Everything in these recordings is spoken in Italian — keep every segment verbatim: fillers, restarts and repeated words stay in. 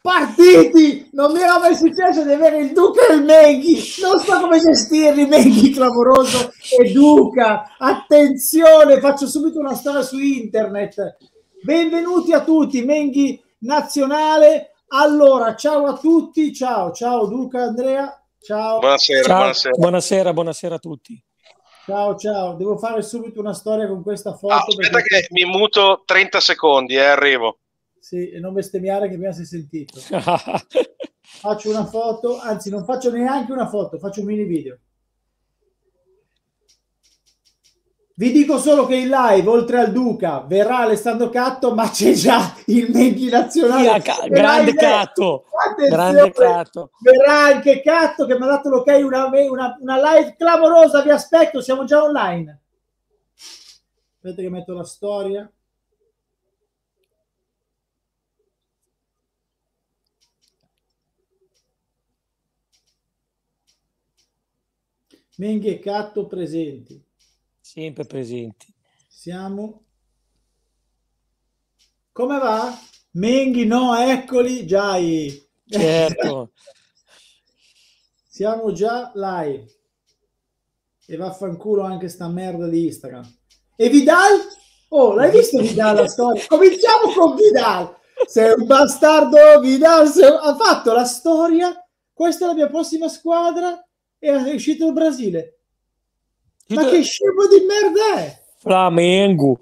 Partiti! Non mi era mai successo di avere il Duca e il Menghi. Non so come gestirli, Menghi clamoroso e Duca. Attenzione, faccio subito una storia su internet. Benvenuti a tutti, Menghi nazionale. Allora, ciao a tutti, ciao, ciao Duca, Andrea, ciao. Buonasera, ciao. buonasera. Buonasera, buonasera a tutti. Ciao, ciao. Devo fare subito una storia con questa foto. Ah, aspetta perché... che mi muto trenta secondi, eh, arrivo. Sì, e non bestemmiare che prima si è sentito. Faccio una foto, anzi non faccio neanche una foto, faccio un mini video. Vi dico solo che in live, oltre al Duca, verrà Alessandro Catto, ma c'è già il Menghi nazionale. Sì, grande Catto, grande Catto. Verrà anche Catto che mi ha dato l'ok, una, una, una live clamorosa, vi aspetto, siamo già online. Aspetta che metto la storia. Menghi e Catto presenti. Sempre presenti. Siamo. Come va? Menghi, no, eccoli, già. Certo. Siamo già live. E vaffanculo anche sta merda di Instagram. E Vidal? Oh, l'hai visto Vidal la storia? Cominciamo con Vidal. Sei un bastardo, Vidal. Sei... Ha fatto la storia. Questa è la mia prossima squadra. E è uscito il Brasile. Ma che scemo di merda è? Flamengo.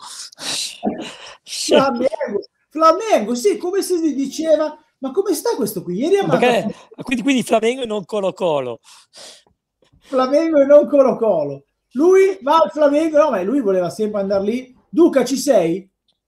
Flamengo. Flamengo, sì, come si diceva. Ma come sta questo qui? Ieri ha Perché, quindi, quindi Flamengo e non Colo Colo. Flamengo e non Colo Colo. Lui va al Flamengo, no, ma lui voleva sempre andare lì. Duca, ci sei?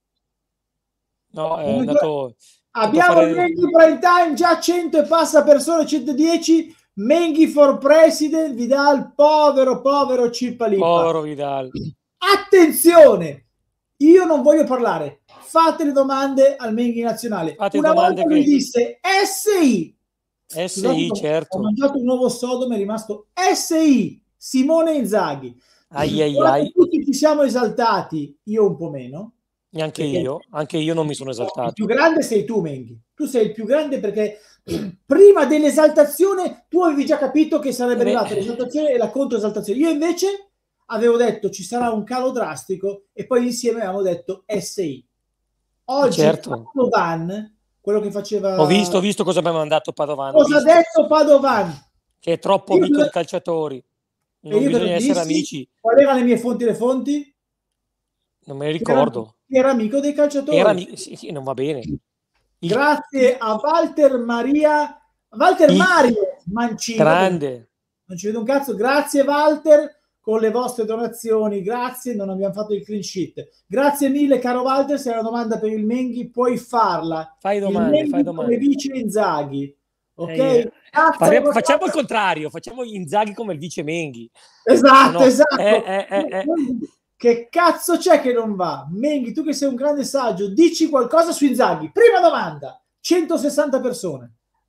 No, è andato... Abbiamo fare... il Menghi prime time, già cento e passa persone, centodieci. Menghi for president, Vidal, povero, povero Cipalippa. Povero Vidal. Attenzione, io non voglio parlare, fate le domande al Menghi nazionale. Fate Una volta che... lui disse S I. S I, Scusate, certo. Ho mangiato un nuovo sodo, mi è rimasto S I, Simone Inzaghi. Ai, ai, ai. Tutti ci siamo esaltati, io un po' meno. Anche io, anche io non mi sono esaltato. Il più grande sei tu, Menghi. Tu sei il più grande perché prima dell'esaltazione tu avevi già capito che sarebbe eh arrivata l'esaltazione e la controesaltazione. Io invece avevo detto ci sarà un calo drastico e poi insieme avevamo detto S I. Oggi certo. Padovan, quello che faceva... Ho visto, ho visto cosa mi ha mandato Padovan. Cosa ha detto Padovan? Che è troppo io amico dei calciatori. Non bisogna essere dissi, amici. Quali erano le mie fonti e le fonti? Non me ne ricordo. Era, era amico dei calciatori. Era amico, sì, sì, non va bene. Il... Grazie a Walter Maria, Walter Il... Mario Mancini. Grande. Non ci vedo un cazzo. Grazie Walter con le vostre donazioni. Grazie, non abbiamo fatto il clean sheet. Grazie mille caro Walter, se hai una domanda per il Menghi puoi farla. Fai domande, il fai domande. Come vice Inzaghi. Ok? Eh, Facciamo, facciamo il contrario, facciamo Inzaghi come il vice Menghi. Esatto, no? esatto. Eh, eh, eh, eh. Che cazzo c'è che non va? Menghi, tu che sei un grande saggio, dici qualcosa su Inzaghi. Prima domanda, centosessanta persone.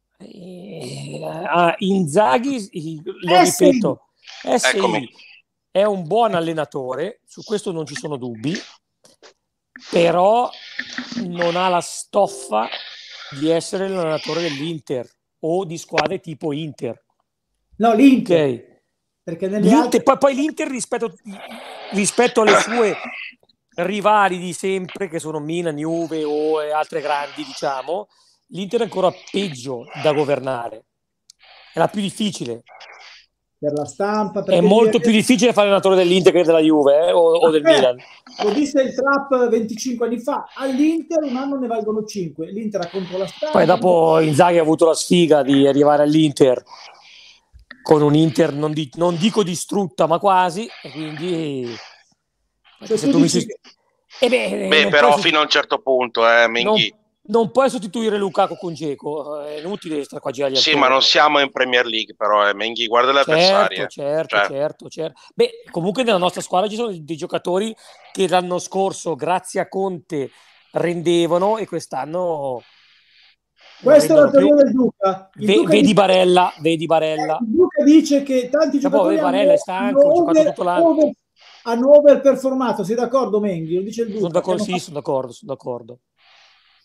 Eh, ah, Inzaghi, lo ripeto, S I è un buon allenatore, su questo non ci sono dubbi, però non ha la stoffa di essere l'allenatore dell'Inter o di squadre tipo Inter. No, l'Inter. Okay. Perché nelle L'Inter, altre... poi, poi l'Inter rispetto, rispetto alle sue rivali di sempre, che sono Milan, Juve o altre grandi, diciamo, l'Inter è ancora peggio da governare. È la più difficile. Per la stampa. È molto più difficile fare l'allenatore dell'Inter che della Juve eh, o, o del Milan. Lo disse il Trap venticinque anni fa. All'Inter un anno ne valgono cinque. L'Inter ha contro la stampa. Poi dopo Inzaghi ha avuto la sfiga di arrivare all'Inter con un Inter non, di, non dico distrutta ma quasi, e quindi cioè, se tu dici... mi... eh beh, beh però sostitu... fino a un certo punto eh, Menghi. Non, non puoi sostituire Lukaku con Dzeko, è inutile stare qua a girargli sì attorno. ma non siamo in Premier League però eh, Menghi, guarda l'avversario certo, certo, cioè... certo, certo. Beh, comunque nella nostra squadra ci sono dei giocatori che l'anno scorso grazie a Conte rendevano e quest'anno questa è la teoria del Duca. Il v- Duca vedi dice... Barella vedi Barella il Duca dice che tanti Dopo, giocatori Barella è stanco, hanno, over, tutto l'anno. over, hanno overperformato. Sei d'accordo Menghi? Lo dice il Duca. Sono d'accordo, sì, fatto... sono d'accordo, sono d'accordo.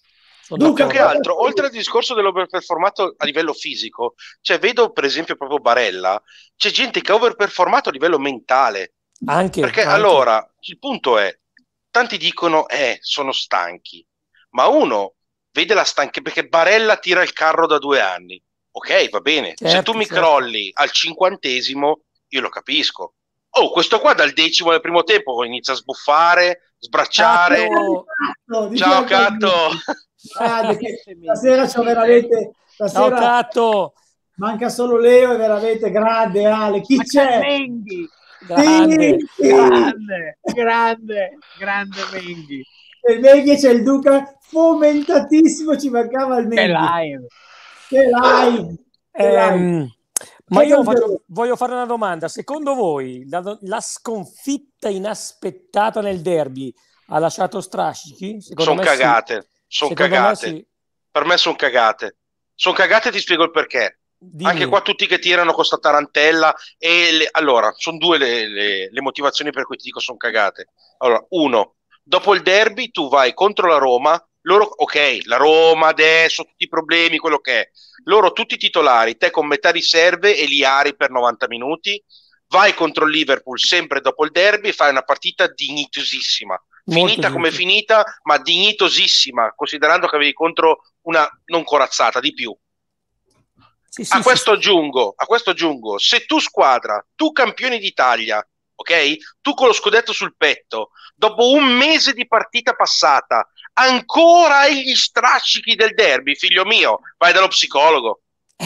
Più che altro, oltre al discorso dell'overperformato a livello fisico, cioè vedo per esempio proprio Barella, c'è gente che ha overperformato a livello mentale. Anche, perché anche. allora il punto è, tanti dicono eh sono stanchi, ma uno vede la stanchezza, perché Barella tira il carro da due anni, ok, va bene, Certo, se tu mi certo. crolli al cinquantesimo io lo capisco. Oh, questo qua dal decimo del primo tempo inizia a sbuffare, sbracciare. Catto! Ciao Catto. Guarda che stasera c'ho veramente stasera Ciao Catto. Manca solo Leo, è veramente grande Ale. Chi Ma c'è? Menghi. Grande. Sì, Grande, grande, grande Menghi. E il Menghi c'è il Duca fomentatissimo, ci mancava il Menghi. Che live. Che live. Che live. Ehm, ma io faccio, voglio fare una domanda. Secondo voi la, la sconfitta inaspettata nel derby ha lasciato strascichi? Sono cagate, sì. sono cagate. Me sì. Per me sono cagate. Sono cagate e ti spiego il perché. Dimmi. Anche qua tutti che tirano con sta tarantella e le, allora, sono due le, le, le motivazioni per cui ti dico sono cagate. Allora, uno, dopo il derby tu vai contro la Roma, loro, ok, la Roma adesso, tutti i problemi, quello che è. Loro tutti titolari, te con metà riserve e li ari per novanta minuti, vai contro il Liverpool sempre dopo il derby e fai una partita dignitosissima. Molto finita come è finita, ma dignitosissima, considerando che avevi contro una non corazzata di più. Sì, sì, a, questo sì, aggiungo, a questo aggiungo, se tu squadra, tu campione d'Italia, ok? Tu con lo scudetto sul petto, dopo un mese di partita passata, ancora hai gli strascichi del derby, figlio mio, vai dallo psicologo.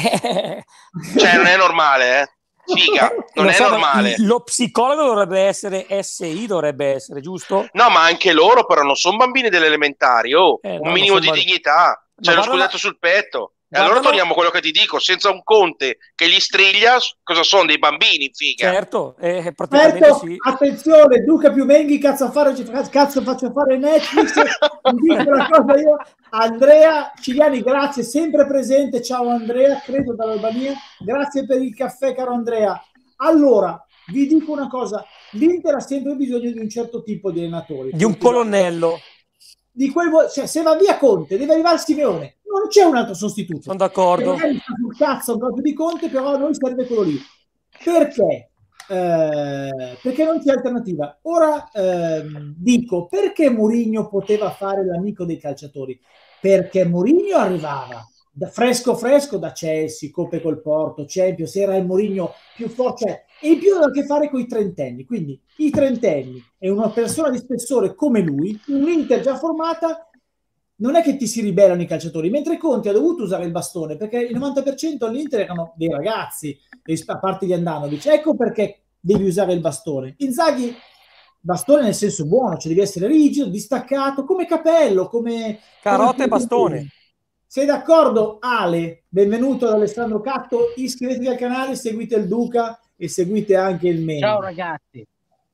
Cioè, non è normale, eh? Figa, non lo è so, normale. Lo psicologo dovrebbe essere S I, dovrebbe essere, giusto? No, ma anche loro però non sono bambini delle elementari, oh, eh, un no, minimo di bambini. Dignità, c'è lo scudetto la... sul petto. E allora torniamo a quello che ti dico, senza un Conte che li striglia, cosa sono? Dei bambini, figa. Certo, eh, praticamente certo, sì. Attenzione, Duca più Menghi, cazzo a fare, cazzo faccio fare Netflix. Mi dico una cosa io. Andrea Ciliani, grazie, sempre presente. Ciao Andrea, credo dall'Albania. Grazie per il caffè, caro Andrea. Allora, vi dico una cosa, l'Inter ha sempre bisogno di un certo tipo di allenatori. Di un colonnello. Di quel, cioè, se va via Conte, deve arrivare Simeone. Non c'è un altro sostituto. Sono d'accordo. Sul cazzo un po' di Conte, però a noi serve quello lì. Perché? Eh, perché non c'è alternativa. Ora ehm, dico, perché Mourinho poteva fare l'amico dei calciatori? Perché Mourinho arrivava da fresco fresco da Chelsea, Coppe col Porto, Champions, era il Mourinho più forte, cioè, e in più aveva a che fare con i trentenni. Quindi i trentenni e una persona di spessore come lui, un'Inter già formata, non è che ti si ribellano i calciatori, mentre Conte ha dovuto usare il bastone perché il novanta per cento all'Inter erano dei ragazzi, a parte gli Andanovic. Ecco perché devi usare il bastone. Inzaghi, bastone nel senso buono, cioè devi essere rigido, distaccato, come Capello, come carote e bastone. Sei d'accordo, Ale? Benvenuto ad Alessandro Catto, iscrivetevi al canale, seguite il Duca e seguite anche il Menghi. Ciao ragazzi.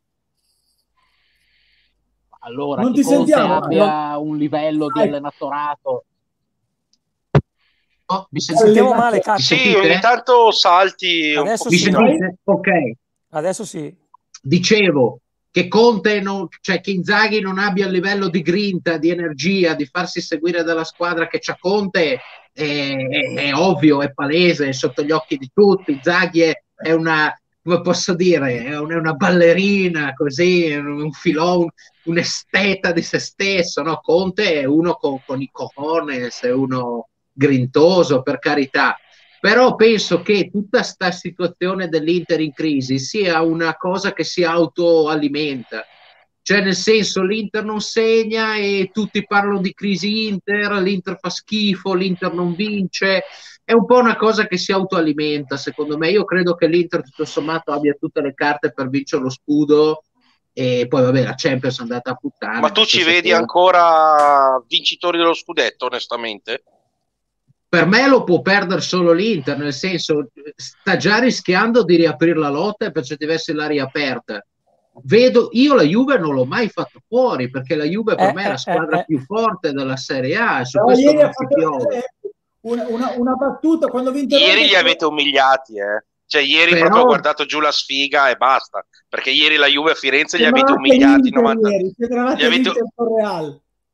Allora, non chi ti sentiamo, abbia non... un livello di ah, allenatorato. Oh, mi sentiamo male, Catto. Sì, ogni tanto salti. Adesso mi sì. sentite? Ok. Adesso sì. Dicevo che Conte, non, cioè che Inzaghi non abbia il livello di grinta, di energia, di farsi seguire dalla squadra che c'ha Conte, è, è, è ovvio, è palese, è sotto gli occhi di tutti. Inzaghi è, è una, come posso dire, è una, è una ballerina, così, un filone, un esteta di se stesso, no? Conte è uno con, con i cojones, è uno grintoso, per carità. Però penso che tutta sta situazione dell'Inter in crisi sia una cosa che si autoalimenta. Cioè, nel senso, l'Inter non segna e tutti parlano di crisi Inter, l'Inter fa schifo, l'Inter non vince. È un po' una cosa che si autoalimenta, secondo me. Io credo che l'Inter, tutto sommato, abbia tutte le carte per vincere lo scudo. E poi, vabbè, la Champions è andata a puttana. Ma tu ci vedi ancora vincitori dello scudetto, onestamente? Per me lo può perdere solo l'Inter, nel senso, sta già rischiando di riaprire la lotta e per certi versi l'ha riaperta. Vedo, io la Juve non l'ho mai fatto fuori, perché la Juve per eh, me è la eh, squadra eh. più forte della Serie A, su no, questo ieri non ha si fatto piove. Una, una, una battuta quando vi interrompo. Ieri li avete umiliati, eh. Cioè ieri Però... proprio ho guardato giù la sfiga e basta, perché ieri la Juve a Firenze li Sembrava avete umiliati Inter, novanta ieri, li avete... Real.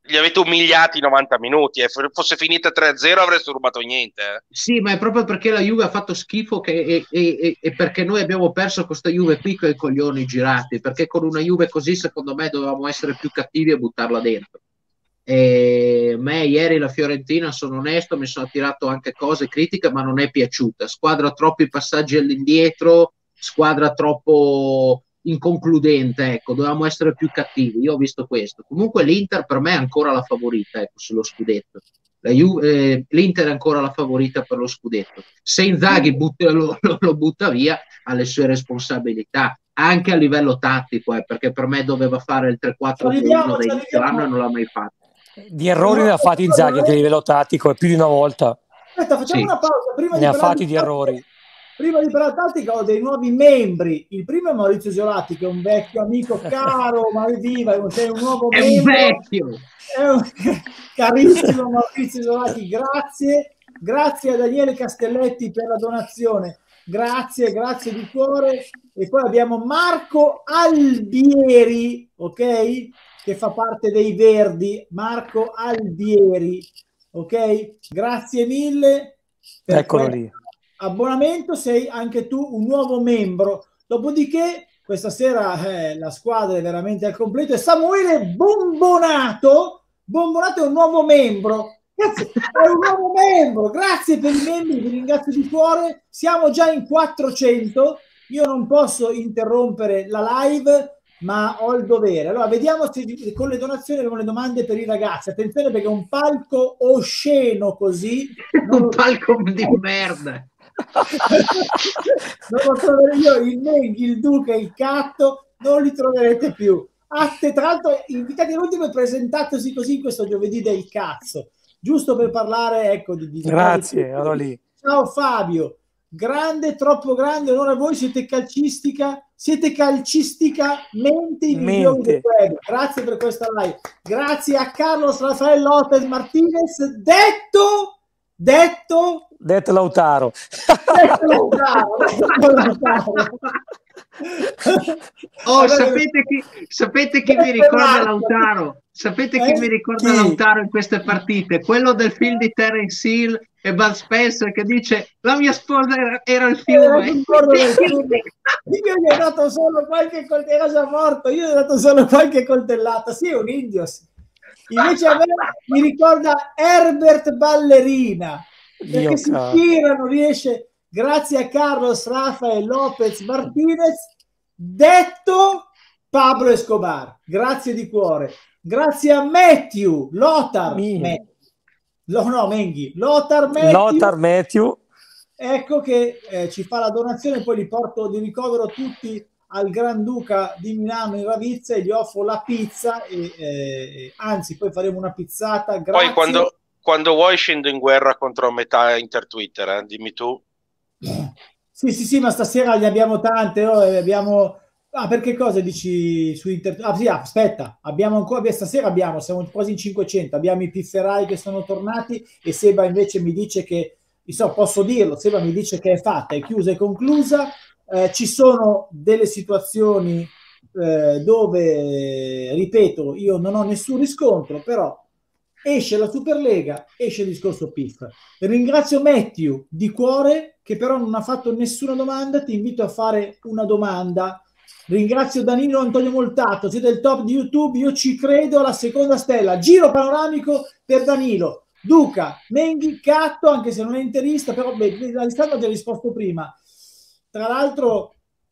Li avete umiliati novanta minuti, eh. Fosse finita tre a zero avreste rubato niente. Eh. Sì, ma è proprio perché la Juve ha fatto schifo che, e, e, e perché noi abbiamo perso questa Juve qui con i coglioni girati, perché con una Juve così secondo me dovevamo essere più cattivi e buttarla dentro. E me ieri la Fiorentina, sono onesto, mi sono attirato anche cose critiche, ma non è piaciuta. Squadra troppi passaggi all'indietro, squadra troppo inconcludente, ecco, dovevamo essere più cattivi. Io ho visto questo. Comunque l'Inter per me è ancora la favorita, ecco, sullo scudetto. La Juve, eh, l'Inter è ancora la favorita per lo scudetto. Se Inzaghi butta, lo, lo, lo butta via, ha le sue responsabilità anche a livello tattico, eh, perché per me doveva fare il tre quattro due uno da inizio anno e non l'ha mai fatto. Di errori ne ha fatti Inzaghi anche a livello tattico, e più di una volta. Aspetta, facciamo sì. una pausa. Prima ne di ha fatti di tattica, errori. Prima di parlare tattica ho dei nuovi membri. Il primo è Maurizio Isolati, che è un vecchio amico caro, ma viva, sei un nuovo è membro. Un vecchio. È un carissimo Maurizio Isolati, grazie. Grazie a Daniele Castelletti per la donazione. Grazie, grazie di cuore. E poi abbiamo Marco Albieri, ok? Che fa parte dei Verdi, Marco Albieri, ok? Grazie mille per eccolo lì. Abbonamento, sei anche tu un nuovo membro. Dopodiché questa sera eh, la squadra è veramente al completo e Samuele Bombonato, Bombonato è un nuovo membro. Grazie, è un nuovo membro. Grazie per i membri, vi ringrazio di cuore. Siamo già in quattrocento. Io non posso interrompere la live, ma ho il dovere. Allora, vediamo se con le donazioni abbiamo le domande per i ragazzi. Attenzione, perché un palco osceno così... un lo... palco di merda. Non lo troverò io, il Menghi, il Duca, il Catto, non li troverete più. Ah, tra l'altro, invitati all'ultimo e presentatosi così in questo giovedì del cazzo. Giusto per parlare, ecco, di... di Grazie, allora lì. Ciao Fabio. Grande, troppo grande, onore a voi, siete calcistica, siete calcisticamente i migliori del web. Grazie per questa live. Grazie a Carlos Rafael Lopez Martinez, detto, detto, detto Lautaro. Detto Lautaro, detto Lautaro. Oh, sapete chi, sapete chi mi ricorda Lautaro? Sapete chi eh? mi ricorda chi? Lautaro in queste partite? Quello del film di Terence Hill e Bud Spencer che dice la mia sposa era, era il fiume. Io gli ho dato solo qualche coltellata, era già morto, io gli ho dato solo qualche coltellata. Sì, è un indio. Invece a me mi ricorda Herbert Ballerina, perché Dio si ispira, non riesce. Grazie a Carlos Rafael Lopez Martinez, detto Pablo Escobar. Grazie di cuore. Grazie a Matthew Lothar Matthew. No, no, Menghi Lothar Matthew. Lothar Matthew. Ecco che eh, ci fa la donazione, poi li porto di ricovero tutti al Granduca di Milano in Ravizza e gli offro la pizza e, eh, anzi poi faremo una pizzata. Grazie. Poi quando, quando vuoi scendo in guerra contro metà Inter Twitter, eh? Dimmi tu. Sì, sì, sì, ma stasera ne abbiamo tante. Oh, abbiamo... Ah, perché cosa dici su internet? Ah, sì, aspetta, abbiamo ancora, stasera abbiamo, siamo quasi in cinquecento, abbiamo i pifferai che sono tornati e Seba invece mi dice che, so, posso dirlo, Seba mi dice che è fatta, è chiusa e conclusa. Eh, ci sono delle situazioni eh, dove, ripeto, io non ho nessun riscontro, però esce la Superlega, esce il discorso P I F. Ringrazio Matthew di cuore, che però non ha fatto nessuna domanda, ti invito a fare una domanda. Ringrazio Danilo Antonio Moltato, siete il top di YouTube, io ci credo, alla seconda stella. Giro panoramico per Danilo. Duca, Menghi, Catto, anche se non è interista, però beh, Alessandro ha già risposto prima. Tra l'altro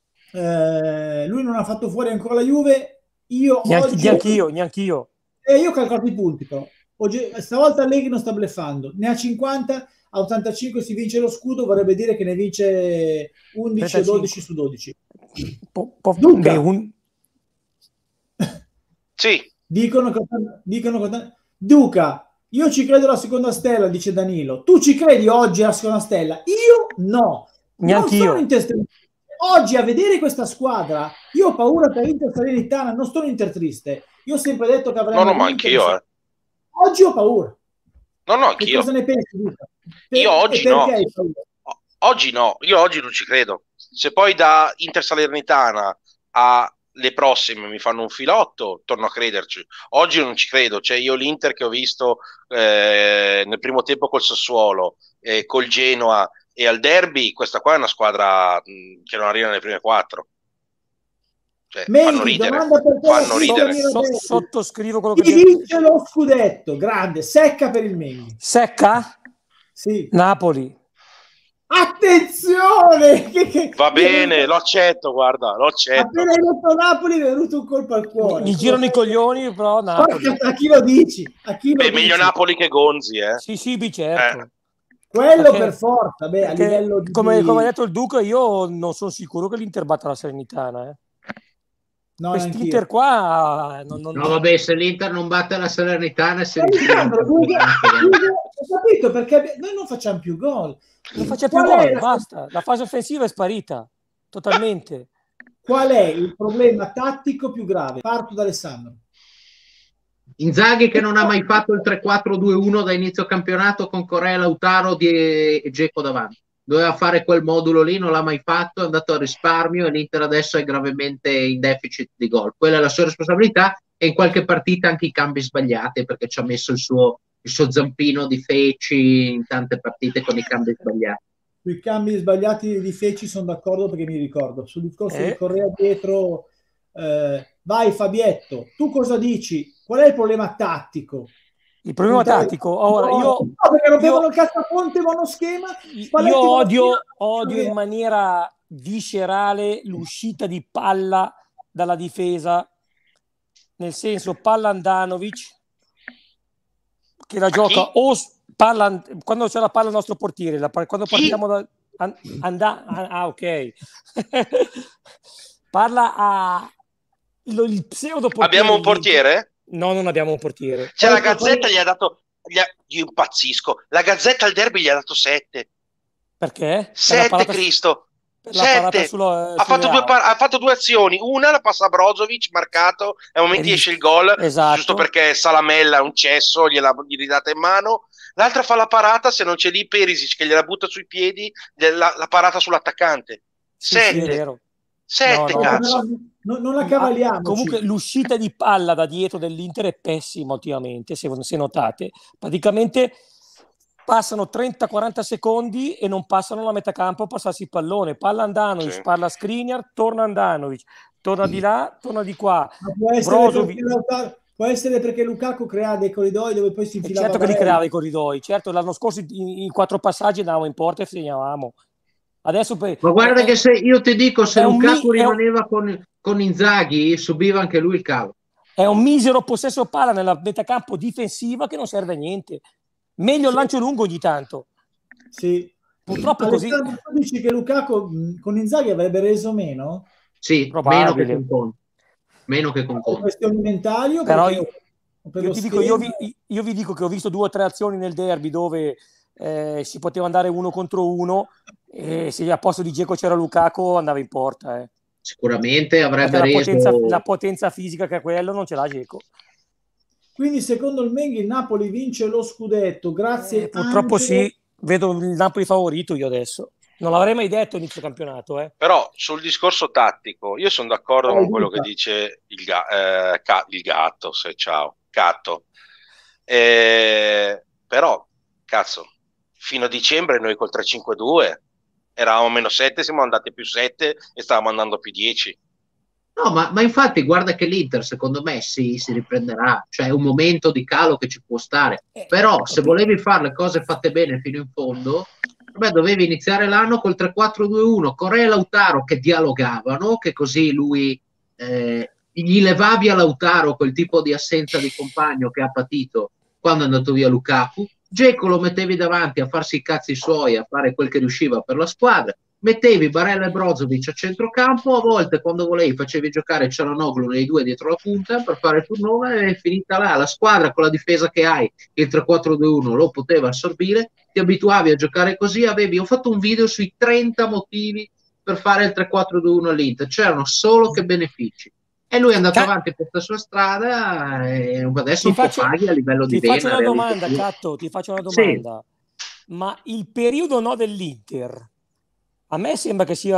eh, lui non ha fatto fuori ancora la Juve, io neanche, oggi... Neanch'io, neanch'io. E io ho calcolato i punti però. Oggi, stavolta Allegri non sta bleffando, ne ha cinquanta, a ottantacinque si vince lo scudo, vorrebbe dire che ne vince undici o dodici su dodici. Po, po, Duca. Beh, un... Sì. Dicono che, dicono che Duca, io ci credo alla seconda stella, dice Danilo. Tu ci credi oggi alla seconda stella? Io no. Neanche io. Oggi a vedere questa squadra, io ho paura per Inter Salernitana, non sto in Intertriste. Io ho sempre detto che avremmo... No, no, ma anch'io, eh. Oggi ho paura. No, no, anch'io. Cosa ne pensi? Per, io oggi no. Oggi no, io oggi non ci credo. Se poi da Inter Salernitana a le prossime mi fanno un filotto, torno a crederci. Oggi non ci credo, cioè io l'Inter che ho visto eh, nel primo tempo col Sassuolo, eh, col Genoa e al derby, questa qua è una squadra mh, che non arriva nelle prime quattro. Cioè, Menghi, fanno ridere, domanda per te, fanno sì, ridere. So, sottoscrivo quello chi che dice. vince lo scudetto? Grande, secca per il Menghi. Secca? Sì. Napoli. Attenzione! Che, che, Va che bene, venuto, lo accetto, guarda, lo accetto. appena hai detto Napoli mi è venuto un colpo al cuore. Gli girano i coglioni, però Napoli. A chi lo dici? A chi lo Beh, dici? meglio Napoli che Gonzi, eh. Sì, sì, beh, certo. Eh. Quello Perché- per forza, beh, a perché, livello di... come, come ha detto il Duca, io non sono sicuro che l'Inter batta la Salernitana. Eh. No, Quest'Inter anch'io. qua non, non, No, vabbè, se l'Inter non batte la Salernitana si Alessandro, rischia. ho capito perché noi non facciamo più gol. non faccia più Qual è gol, la- basta. La fase offensiva è sparita totalmente. Qual è il problema tattico più grave? Parto da Alessandro. Inzaghi che non ha mai fatto il tre quattro due uno da inizio campionato con Correa, Lautaro e Dzeko davanti. Doveva fare quel modulo lì, non l'ha mai fatto, è andato a risparmio e l'Inter adesso è gravemente in deficit di gol. Quella è la sua responsabilità e in qualche partita anche i cambi sbagliati perché ci ha messo il suo, il suo zampino di feci in tante partite con i cambi sbagliati. Sui cambi sbagliati di Feci sono d'accordo perché mi ricordo. Sul discorso Eh. di Correa dietro, eh, vai Fabietto, tu cosa dici? Qual è il problema tattico? Il problema Puntare- tattico, ora no, io, no, perché rompevano io- il cassaponte monoschema. Spalletti io odio, monoschema, odio in maniera viscerale l'uscita di palla dalla difesa, nel senso palla Andanovic che la A gioca chi? o s- palla, quando c'è la palla al nostro portiere, la, quando Chi? partiamo da an- anda, ah ok parla a lo- il pseudo portiere Abbiamo un dell'Inter. portiere? No, non abbiamo un portiere. Cioè la Poi- Gazzetta poi- gli ha dato... Gli ha, io impazzisco. La Gazzetta al derby gli ha dato sette. Perché? Per la sette, parata- Cristo. per la parata sette. sullo- Ha fatto, sulle due ali. par- ha fatto due azioni. Una la passa a Brozovic, marcato, e a momenti E esce il rischia. gol, Esatto. giusto perché Salamella è un cesso, gliela gli ridata in mano. L'altra fa la parata, se non c'è lì Perisic che gliela butta sui piedi, la, la parata sull'attaccante. Sì, sì, è sette. vero. sette, No, no. cazzo. Però non, non la cavaliamoci. Comunque l'uscita di palla da dietro dell'Inter è pessima ultimamente, se, se notate. Praticamente passano trenta quaranta secondi e non passano la metà campo a passarsi il pallone. Palla Andanovic, Sì. palla Skriniar, torna Andanovic, torna di là, torna di qua. Ma può essere, Brozovic- perché Lautaro- può essere perché Lukaku crea dei corridoi dove poi si E infilava certo che li Barella. creava i corridoi, certo l'anno scorso in, in quattro passaggi andavamo in porta e segnavamo. Adesso per, Ma guarda è- che se io ti dico, se è un Lukaku mi- è un- rimaneva con, con Inzaghi, subiva anche lui il cavo. è un misero possesso palla nella metacampo difensiva che non serve a niente. Meglio il Sì. lancio lungo ogni tanto. Sì. Purtroppo così. Alessandro, tu dici che Lukaku mh, con Inzaghi avrebbe reso meno? Sì, Probabile. meno che con Conte. Meno che con Per Conte. questioni mentali o Però perché- io, o per io lo ti dico, io, schema? vi, io vi dico che ho visto due o tre azioni nel derby dove eh, si poteva andare uno contro uno e se a posto di Dzeko c'era Lukaku andava in porta. Eh. Sicuramente Perché avrebbe la reso... potenza, la potenza fisica che ha quello non ce l'ha Dzeko. Quindi secondo il Menghi il Napoli vince lo scudetto grazie Eh, purtroppo anche- sì, vedo il Napoli favorito io adesso. Non l'avrei mai detto inizio campionato. Eh. Però sul discorso tattico, io sono d'accordo Vai, con quello Luca. che dice il, ga- eh, Ca- il gatto, se ciao, Gatto. Eh, però, cazzo, fino a dicembre noi col tre cinque due eravamo meno sette, siamo andati a più sette e stavamo andando a più dieci. No, ma, ma infatti guarda che l'Inter secondo me si, si riprenderà, cioè è un momento di calo che ci può stare, Eh, però ho se capito. volevi fare le cose fatte bene fino in fondo, vabbè, dovevi iniziare l'anno col tre quattro due uno, Correa e Lautaro che dialogavano, che così lui eh, gli levavi a Lautaro quel tipo di assenza di compagno che ha patito quando è andato via Lukaku, Dzeko lo mettevi davanti a farsi i cazzi suoi, a fare quel che riusciva per la squadra, mettevi Barella e Brozovic a centrocampo, a volte quando volevi facevi giocare Cialanoglu nei due dietro la punta per fare il turnover e è finita là. La squadra con la difesa che hai, il tre quattro due uno lo poteva assorbire, ti abituavi a giocare così, avevi, ho fatto un video sui trenta motivi per fare il tre quattro due uno all'Inter, c'erano solo che benefici. E lui è andato Ca- avanti per questa sua strada e adesso Ti un po' faccio, paghi a livello ti di faccio bene. una domanda, realizzazione. Catto, ti faccio una Sì. domanda. Ma il periodo no dell'Inter a me sembra che sia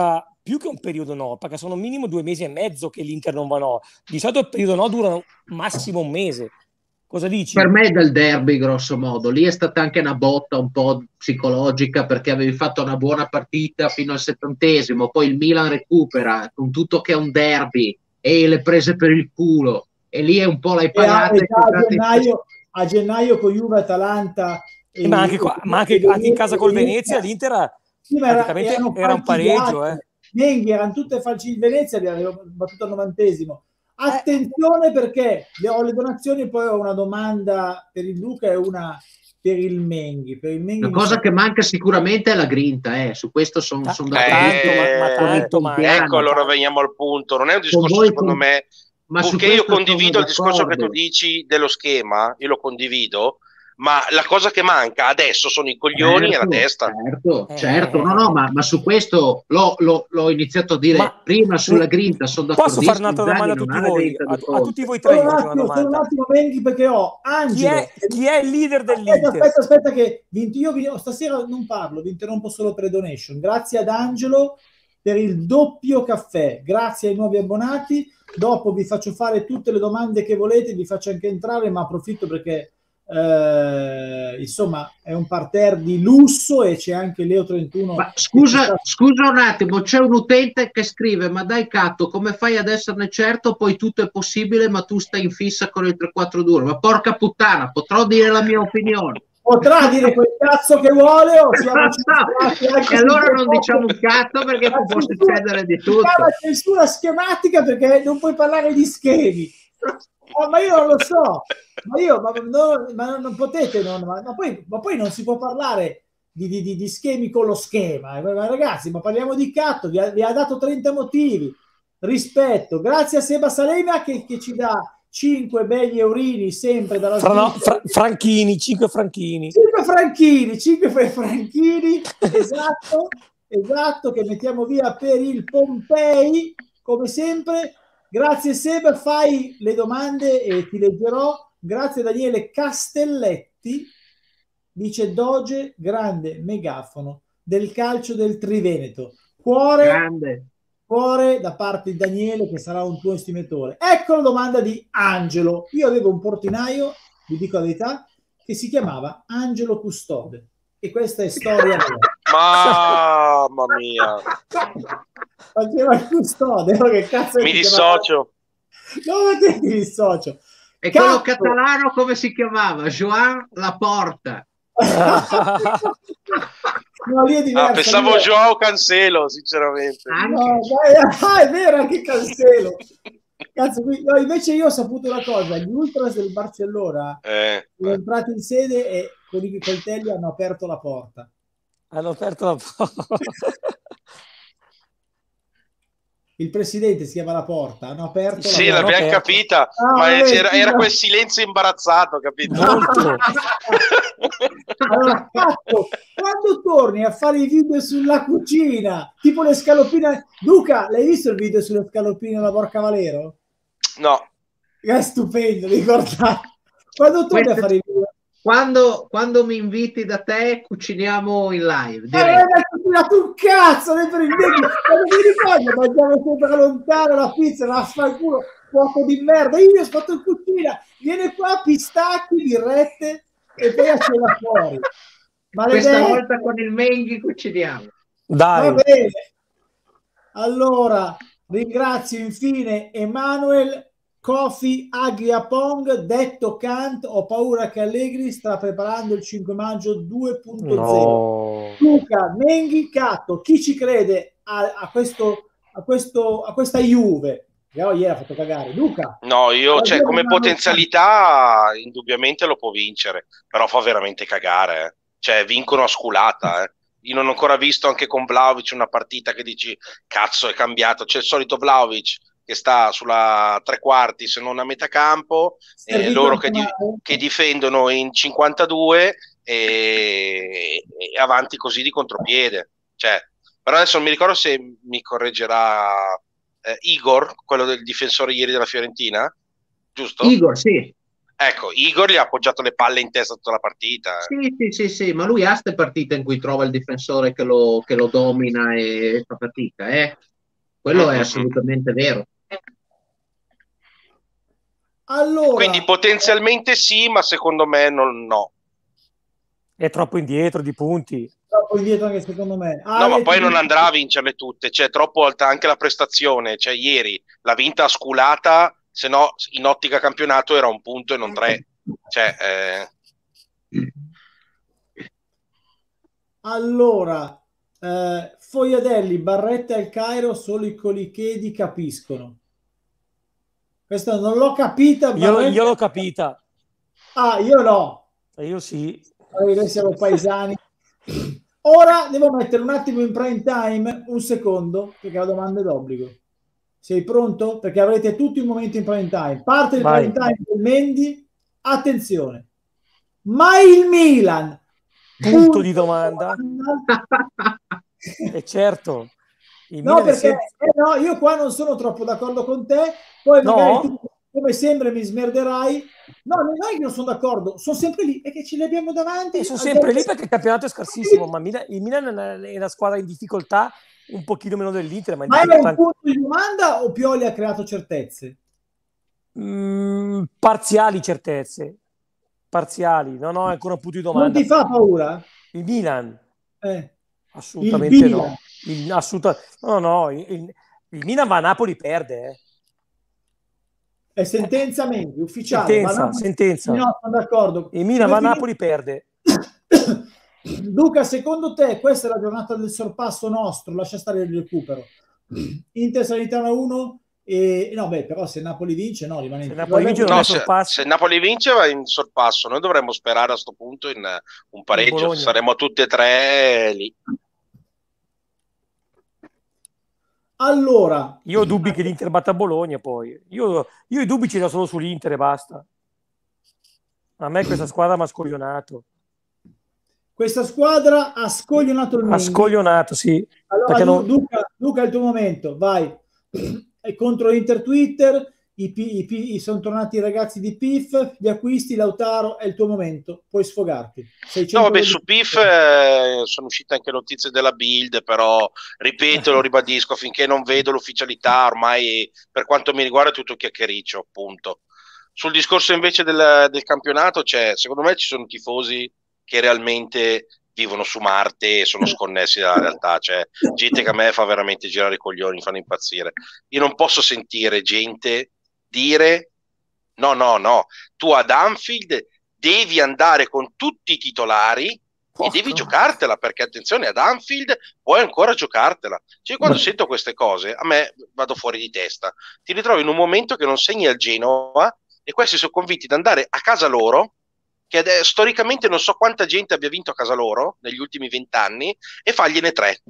più che un periodo no, perché sono minimo due mesi e mezzo che l'Inter non va no. Di solito il periodo no dura massimo un mese. Cosa dici? Per me è del derby, grosso modo. Lì è stata anche una botta un po' psicologica, perché avevi fatto una buona partita fino al settantesimo, poi il Milan recupera con tutto che è un derby e le prese per il culo, e lì è un po' l'hai pagata. E a, a, gennaio, a gennaio con Juve, Atalanta e, e ma anche, qua, ma anche, anche in casa col Venezia l'Inter sì, praticamente era, era un pareggio. Eh. Menghi erano tutte falci. Il Venezia li aveva battuto al novantesimo. Attenzione, perché ho le donazioni e poi ho una domanda per il Luca e una per il Menghi. Per il Menghi la cosa sa... che manca sicuramente è la grinta, eh. Su questo sono son d'accordo. Eh, ma, ma tanto, ma ecco, allora veniamo al punto. Non è un discorso, voi, secondo con... me, ma perché io condivido il discorso che tu dici dello schema, io lo condivido, ma la cosa che manca adesso sono i coglioni certo, e la testa. Certo, eh. certo, no, no, ma, ma su questo l'ho, l'ho, l'ho iniziato a dire ma, prima sulla grinta, sono d'accordo. Posso fare un'altra domanda a tutti voi? A, a tutti voi tre. Solo un attimo, solo un attimo, Menghi, perché ho Angelo. Chi è, chi è il leader dell'Inter? Aspetta, aspetta, aspetta che io vi, stasera non parlo, vi interrompo solo per donation. Grazie ad Angelo per il doppio caffè, grazie ai nuovi abbonati. Dopo vi faccio fare tutte le domande che volete, vi faccio anche entrare, ma approfitto perché Eh, insomma è un parterre di lusso e c'è anche Leo trentuno. Ma scusa, sta... scusa un attimo, c'è un utente che scrive: ma dai Catto, come fai ad esserne certo? Poi tutto è possibile, ma tu stai in fissa con il tre quattro due. Ma porca puttana, potrò dire la mia opinione? Potrà dire quel cazzo che vuole o siamo no, e allora non diciamo un cazzo, perché può succedere di tutto. La censura schematica, perché non puoi parlare di schemi. Oh, ma io non lo so, ma io ma, no, ma non potete, non, ma, ma, poi, ma poi non si può parlare di, di, di schemi con lo schema, ma ragazzi, ma parliamo di Catto, vi ha, vi ha dato trenta motivi, rispetto, grazie a Seba Salema che, che ci dà cinque belli eurini sempre dalla Fra, no, fra, franchini, cinque franchini, cinque franchini, cinque franchini, esatto, esatto, che mettiamo via per il Pompei, come sempre. Grazie Seba, fai le domande e ti leggerò. Grazie Daniele Castelletti, dice Doge, grande megafono del calcio del Triveneto. Cuore, grande. Cuore da parte di Daniele, che sarà un tuo estimatore. Ecco la domanda di Angelo. Io avevo un portinaio, vi dico la verità, che si chiamava Angelo Custode. E questa è storia mia. Mamma mia. Faceva il custode, che cazzo mi dissocio. No, che ti dissocio? E quello catalano come si chiamava? Joan Laporta. No, lì è diverso, ah, pensavo lì è... Joao Cancelo, sinceramente. No, dai, ah, è vero, anche Cancelo. Cazzo, no, invece io ho saputo una cosa, gli ultras del Barcellona eh, sono entrati in sede e con i coltelli hanno aperto la porta. Hanno aperto la porta. Il presidente si chiama Laporta, hanno aperto sì, la l'abbiamo porta. capita, ah, ma vabbè, era, era quel silenzio imbarazzato, capito? Molto. Allora, cazzo, quando torni a fare i video sulla cucina, tipo le scaloppine, Luca, l'hai visto il video sulle scaloppine della Borca Valero? No. È stupendo, ricorda. Quando torni Queste... a fare i video, Quando, quando mi inviti da te, cuciniamo in live. Direi. Eh, hai cucinato un cazzo dentro il video. Quando mi ricordo, mangiamo sempre lontano la pizza, la fanculo, fuoco di merda. Io ho fatto in cucina, viene qua, pistacchi, birrette e poi a cena fuori. Maledetto. Questa volta con il Menghi cuciniamo. Dai. Va bene. Allora, ringrazio infine Emanuel Kofi Agliapong, detto Kant. Ho paura che Allegri sta preparando il cinque maggio due punto zero. No. Luca, Menghi, Catto, chi ci crede a, a, questo, a, questo, a questa Juve? Che oh, ieri ha fatto cagare. Luca? No, io cioè, come potenzialità indubbiamente lo può vincere, però fa veramente cagare. Eh. Cioè, vincono a sculata. Eh. Io non ho ancora visto anche con Vlahovic una partita che dici cazzo è cambiato. C'è il solito Vlahovic che sta sulla tre quarti se non a metà campo, eh, loro che, di, che difendono in cinquantadue e, e avanti così di contropiede. Cioè, però adesso non mi ricordo se mi correggerà eh, Igor, quello del difensore ieri della Fiorentina, giusto? Igor, sì. Ecco, Igor gli ha appoggiato le palle in testa tutta la partita. Sì, sì, sì, sì, ma lui ha ste partite in cui trova il difensore che lo, che lo domina e fa fatica, eh? quello è assolutamente vero. Allora, quindi potenzialmente sì, ma secondo me non, no. È troppo indietro di punti. Troppo indietro anche secondo me. Ah, no, ma poi detto... non andrà a vincerle tutte, cioè troppo alta anche la prestazione, cioè ieri l'ha vinta a sculata, se no in ottica campionato era un punto e non tre. Cioè, eh... Allora, eh, Fogliadelli, Barretta e il Cairo, solo i colichedi capiscono. Questa non l'ho capita. Io, Barretta... io l'ho capita. Ah, io no. Io sì. Noi siamo paesani. Ora devo mettere un attimo in prime time, un secondo, perché la domanda è d'obbligo. Sei pronto? Perché avrete tutti un momento in prime time. Parte il Vai. prime time del Mendy. Attenzione. Ma il Milan... Punto, punto di domanda. E certo. Il no, perché sempre... eh no, io qua non sono troppo d'accordo con te. Poi magari no. tu, come sempre, mi smerderai. No, non è che non sono d'accordo, sono sempre lì, è che ce li abbiamo davanti. E sono sempre lì perché il campionato è scarsissimo, ma Milan, il Milan è una squadra in difficoltà un pochino meno dell'Inter. Ma, ma è un punto di domanda o Pioli ha creato certezze? Mm, parziali certezze. Parziali, no, no, è ancora un punto di domanda. Non ti fa paura? Il Milan? Eh. Assolutamente il no. Il, assoluta... No, no, il, il, il Milan va a Napoli, perde. Eh. È sentenza Mendy, ufficiale. Sentenza, Napoli... sentenza. No, sono d'accordo. Il Milan va a Napoli, perde. Luca, secondo te questa è la giornata del sorpasso nostro? Lascia stare il recupero. Inter Salernitana uno e no, beh, però se Napoli vince, no, rimane in Napoli vince, no, se, se Napoli vince va in sorpasso. Noi dovremmo sperare a sto punto in un pareggio, saremo tutti e tre lì. Allora, io ho dubbi che l'Inter batta Bologna, poi io, io i dubbi ce li ho solo sull'Inter e basta. A me questa squadra mi ha scoglionato. Questa squadra ha scoglionato il mondo. Ha scoglionato, sì. Allora, non... Luca, Luca, è il tuo momento, vai. È contro Inter Twitter, i, i, i, i, sono tornati i ragazzi di P I F, gli acquisti, Lautaro, è il tuo momento, puoi sfogarti. No, vabbè, su P I F eh, sono uscite anche notizie della Bild, però ripeto, lo ribadisco, finché non vedo l'ufficialità, ormai per quanto mi riguarda è tutto chiacchiericcio, appunto. Sul discorso invece del, del campionato, c'è, secondo me ci sono tifosi che realmente vivono su Marte e sono sconnessi dalla realtà, cioè gente che a me fa veramente girare i coglioni, fanno impazzire. Io non posso sentire gente dire no, no, no, tu ad Anfield devi andare con tutti i titolari Porca. e devi giocartela, perché attenzione, ad Anfield puoi ancora giocartela. Cioè, quando Beh. sento queste cose, a me vado fuori di testa. Ti ritrovi in un momento che non segni al Genoa e questi sono convinti di andare a casa loro, che è, storicamente non so quanta gente abbia vinto a casa loro negli ultimi vent'anni, e fargliene tre.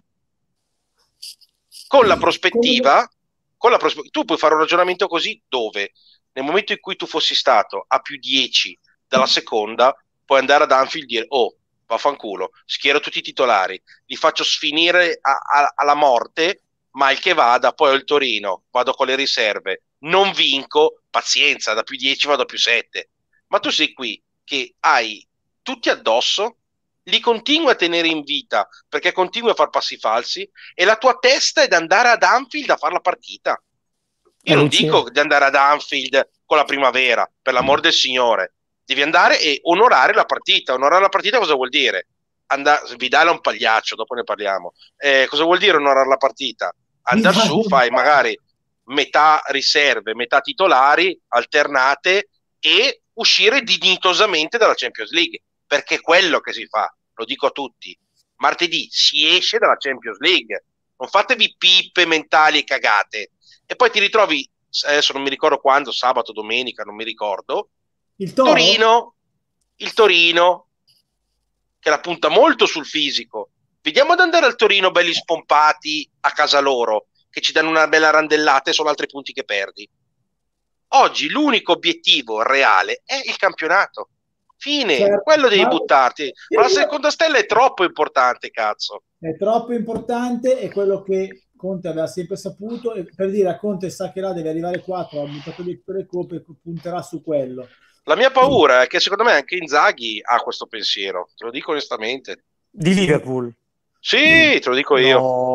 Con la prospettiva, con la prospettiva, tu puoi fare un ragionamento così dove nel momento in cui tu fossi stato a più dieci dalla seconda, puoi andare ad Anfield e dire oh, vaffanculo, schiero tutti i titolari, li faccio sfinire a, a, alla morte, ma il che vada, poi ho il Torino, vado con le riserve, non vinco, pazienza, da più dieci vado a più sette. Ma tu sei qui che hai tutti addosso, li continui a tenere in vita perché continui a far passi falsi e la tua testa è di andare ad Anfield a fare la partita. Io eh, non sì. dico di andare ad Anfield con la primavera, per l'amor del Signore. Devi andare e onorare la partita. Onorare la partita cosa vuol dire? Andare, Vidal è un pagliaccio, dopo ne parliamo. Eh, cosa vuol dire onorare la partita? Andare su, fai magari metà riserve, metà titolari, alternate, e uscire dignitosamente dalla Champions League, perché è quello che si fa, lo dico a tutti. Martedì si esce dalla Champions League, non fatevi pippe mentali e cagate. E poi ti ritrovi, adesso non mi ricordo quando, sabato, domenica, non mi ricordo, il Torino, il Torino, che la punta molto sul fisico. Vediamo ad andare al Torino belli spompati a casa loro, che ci danno una bella randellata e sono altri punti che perdi. Oggi l'unico obiettivo reale è il campionato. Fine, certo, quello devi ma... buttarti. Ma la seconda stella è troppo importante, cazzo. È troppo importante, è quello che Conte aveva sempre saputo, e per dire a Conte sa che là deve arrivare quattro, ha buttato le coppe e punterà su quello. La mia paura è che secondo me anche Inzaghi ha questo pensiero, te lo dico onestamente. Di Liverpool? Sì, te lo dico io. No,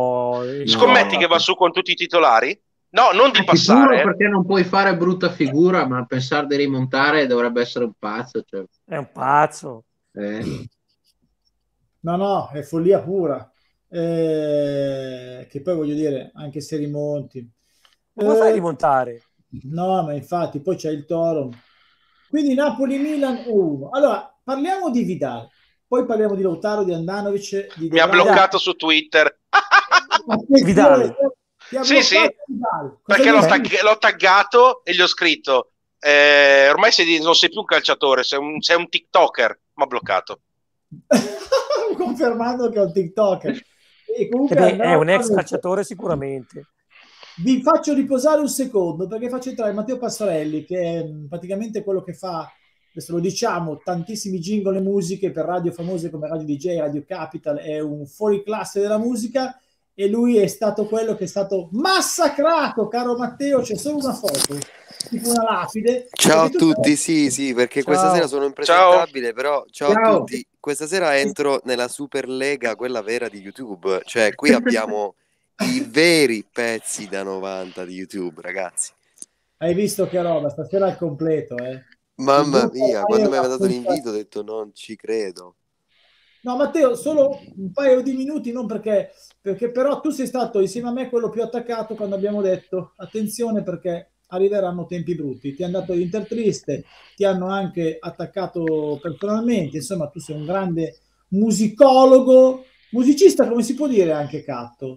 Scommetti no. che va su con tutti i titolari? No, non di passare. Sicuro, perché non puoi fare brutta figura, ma pensare di rimontare dovrebbe essere un pazzo. Cioè. È un pazzo. Eh. No, no, è follia pura. Eh, che poi voglio dire, anche se rimonti. Come fai a Eh, rimontare? no, ma infatti poi c'è il Toro. Quindi Napoli-Milan uno. Allora, parliamo di Vidal. Poi parliamo di Lautaro, di Andanovic, di Mi ha Dybala. bloccato su Twitter. Vidal. Ti ha Sì, sì, bloccato Vidal. Cosa perché gli l'ho, hai tag- l'ho taggato e gli ho scritto eh, ormai sei, non sei più un calciatore, sei un, sei un TikToker. Mi ha bloccato. Confermando che è un TikToker. E comunque Ed è, è un ex Andanovic- calciatore sicuramente. Vi faccio riposare un secondo perché faccio entrare Matteo Passarelli, che è mh, praticamente quello che fa, adesso lo diciamo, tantissimi jingle e musiche per radio famose come Radio D J, Radio Capital, è un fuoriclasse della musica e lui è stato quello che è stato massacrato, caro Matteo, c'è solo una foto, tipo una lapide. Ciao a perché tu- tutti, sì, sì, perché Ciao. questa sera sono impresentabile, però ciao, a Ciao. tutti. Questa sera entro nella Superlega, quella vera di YouTube, cioè qui abbiamo i veri pezzi da novanta di YouTube, ragazzi. Hai visto che roba, stasera al completo, eh. Mamma Il gruppo mia, ormai quando è mi hai una mandato punta- l'invito ho detto non ci credo. No, Matteo, solo un paio di minuti, non perché, perché però tu sei stato insieme a me quello più attaccato quando abbiamo detto attenzione perché arriveranno tempi brutti. Ti hanno dato l'Inter triste, ti hanno anche attaccato personalmente, insomma tu sei un grande musicologo, musicista come si può dire anche Catto?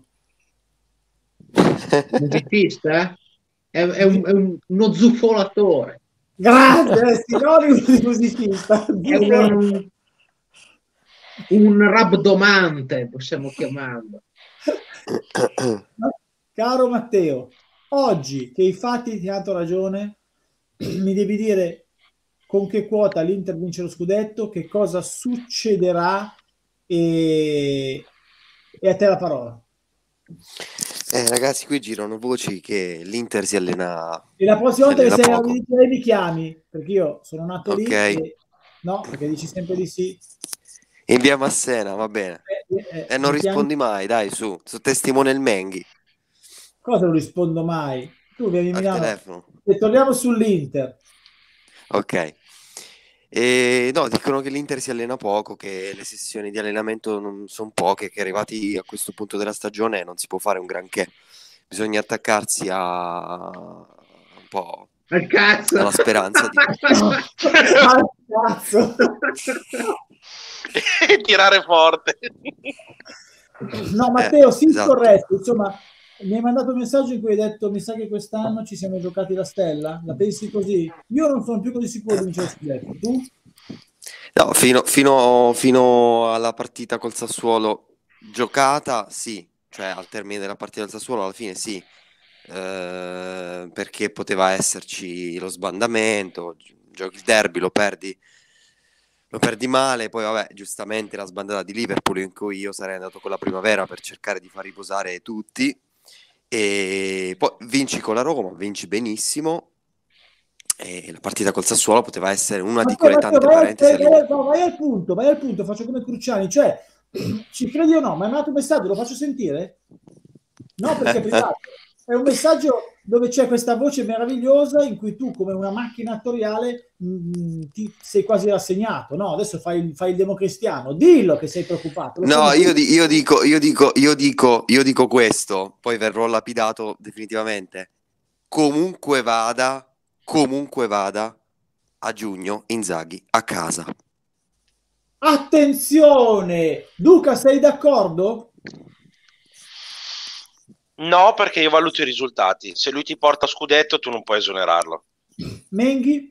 Musicista? È, è un- è un- uno zuffolatore. Grande, è sinonimo di musicista. È un, un rabdomante, possiamo chiamarlo. Caro Matteo, oggi che i fatti ti hanno dato ragione, mi devi dire con che quota l'Inter vince lo scudetto, che cosa succederà e, e a te la parola. Eh, ragazzi, qui girano voci che l'Inter si allena. E la prossima si volta che allena sei a poco. Vincenzo mi chiami, perché io sono nato lì Ok. e no, perché dici sempre di sì. In via Massena, va bene. Eh, eh, E non mi chiami- rispondi mai, dai, su, su testimone il Menghi Cosa non rispondo mai? Tu vieni a al Milano telefono. e torniamo sull'Inter. Ok. E no, dicono che l'Inter si allena poco, che le sessioni di allenamento non sono poche, che arrivati a questo punto della stagione non si può fare un granché. Bisogna attaccarsi a un po' Al cazzo. alla speranza di... Ah, cazzo. E tirare forte. No, Matteo, Eh, sì, esatto. corretto. Insomma, mi hai mandato un messaggio in cui hai detto mi sa che quest'anno ci siamo giocati la stella. La pensi così? Io non sono più così sicuro di vincere il scudetto. Tu? No, fino, fino, fino alla partita col Sassuolo giocata, sì, cioè al termine della partita del Sassuolo alla fine sì, eh, perché poteva esserci lo sbandamento, gi- giochi il derby, lo perdi, lo perdi male, poi vabbè, giustamente la sbandata di Liverpool in cui io sarei andato con la primavera per cercare di far riposare tutti, e poi vinci con la Roma, vinci benissimo, e la partita col Sassuolo poteva essere una di Matteo, quelle Matteo, tante vai, al, parentesi vai, al, all'interno. no, vai al punto, vai al punto, faccio come Cruciani, cioè ci credi o no? Ma hai mandato un messaggio, lo faccio sentire? No, perché è privato. È un messaggio dove c'è questa voce meravigliosa in cui tu, come una macchina attoriale, mh, ti sei quasi rassegnato. No, adesso fai, il- fai il democristiano. Dillo che sei preoccupato. Lo No, senti io, tu? di- io dico, io dico, io dico, io dico questo, poi verrò lapidato definitivamente. Comunque vada, comunque vada, a giugno Inzaghi a casa. Attenzione! Duca, sei d'accordo? No, perché io valuto i risultati. Se lui ti porta a scudetto, tu non puoi esonerarlo. Menghi?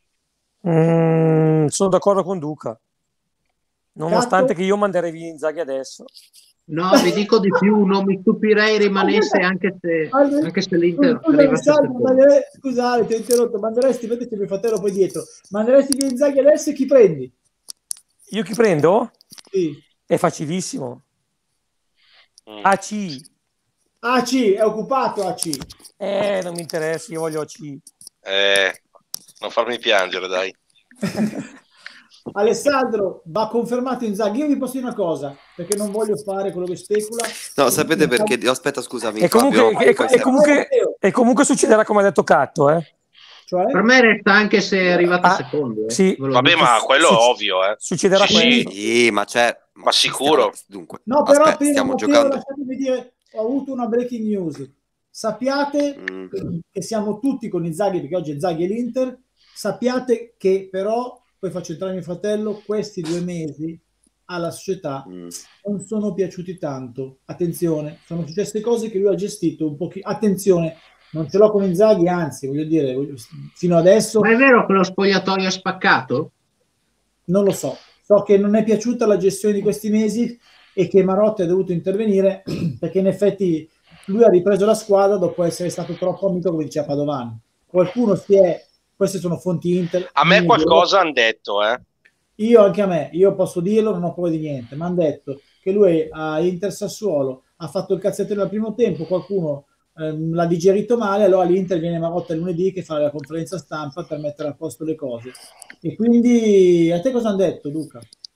Mm, sono d'accordo con Duca. Nonostante Gatto? che io manderei via Inzaghi adesso. No, vi dico di più, non mi stupirei rimanesse anche se, Allora, anche se l'Inter scusa, arrivasse Salvo, secondo. mandere- scusate, ti ho interrotto. Manderesti, vedete mio fratello poi dietro. Manderesti via Inzaghi adesso e chi prendi? Io chi prendo? Sì. È facilissimo. Mm. A C. A C, è occupato A C. Eh, non mi interessa, io voglio A C. Eh, non farmi piangere, dai. Alessandro, va confermato Inzaghi. Io vi posso dire una cosa, perché non voglio fare quello che specula. No, sapete perché? Aspetta, scusami. E comunque, Fabio, e, poi e comunque, e comunque succederà come ha detto Catto, eh? Cioè? Per me resta anche se è arrivato Ah, secondo. Eh. sì. Vabbè, ma quello è ovvio, eh. Succederà sì, questo. Sì, ma c'è... Ma sicuro. Stiamo, dunque, No, però aspetta, prima stiamo Matteo, giocando... lasciatemi dire, ho avuto una breaking news. Sappiate Mm. che siamo tutti con Inzaghi, perché oggi Inzaghi è l'Inter. Sappiate che però, poi faccio entrare mio fratello, questi due mesi alla società Mm. non sono piaciuti tanto. Attenzione, sono successe cose che lui ha gestito un pochino. Attenzione, non ce l'ho con Inzaghi, anzi, voglio dire, fino adesso... Ma è vero che lo spogliatoio è spaccato? Non lo so. So che non è piaciuta la gestione di questi mesi e che Marotta è dovuto intervenire perché in effetti lui ha ripreso la squadra dopo essere stato troppo amico, come diceva Padovan. Qualcuno si è... Queste sono fonti Inter. A me qualcosa hanno detto, eh. Io, anche a me, io posso dirlo, non ho paura di niente, mi hanno detto che lui a Inter Sassuolo ha fatto il cazzettino al primo tempo, qualcuno ehm, l'ha digerito male, allora l'Inter viene Marotta il lunedì che fa la conferenza stampa per mettere a posto le cose. E quindi a te cosa hanno detto, Luca?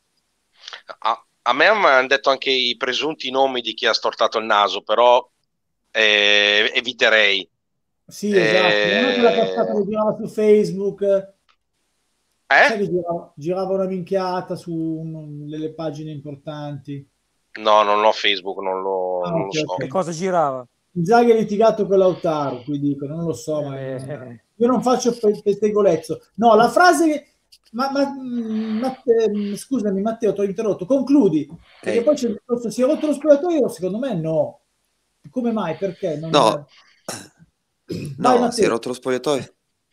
A, a me hanno detto anche i presunti nomi di chi ha stortato il naso, però eh, eviterei. Sì, esatto. Eh... Non è quella passata che girava su Facebook. Eh? Sai che girava, girava una minchiata su un, delle pagine importanti. No, non ho Facebook, non lo, Ah, non okay, lo so. Che cosa girava? Inzaghi ha litigato con Lautaro, qui dico, non lo so, ma Eh. io non faccio pe- pettegolezzo. No, la frase che... Ma, ma, ma eh, scusami Matteo, ti ho interrotto, concludi, perché Ehi. poi c'è il discorso, si è rotto lo spogliatoio, secondo me no. Come mai? Perché? Non... No, Vai, no, si è Matteo. rotto lo spogliatoio.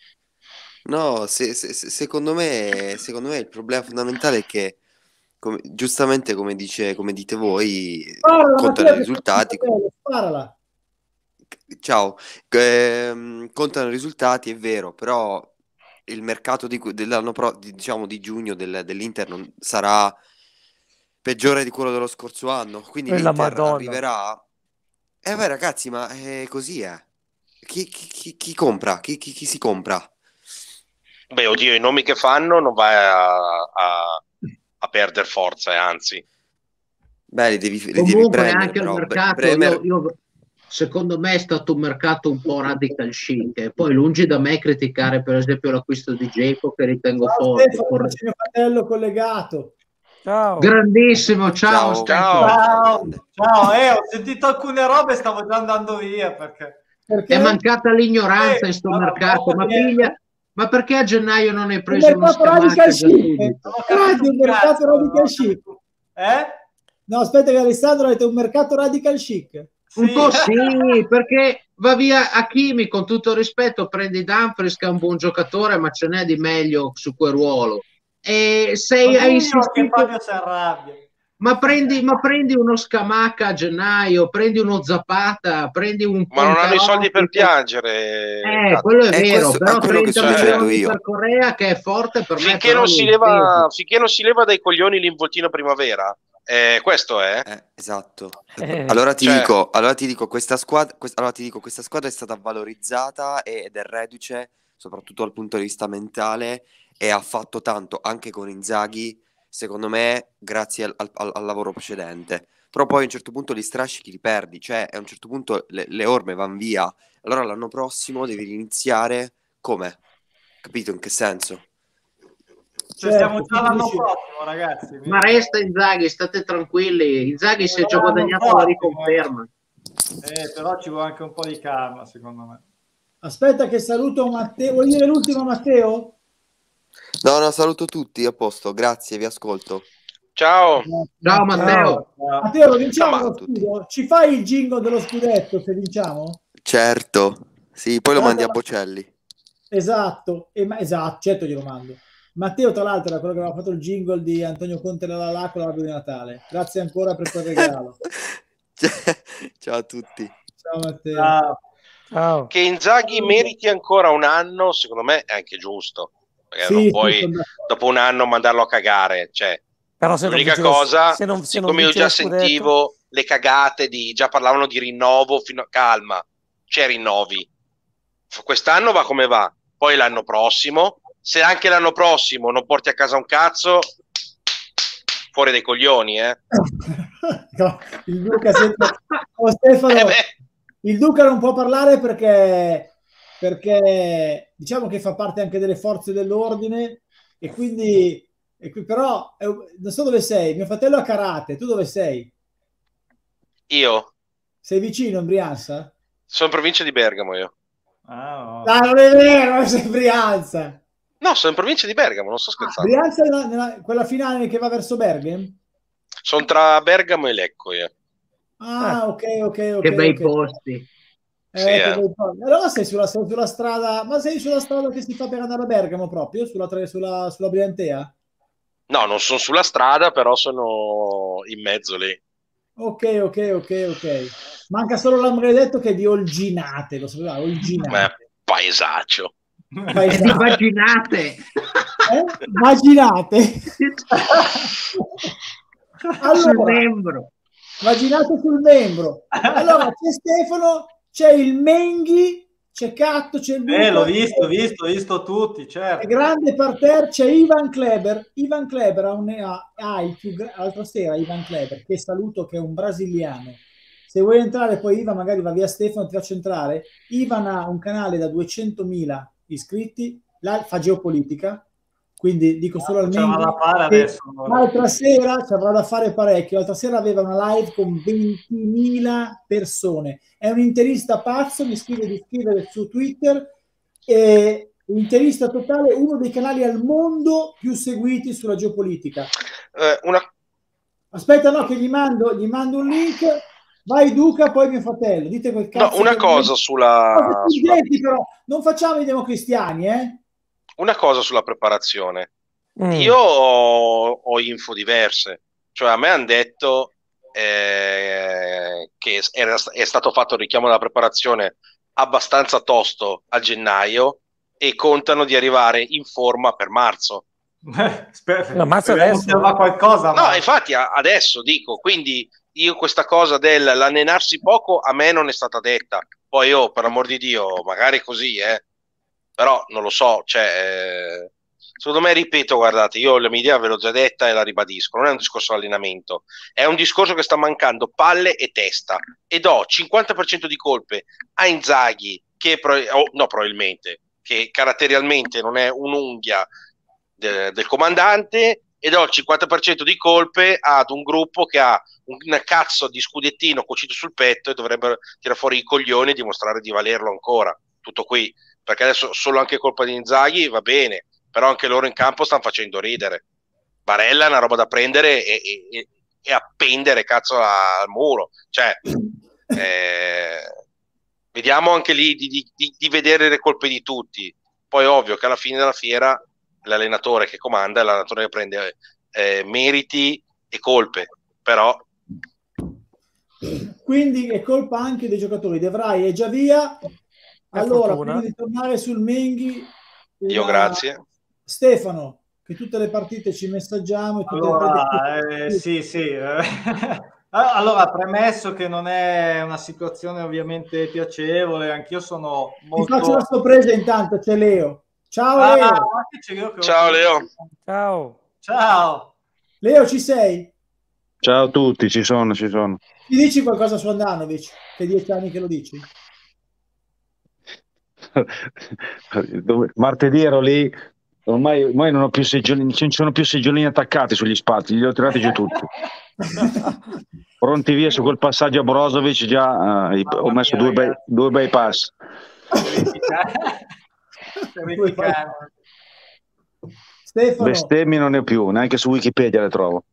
No, se- se- se- secondo me, secondo me il problema fondamentale è che, come- giustamente come dice, come dite voi, Sparala, contano Matteo, i risultati. Matteo, sparala. Ciao, ehm, contano i risultati, è vero, però il mercato di, que- dell'anno pro, di- diciamo di giugno del- dell'Inter non sarà peggiore di quello dello scorso anno, quindi E la l'Inter Madonna. arriverà. Eh beh, ragazzi, ma è così è. Chi, chi- chi- chi compra? Chi, chi- chi si compra? Beh, oddio, i nomi che fanno non vai a, a, a perdere forza, eh, anzi. Beh, li devi, li devi Comunque prendere, anche il però. Bre- mercato, Bremer- io, io- secondo me è stato un mercato un po' radical chic. E poi lungi da me criticare per esempio l'acquisto di Dzeko, che ritengo Ciao forte. Stefano, Corre- c'è mio fratello collegato. Ciao. Grandissimo, ciao, Ciao. Stefano. Ciao, grande. ciao, eh, ho sentito alcune robe e stavo già andando via perché... Perché? È mancata l'ignoranza Eh, in sto allora, mercato, ma perché- piglia, ma perché a gennaio non hai Un preso uno mercato scamacca radical già chic. subito? Non ho capito Grande, un un mercato cazzo, non ho radical chic. capito. Eh? No, aspetta che Alessandro ha detto un mercato radical chic. Un Sì. po' sì, perché va via Hakimi, con tutto il rispetto, prendi Dumfries che è un buon giocatore, ma ce n'è di meglio su quel ruolo. E sei, Non hai che insistito, Fabio si arrabbia. ma prendi, ma prendi uno Scamacca a gennaio, prendi uno Zapata, prendi un Ma non hanno i Ponterotti soldi per che- piangere. Eh, cazzo. quello è Eh, vero, questo- però è quello che trenta sto dicendo milioni io. per Correa che è forte per me. Finché però non, si li leva, spesi. finché non si leva dai coglioni l'involtino primavera, eh, questo è. Eh, esatto. Eh. Allora ti Cioè- dico, allora ti dico, questa squadra, quest- allora ti dico, questa squadra è stata valorizzata ed è reduce, soprattutto dal punto di vista mentale, e ha fatto tanto anche con Inzaghi, secondo me, grazie al, al- al lavoro precedente. Però poi a un certo punto li strascichi li perdi, cioè a un certo punto le, le orme vanno via. Allora l'anno prossimo devi iniziare come? Capito in che senso? Cioè, Certo, siamo già tu l'anno dici- prossimo, ragazzi. Ma resta Inzaghi, state tranquilli. Inzaghi si è già Eh, guadagnato no, la no. riconferma. Eh, però ci vuole anche un po' di calma, secondo me. Aspetta che saluto Matteo. Vuoi dire l'ultimo Matteo? No, no, saluto tutti, a posto, grazie, vi ascolto. Ciao. Ciao Matteo. Ciao. Matteo, lo vinciamo Ciao a lo scudo? Ci fai il jingle dello scudetto se vinciamo? Certo, sì, poi lo Guarda- mandi a Bocelli. Esatto, e ma- esatto, certo glielo mando. Matteo, tra l'altro, era quello che aveva fatto il jingle di Antonio Conte nella là con l'albero di Natale. Grazie ancora per quel regalo. Ciao a tutti. Ciao Matteo. Ciao. Ciao. Che Inzaghi meriti ancora un anno, secondo me è anche giusto. Perché Sì, non sì, puoi sono d'accordo. dopo un anno mandarlo a cagare. Cioè, Però se non l'unica vince lo- cosa, se non- se non siccome io vince già lo scudetto- sentivo le cagate di già parlavano di rinnovo, fino a calma, c'è rinnovi. F- Quest'anno va come va, poi l'anno prossimo se anche l'anno prossimo non porti a casa un cazzo, fuori dai coglioni, eh. No, il Duca sempre... oh, Stefano, eh il Duca non può parlare perché, perché diciamo che fa parte anche delle forze dell'ordine e quindi e qui, però eh, non so dove sei. Mio fratello a karate, tu dove sei? Io? Sei vicino in Brianza? Sono in provincia di Bergamo io. Ah, no. Dai, non è vero, sei in Brianza. No, sono in provincia di Bergamo, non sto scherzando. Ah, Brianza è nella, nella, quella finale che va verso Bergamo? Sono tra Bergamo e Lecco io. Ah, ok, ok, ok. Che bei okay. posti. Eh, sì, che eh. bei posti. Allora sei sulla, sei sulla strada, ma sei sulla strada che si fa per andare a Bergamo proprio? Sulla, sulla, sulla Briantea? No, non sono sulla strada, però sono in mezzo lì. Ok, ok, ok, ok. Manca solo l'amore che è di Olginate, lo sapeva, Olginate. Eh, paesaccio. Paesaccio. Immaginate. Eh? Immaginate. Allora, sul membro. Immaginate sul membro. Allora c'è Stefano, c'è il Menghi, c'è Catto, c'è il Duca, Eh, l'ho visto, visto, visto tutti, certo. è grande parterre, c'è Ivan Kleber. Ivan Kleber ha, un, ha, ha il più l'altra sera Ivan Kleber, che saluto, che è un brasiliano. Se vuoi entrare poi Ivan magari va via Stefano, ti faccio entrare. Ivan ha un canale da duecentomila iscritti, là fa geopolitica, quindi dico solo al Menghi l'altra sera ci avrà da fare parecchio. L'altra sera aveva una live con ventimila persone, è un interista pazzo, mi scrive di scrivere su Twitter, e interista totale, uno dei canali al mondo più seguiti sulla geopolitica. Eh, una... aspetta, no, che gli mando, gli mando un link. Vai Duca, poi mio fratello, dite quel cazzo. No, una cosa sulla... sulla... Però non facciamo i democristiani, eh? Una cosa sulla preparazione. Mm. Io ho, ho info diverse. Cioè a me hanno detto eh, che era, è stato fatto il richiamo della preparazione abbastanza tosto a gennaio e contano di arrivare in forma per marzo. Spero, no, marzo adesso qualcosa. No, ma... infatti adesso dico, quindi io questa cosa dell'allenarsi poco a me non è stata detta. Poi io, per amor di Dio, magari così, eh. Però non lo so, cioè, eh, secondo me, ripeto, guardate, io la mia idea ve l'ho già detta e la ribadisco, non è un discorso di allenamento, è un discorso che sta mancando palle e testa, e do cinquanta per cento di colpe a Inzaghi, che pro- oh, no, probabilmente, che caratterialmente non è un'unghia de- del comandante, e do il cinquanta per cento di colpe ad un gruppo che ha un cazzo di scudettino cucito sul petto e dovrebbero tirare fuori i coglioni e dimostrare di valerlo ancora. Tutto qui. Perché adesso solo anche colpa di Inzaghi va bene, però anche loro in campo stanno facendo ridere. Barella è una roba da prendere e, e, e appendere cazzo al muro, cioè eh, vediamo anche lì di, di, di vedere le colpe di tutti. Poi ovvio che alla fine della fiera l'allenatore che comanda è l'allenatore che prende eh, meriti e colpe, però quindi è colpa anche dei giocatori. De Vrij è già via. Allora, prima di tornare sul Menghi, io una... grazie Stefano, che tutte le partite ci messaggiamo e tutte allora, le partite... eh, sì sì allora, premesso che non è una situazione ovviamente piacevole, anch'io sono molto... Ti faccio la sorpresa intanto, c'è Leo. Ciao ah, Leo. Leo che ciao Leo. Ciao. Ciao Leo, ci sei? Ciao a tutti, ci sono, ci sono. Ti dici qualcosa su Andanovic? Che dieci anni che lo dici? Martedì ero lì, ormai, ormai non ho più seggiolini, non ci sono più seggiolini attaccati sugli spalti, li ho tirati giù tutti. Pronti via su quel passaggio a Brozovic, già uh, ho messo due bei, due bei pass. Stefano. Bestemmi non ne ho più, neanche su Wikipedia le trovo.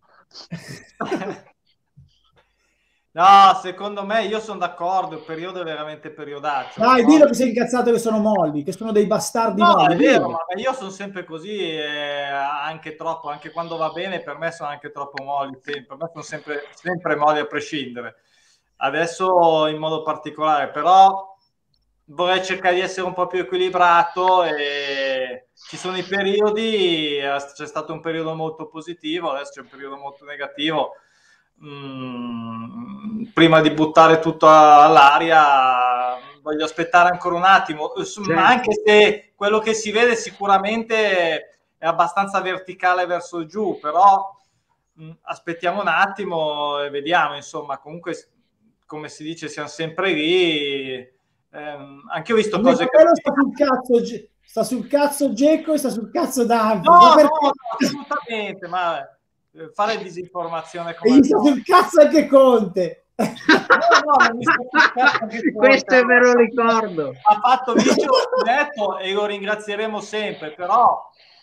No, secondo me io sono d'accordo, il periodo è veramente periodaccio. Dai, dillo che sei incazzato che sono molli, che sono dei bastardi no, molli. È vero, ma io sono sempre così, eh, anche troppo, anche quando va bene per me sono anche troppo molli, per me sono sempre, sempre molli a prescindere. Adesso in modo particolare, però vorrei cercare di essere un po' più equilibrato e ci sono i periodi, c'è stato un periodo molto positivo, adesso c'è un periodo molto negativo. Mm, prima di buttare tutto all'aria voglio aspettare ancora un attimo, certo. Anche se quello che si vede sicuramente è abbastanza verticale verso il giù, però mh, aspettiamo un attimo e vediamo, insomma, comunque come si dice siamo sempre lì, ehm, anche io ho visto cose che... sta sul cazzo, sta sul cazzo Gecko e sta sul cazzo Danfo. No, no, no, assolutamente, ma fare disinformazione come... E gli sta sul cazzo anche Conte. No, no, mi sta anche questo è me lo ricordo. Ha fatto vincere lo scudetto e lo ringrazieremo sempre, però...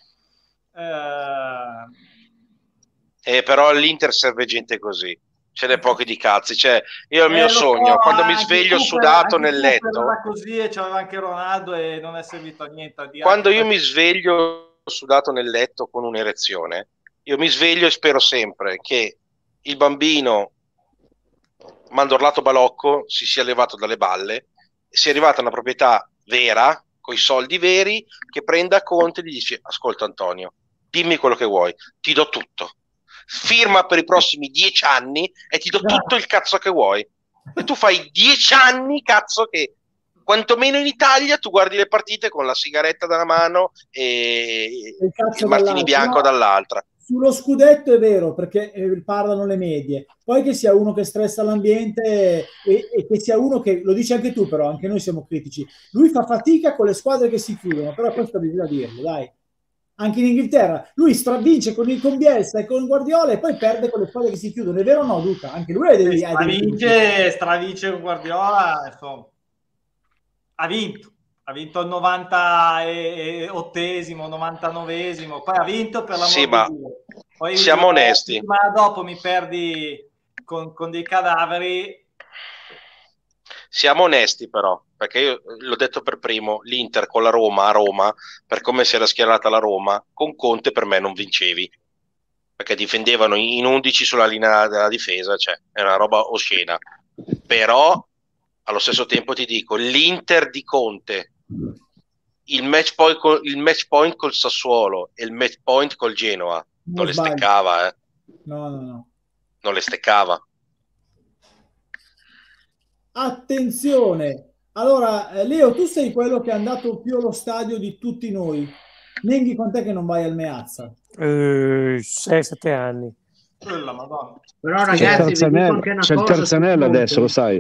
Eh... Eh, però all'Inter serve gente così, ce n'è pochi di cazzi, cioè io il mio eh, sogno so, quando mi sveglio sudato nel letto, era così e c'aveva anche Ronaldo e non è servito a niente, a quando io mi sveglio sudato nel letto con un'erezione, io mi sveglio e spero sempre che il bambino mandorlato balocco si sia levato dalle balle e sia arrivata una proprietà vera con i soldi veri, che prenda Conte e gli dice: ascolta Antonio, dimmi quello che vuoi, ti do tutto, firma per i prossimi dieci anni e ti do tutto il cazzo che vuoi. E tu fai dieci anni, cazzo, che quantomeno in Italia tu guardi le partite con la sigaretta da una mano e il, il martini bianco dall'altra. Sullo scudetto è vero, perché eh, parlano le medie, poi che sia uno che stressa l'ambiente e, e che sia uno che, lo dici anche tu però, anche noi siamo critici, lui fa fatica con le squadre che si chiudono, però questo bisogna dirlo, dai. Anche in Inghilterra, lui stravince con il con Bielsa e con Guardiola e poi perde con le squadre che si chiudono, è vero o no Luca? Anche lui ha dei... Stravince, stravince con Guardiola, insomma, ha vinto. Ha vinto il novantaottesimo, novantanovesimo, poi ha vinto per l'amor sì, di ma Dio. Poi siamo onesti. Ma dopo mi perdi con, con dei cadaveri. Siamo onesti però, perché io l'ho detto per primo, l'Inter con la Roma a Roma, per come si era schierata la Roma, con Conte per me non vincevi, perché difendevano in undici sulla linea della difesa, cioè è una roba oscena. Però allo stesso tempo ti dico, l'Inter di Conte, il match point col, il match point col Sassuolo e il match point col Genoa non, non le steccava, eh. No, no, no. Non le steccava. Attenzione. Allora, eh, Leo, tu sei quello che è andato più allo stadio di tutti noi. Menghi, quant'è che non vai al Meazza? sei sette anni. Quella Madonna. Però ragazzi, c'è il terzo, c'è il terzo anello adesso, lo sai.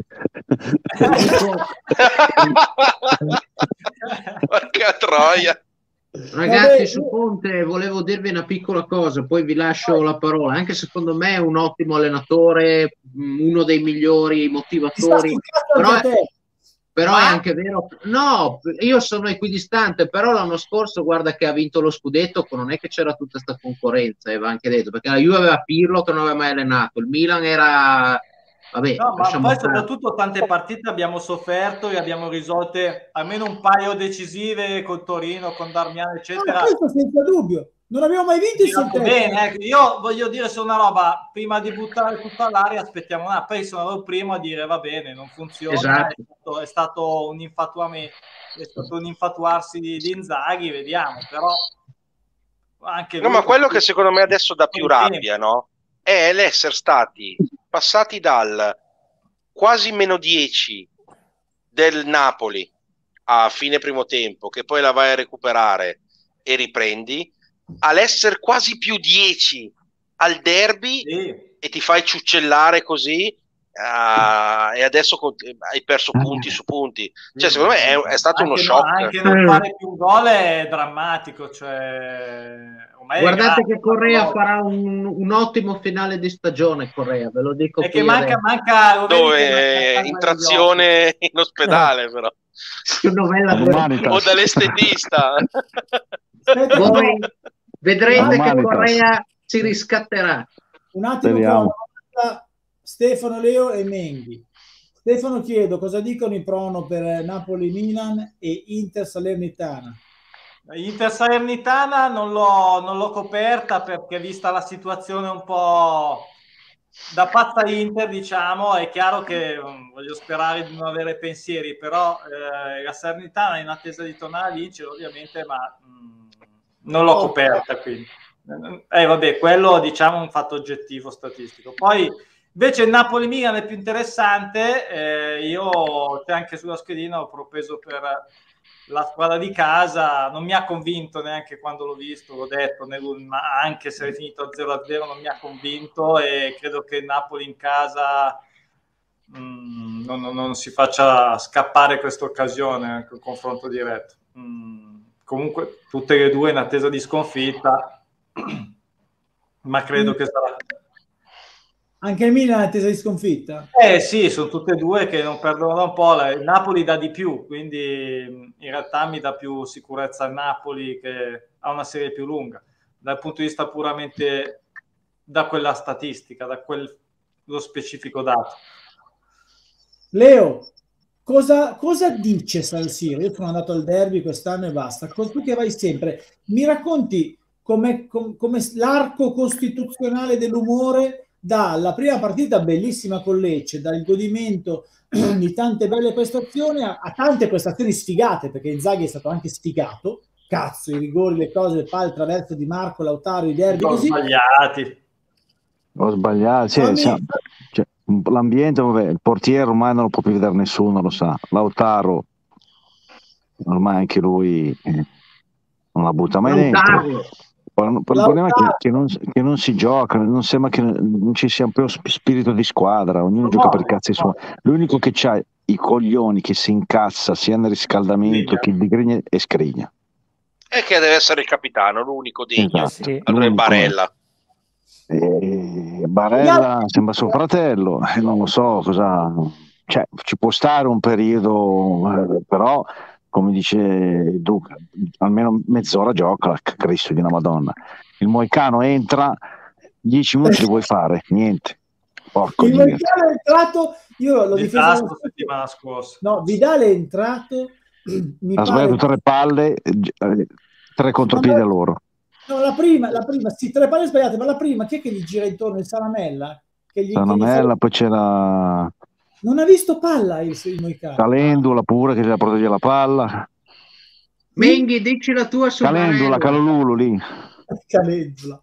Porca troia. Ragazzi, Vabbè, su Conte volevo dirvi una piccola cosa, poi vi lascio la parola. Anche secondo me è un ottimo allenatore, uno dei migliori motivatori, però è, però è anche vero, no, io sono equidistante, però l'anno scorso guarda che ha vinto lo scudetto, non è che c'era tutta questa concorrenza, aveva anche detto, perché la Juve aveva Pirlo che non aveva mai allenato, il Milan era... Vabbè, no, ma poi stare. soprattutto tante partite abbiamo sofferto e abbiamo risolte almeno un paio decisive con Torino, con Darmian, eccetera. No, questo senza dubbio, non abbiamo mai vinto il sorteggio. Bene, eh. Io voglio dire se una roba, prima di buttare tutta all'aria aspettiamo una, poi sono il primo a dire va bene, non funziona, esatto. è, stato, è stato un infatuamento, è stato un infatuarsi di, di Inzaghi, vediamo, però anche no, ma quello che secondo me adesso dà più rabbia, no? È l'essere stati passati dal quasi meno dieci del Napoli a fine primo tempo, che poi la vai a recuperare e riprendi, all'essere quasi più dieci al derby, sì, e ti fai ciuccellare così, uh, e adesso hai perso punti su punti. Cioè, secondo me è, è stato anche uno shock. No, anche non fare più un gol è drammatico, cioè... Guardate che Correa farà un, un ottimo finale di stagione. Correa, ve lo dico. È che manca, manca dove manca in trazione in ospedale, però o dall'estetista. Voi vedrete che Correa si riscatterà. Un attimo, Stefano, Leo e Menghi. Stefano, chiedo cosa dicono i prono per Napoli-Milan e Inter-Salernitana. Inter Salernitana non l'ho, non l'ho coperta perché vista la situazione un po' da pazza Inter, diciamo, è chiaro che um, voglio sperare di non avere pensieri, però eh, la Salernitana è in attesa di tornare a vincere ovviamente, ma mh, non l'ho coperta, quindi eh, vabbè, quello diciamo è un fatto oggettivo statistico. Poi Invece il Napoli-Milan è più interessante, eh, io c'è anche sulla schedina, ho propeso per la squadra di casa, non mi ha convinto neanche quando l'ho visto, l'ho detto, ma anche se è finito a zero a zero non mi ha convinto e credo che il Napoli in casa mh, non, non, non si faccia scappare questa occasione col confronto diretto. Mh, comunque tutte e due in attesa di sconfitta, ma credo che sarà... Anche il Milan è in attesa di sconfitta? Eh sì, sono tutte e due che non perdono da un po'. Il Napoli dà di più, quindi in realtà mi dà più sicurezza il Napoli che ha una serie più lunga. Dal punto di vista puramente da quella statistica, da quello specifico dato. Leo, cosa, cosa dice San Siro? Io sono andato al derby quest'anno e basta. Tu che vai sempre, mi racconti come, com, come l'arco costituzionale dell'umore dalla prima partita bellissima con Lecce, dal godimento di tante belle prestazioni a, a tante prestazioni sfigate, perché Inzaghi è stato anche sfigato, cazzo, i rigori, le cose, le palle, il traverso di Marco, Lautaro, i derby ho così. sbagliati. Ho sbagliato, sì, Fammi... sì, cioè, l'ambiente, vabbè, il portiere ormai non lo può più vedere nessuno, lo sa. Lautaro, ormai anche lui eh, non la butta mai Lautaro. dentro. Il problema è che, che, non, che non si gioca, non sembra che non ci sia più spirito di squadra, ognuno no, gioca per i cazzi suoi. L'unico che c'ha i coglioni che si incazza sia nel riscaldamento che di grigna e scrigna. E che deve essere il capitano, l'unico degno. Esatto. Sì. Allora è Barella. E Barella sembra suo fratello, e non lo so cosa. Cioè, ci può stare un periodo, però. Come dice Duca, almeno mezz'ora gioca, la Cristo di una Madonna. Il Moicano entra, dieci minuti li vuoi fare? Niente. Porco il Dio. Moicano è entrato, io l'ho difeso la settimana scorsa. No, Vidal è entrato. Mi ha sbagliato tre palle, tre contropiedi a loro. No, la prima, la prima, sì, tre palle sbagliate, ma la prima, chi è che gli gira intorno? Il Salamella? Che gli, Salamella, che gli fa... poi c'era... Non ha visto palla il, il Moicano. Calendula pure che gli protegge la palla. Menghi, dici la tua su Calendula, Calolulu lì. Calendula.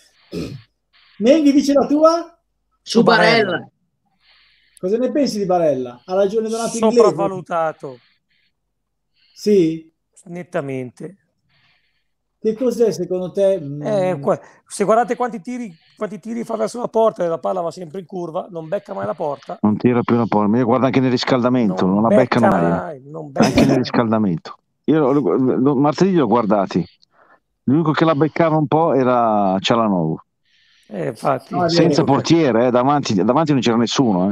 Menghi, dici la tua? Su Barella. Cosa ne pensi di Barella? Ha ragione Donato Inglese? Sopravvalutato. Sì? Nettamente. Che cos'è secondo te? Eh, se guardate quanti tiri, quanti tiri fa verso la porta e la palla va sempre in curva, non becca mai la porta. Non tira più la porta, io guarda anche nel riscaldamento, non, non la beccano mai. Non anche nel riscaldamento. Io lo, lo, martedì li ho guardati. L'unico che la beccava un po' era Cialanoglu. Eh, infatti. No, senza portiere, eh, davanti, davanti non c'era nessuno. Eh.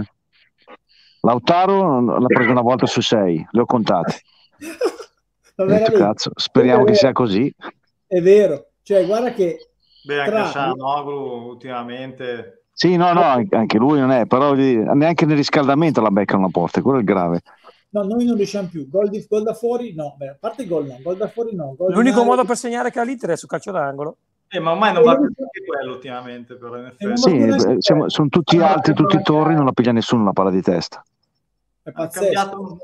Lautaro l'ha preso una volta su sei, le ho contate. Detto, cazzo, speriamo che sia così. È vero, cioè guarda che beh, anche tra... Cialanoglu ultimamente sì, no, no, anche lui non è, però neanche nel riscaldamento la beccano la porta, quello è il grave. No, noi non riusciamo più, gol, di, gol da fuori no, beh, a parte gol no, gol da fuori no. L'unico modo per segnare che ha l'Inter è su calcio d'angolo. Eh, ma ormai non va più anche quello ultimamente, però in effetti. Sì, beh, siamo, sono tutti alti, tutti i torri, non la piglia nessuno la palla di testa. È pazzesco.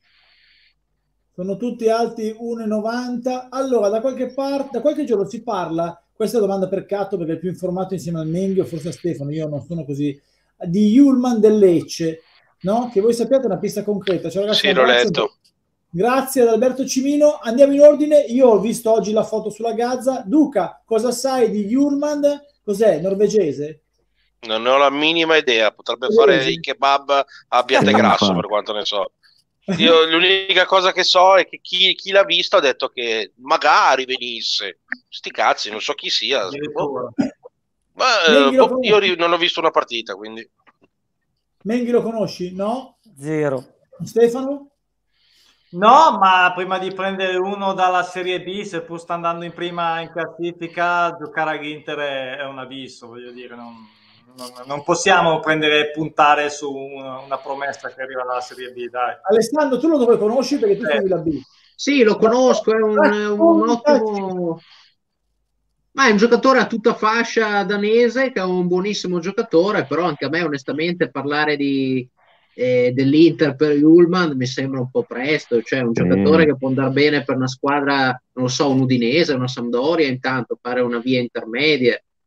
Sono tutti alti uno e novanta. Allora, da qualche parte, da qualche giorno si parla, questa è una domanda per Catto perché è il più informato insieme al Menghi o forse a Stefano, io non sono così, di Julman del Lecce, no? Che voi sappiate è una pista concreta. Cioè, ragazzi, sì, l'ho letto. Grazie ad Alberto Cimino. Andiamo in ordine. Io ho visto oggi la foto sulla Gazza. Duca, cosa sai di Julman? Cos'è? Norvegese? Non ne ho la minima idea. Potrebbe Norvegese. Fare i kebab a Biantegrasso, per quanto ne so. Io l'unica cosa che so è che chi, chi l'ha visto ha detto che magari venisse. Sti cazzi, non so chi sia. Oh. Ma, eh, boh, io non ho visto una partita, quindi. Menghi lo conosci? No? Zero. Stefano? No, ma prima di prendere uno dalla Serie B, seppur sta andando in prima in classifica, giocare all'Inter è un abisso, voglio dire, non... Non, non possiamo prendere e puntare su una, una promessa che arriva dalla Serie B, dai. Alessandro, tu lo dove conosci perché tu eh. sei la B. Sì, lo conosco, è un, un ottimo... Ma è un giocatore a tutta fascia danese, che è un buonissimo giocatore, però anche a me onestamente parlare di, eh, dell'Inter per Julman mi sembra un po' presto, cioè un giocatore mm. che può andare bene per una squadra, non lo so, un Udinese, una Sampdoria, intanto fare una via intermedia.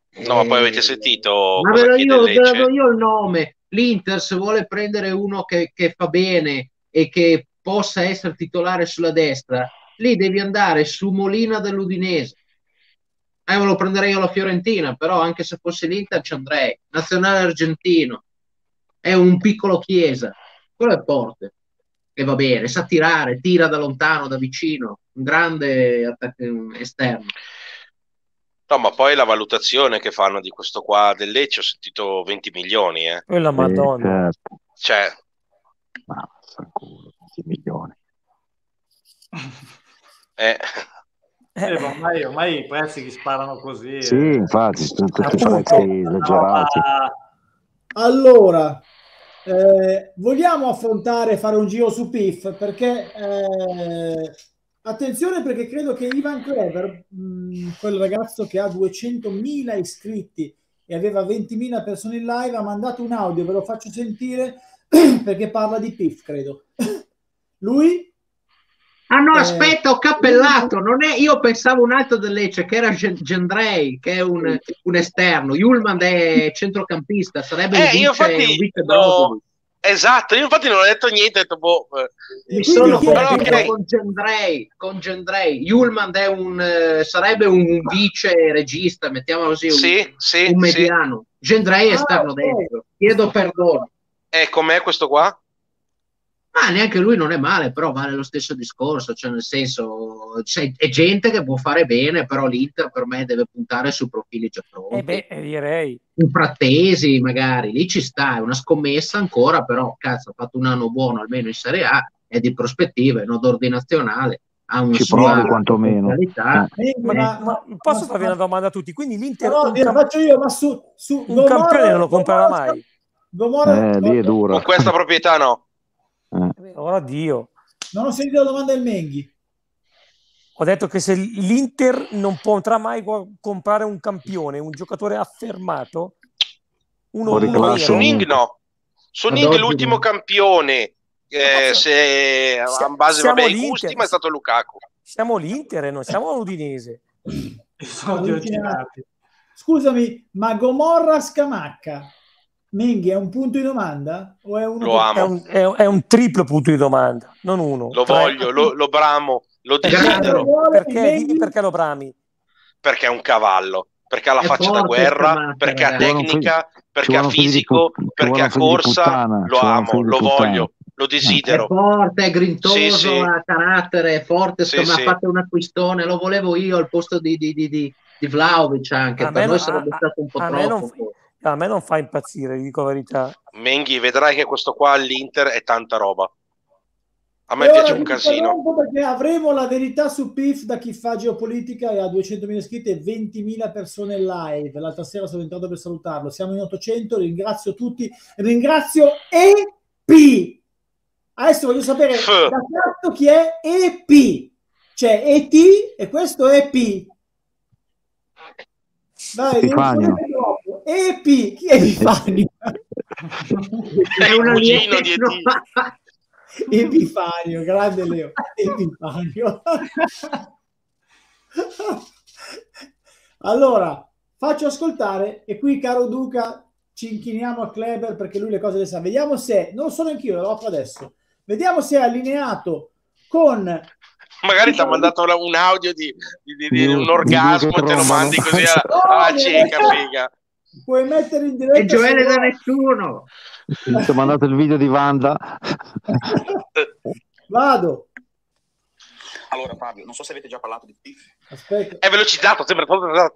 No, ma poi avete sentito Ma cosa ve lo chiede io, Lecce? ve lo do io il nome. L'Inter, se vuole prendere uno che, che fa bene e che possa essere titolare sulla destra, lì devi andare su Molina dell'Udinese. Eh, me lo prenderei io la Fiorentina, però anche se fosse l'Inter ci andrei. Nazionale argentino, è un piccolo Chiesa, quello è forte e va bene, sa tirare, tira da lontano, da vicino, un grande attac- esterno. No, ma poi la valutazione che fanno di questo qua del Lecce, ho sentito venti milioni, eh. Quella Sì, Madonna. certo. Cioè, Ma fanculo, venti milioni. eh, Eh, ma ormai, ormai i prezzi che sparano così. Sì, eh. infatti, sono tutti Appunto. prezzi esagerati. Allora, eh, vogliamo affrontare, fare un giro su P I F perché eh, attenzione, perché credo che Ivan Clever, mh, quel ragazzo che ha duecentomila iscritti e aveva ventimila persone in live, ha mandato un audio, ve lo faccio sentire perché parla di P I F, credo. Lui? Ah no, Eh, aspetta, ho cappellato, non è, io pensavo un altro del Lecce che era Gen- Gendrei, che è un, un esterno. Julman è centrocampista, sarebbe un eh, io vice, un infatti vice no, Brozovic. esatto, io infatti non ho detto niente, ho detto, boh, eh. Mi quindi sono chi è? confuso Ok. con Gendrei, con Gendrei. Julman è un, eh, sarebbe un vice regista, mettiamolo così, un, Sì, sì, un sì. mediano. Gendrei è Ah, esterno ok. destro. Chiedo perdono. E com'è questo qua? Ah, neanche lui non è male, però vale lo stesso discorso, cioè nel senso c'è, è gente che può fare bene, però l'Inter per me deve puntare su profili già pronti. Eh beh, eh, direi. Un Frattesi magari, lì ci sta, è una scommessa ancora, però cazzo, ha fatto un anno buono almeno in Serie A, è di prospettive, non d'ordinazionale, ha una Ci sua provi quantomeno. potenzialità. Eh, Ma, ma- ma ma- posso ma- farvi una domanda a tutti? Quindi l'Inter no, un, gliela cam- faccio io, ma su, su un campione non lo comprerà Gomorra, mai? Gomorra, Eh, lì è dura. Con questa proprietà no. Eh. Ora Dio. non ho sentito la domanda del Menghi. Ho detto che se l'Inter non potrà mai gu- comprare un campione, un giocatore affermato, uno, Fuori uno classe, vero. Suning comunque. no. Suning Ad oggi l'ultimo no. campione, eh, Cazzo, se sia- a base siamo vabbè, i l'Inter. gusti, ma è stato Lukaku. Siamo l'Inter e non siamo l'Udinese. Sono allucinati. Scusami, ma Gomorra Scamacca, Menghi, è un punto di domanda? O è uno Lo che... amo. È un, è, è un triplo punto di domanda, non uno. Lo tre. voglio, lo, lo bramo, lo Perché desidero, vuole Perché? Menghi? Dimmi perché lo brami. perché è un cavallo, perché ha la È faccia da forte guerra, Scamacca, perché ha ragazzi. Ci vuole un fi- tecnica, ci perché ha vuole un figlio di fisico, put- ci perché vuole ha un figlio di corsa, puttana, lo ci vuole un amo, figlio di lo puttana. voglio, lo È desidero. forte, è grintoso, Sì, sì. ha carattere, è forte, Sì, ma ha sì. fatto un acquistone, lo volevo io al posto di, di, di, di, di Vlahovic anche, A per me, noi no- sarebbe a- stato un po' a me non, troppo. forse. a me non fa impazzire, vi dico la verità. Menghi, vedrai che questo qua all'Inter è tanta roba. A me E ora piace un vi casino. interrompo perché avremo la verità su P I F da chi fa geopolitica e ha duecentomila iscritti e ventimila persone live. L'altra sera sono entrato per salutarlo. Siamo in ottocento, ringrazio tutti. Ringrazio E P. Adesso voglio sapere F. da cazzo chi è E P. C'è E T e questo è P. Dai, Epifanio. E P. Chi è Epifanio? È il un cugino di E alieno. T. Epifanio, grande Leo. Epifanio. Allora, faccio ascoltare e qui, caro Duca, ci inchiniamo a Kleber perché lui le cose le sa. Vediamo se, non sono anch'io, lo apro adesso. Vediamo se è allineato con... Magari ti ha mandato una- un audio di, di- di- di Di- un di orgasmo due e che te lo trombano. mandi così alla, No, alla mi cieca, ha- figa. Puoi mettere in diretta... E Gioele se da vuoi. nessuno. Ti ho mandato il video di Wanda. Vado. Allora Fabio, non so se avete già parlato di P I F. Aspetta. È velocizzato, sembra... Allora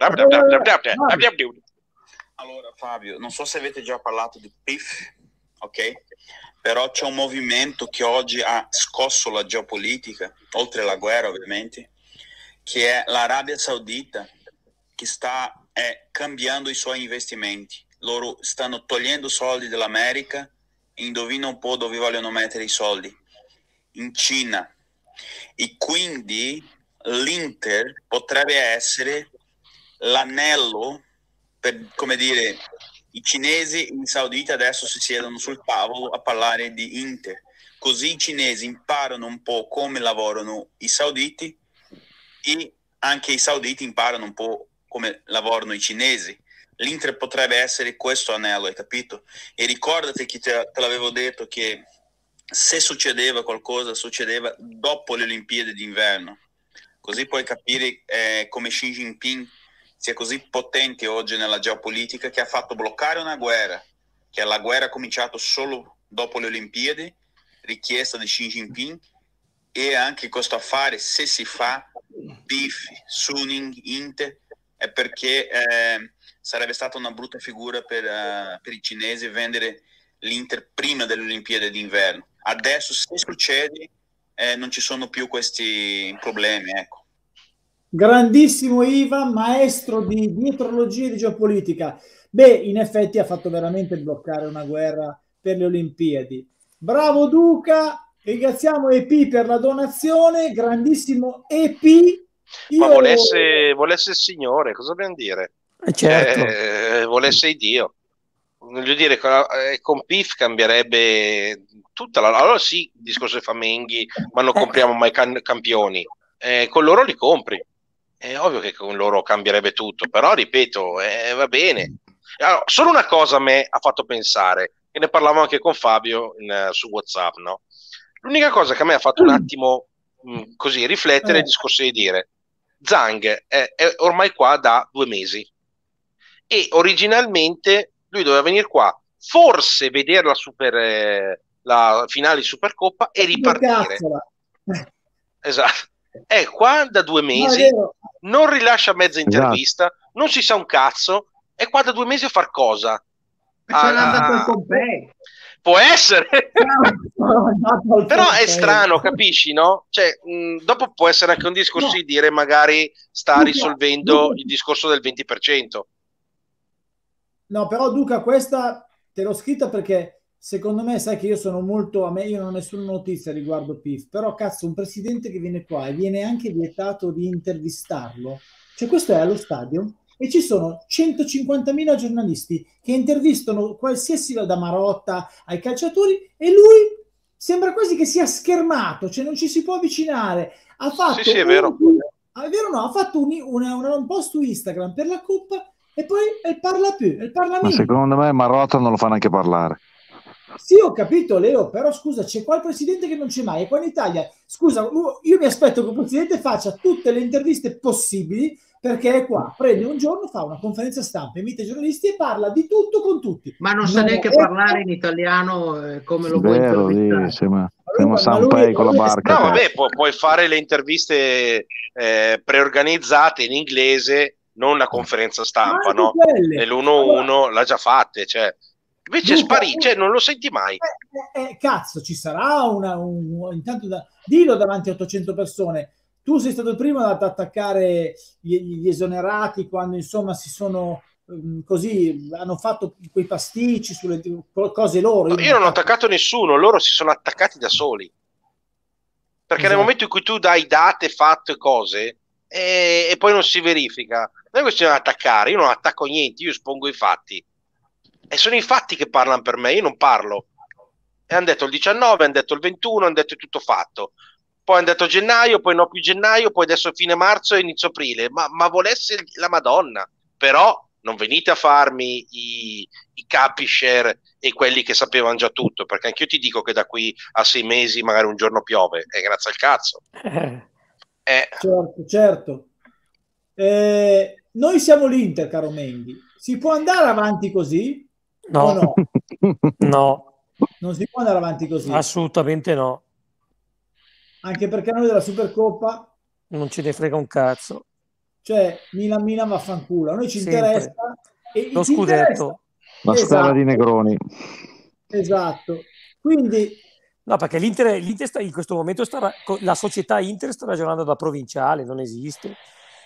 Fabio, non so se avete già parlato di P I F, ok? Però c'è un movimento che oggi ha scosso la geopolitica, oltre alla guerra ovviamente, che è l'Arabia Saudita, che sta eh, cambiando i suoi investimenti. Loro stanno togliendo soldi dall'America e indovina un po' dove vogliono mettere i soldi. In Cina. E quindi l'Inter potrebbe essere l'anello per, come dire, i cinesi e i sauditi adesso si siedono sul tavolo a parlare di Inter, così i cinesi imparano un po' come lavorano i sauditi e anche i sauditi imparano un po' come lavorano i cinesi. L'Inter potrebbe essere questo anello, hai capito? E ricordati che te, te l'avevo detto che se succedeva qualcosa, succedeva dopo le Olimpiadi d'inverno. Così puoi capire eh, come Xi Jinping sia così potente oggi nella geopolitica, che ha fatto bloccare una guerra, che la guerra ha cominciato solo dopo le Olimpiadi, richiesta di Xi Jinping, e anche questo affare, se si fa P I F, Suning, Inter, è perché eh, sarebbe stata una brutta figura per, uh, per i cinesi vendere l'Inter prima delle Olimpiadi d'inverno. Adesso, se succede, eh, non ci sono più questi problemi, ecco. Grandissimo Ivan, maestro di dietrologia e di geopolitica. Beh, in effetti ha fatto veramente bloccare una guerra per le Olimpiadi. Bravo Duca, ringraziamo E P per la donazione, grandissimo E P. Io... Ma volesse, volesse il Signore, cosa dobbiamo dire? Eh certo. Eh, volesse Dio. Voglio dire, con P I F cambierebbe tutta la... Allora sì, il discorso dei Famenghi, ma non compriamo mai can- campioni. Eh, con loro li compri. È ovvio che con loro cambierebbe tutto, però ripeto, eh, va bene. Allora, solo una cosa a me ha fatto pensare, e ne parlavo anche con Fabio in, su WhatsApp, no? L'unica cosa che a me ha fatto un attimo mh, così riflettere è il discorso di dire Zhang è, è ormai qua da due mesi e originalmente lui doveva venire qua, forse vedere la, super, eh, la finale di Supercoppa e ripartire. Esatto. È qua da due mesi, non rilascia mezza intervista, esatto. Non si sa un cazzo, è qua da due mesi a far cosa? Ah, può essere, però è strano, capisci, no? Cioè, mh, dopo può essere anche un discorso no. di dire magari sta Duca, risolvendo Duca. il discorso del venti per cento. No, però Duca, questa te l'ho scritta perché secondo me, sai che io sono molto, a me io non ho nessuna notizia riguardo P I F, però cazzo, un presidente che viene qua e viene anche vietato di intervistarlo, cioè questo è allo stadio e ci sono centocinquantamila giornalisti che intervistano qualsiasi, da Marotta ai calciatori, e lui sembra quasi che sia schermato, cioè non ci si può avvicinare. Ha fatto sì, sì, è un, vero. È vero no? Ha fatto un, una, una, un post su Instagram per la Coppa e poi e parla più, e parla Ma secondo me Marotta non lo fa neanche parlare. Sì, ho capito Leo, però scusa, c'è qua il presidente che non c'è mai, e qua in Italia, scusa, io mi aspetto che il presidente faccia tutte le interviste possibili, perché è qua, prende un giorno, fa una conferenza stampa, invita i giornalisti e parla di tutto con tutti. Ma non, non sa neanche parlare in italiano eh, come lo vuoi intervistare. Sì, siamo, siamo Sanpei con la barca. No, vabbè, pu- puoi fare le interviste eh, preorganizzate in inglese, non la conferenza stampa, no? Quelle. E l'uno a uno l'ha già fatte, cioè... Invece sparì, cioè non lo senti mai. Eh, eh, cazzo, ci sarà una... Un, intanto da, dillo davanti a ottocento persone. Tu sei stato il primo ad attaccare gli, gli esonerati quando insomma si sono um, così, hanno fatto quei pasticci sulle cose loro. Io, no, io non ho attaccato nessuno, loro si sono attaccati da soli. Perché esatto. Nel momento in cui tu dai date, fatto e cose e, e poi non si verifica, non è questione di attaccare, io non attacco niente, io espongo i fatti. E sono i fatti che parlano per me, io non parlo. E hanno detto il diciannove, hanno detto il ventuno, hanno detto è tutto fatto. Poi hanno detto gennaio, poi no più gennaio, poi adesso fine marzo e inizio aprile. Ma, ma volesse la Madonna. Però non venite a farmi i, i capi share e quelli che sapevano già tutto, perché anche io ti dico che da qui a sei mesi magari un giorno piove. E grazie al cazzo. Eh. Certo, certo. Eh, noi siamo l'Inter, caro Menghi. Si può andare avanti così? No, no? no, non si può andare avanti così. Assolutamente no. Anche perché noi della Supercoppa non ce ne frega un cazzo. Cioè, Milan Milan vaffanculo. A noi ci Sempre. interessa e lo scudetto. La esatto. squadra di Negroni. Esatto. Quindi no, perché l'Inter, l'Inter sta, in questo momento sta, la società Inter sta ragionando da provinciale, non esiste.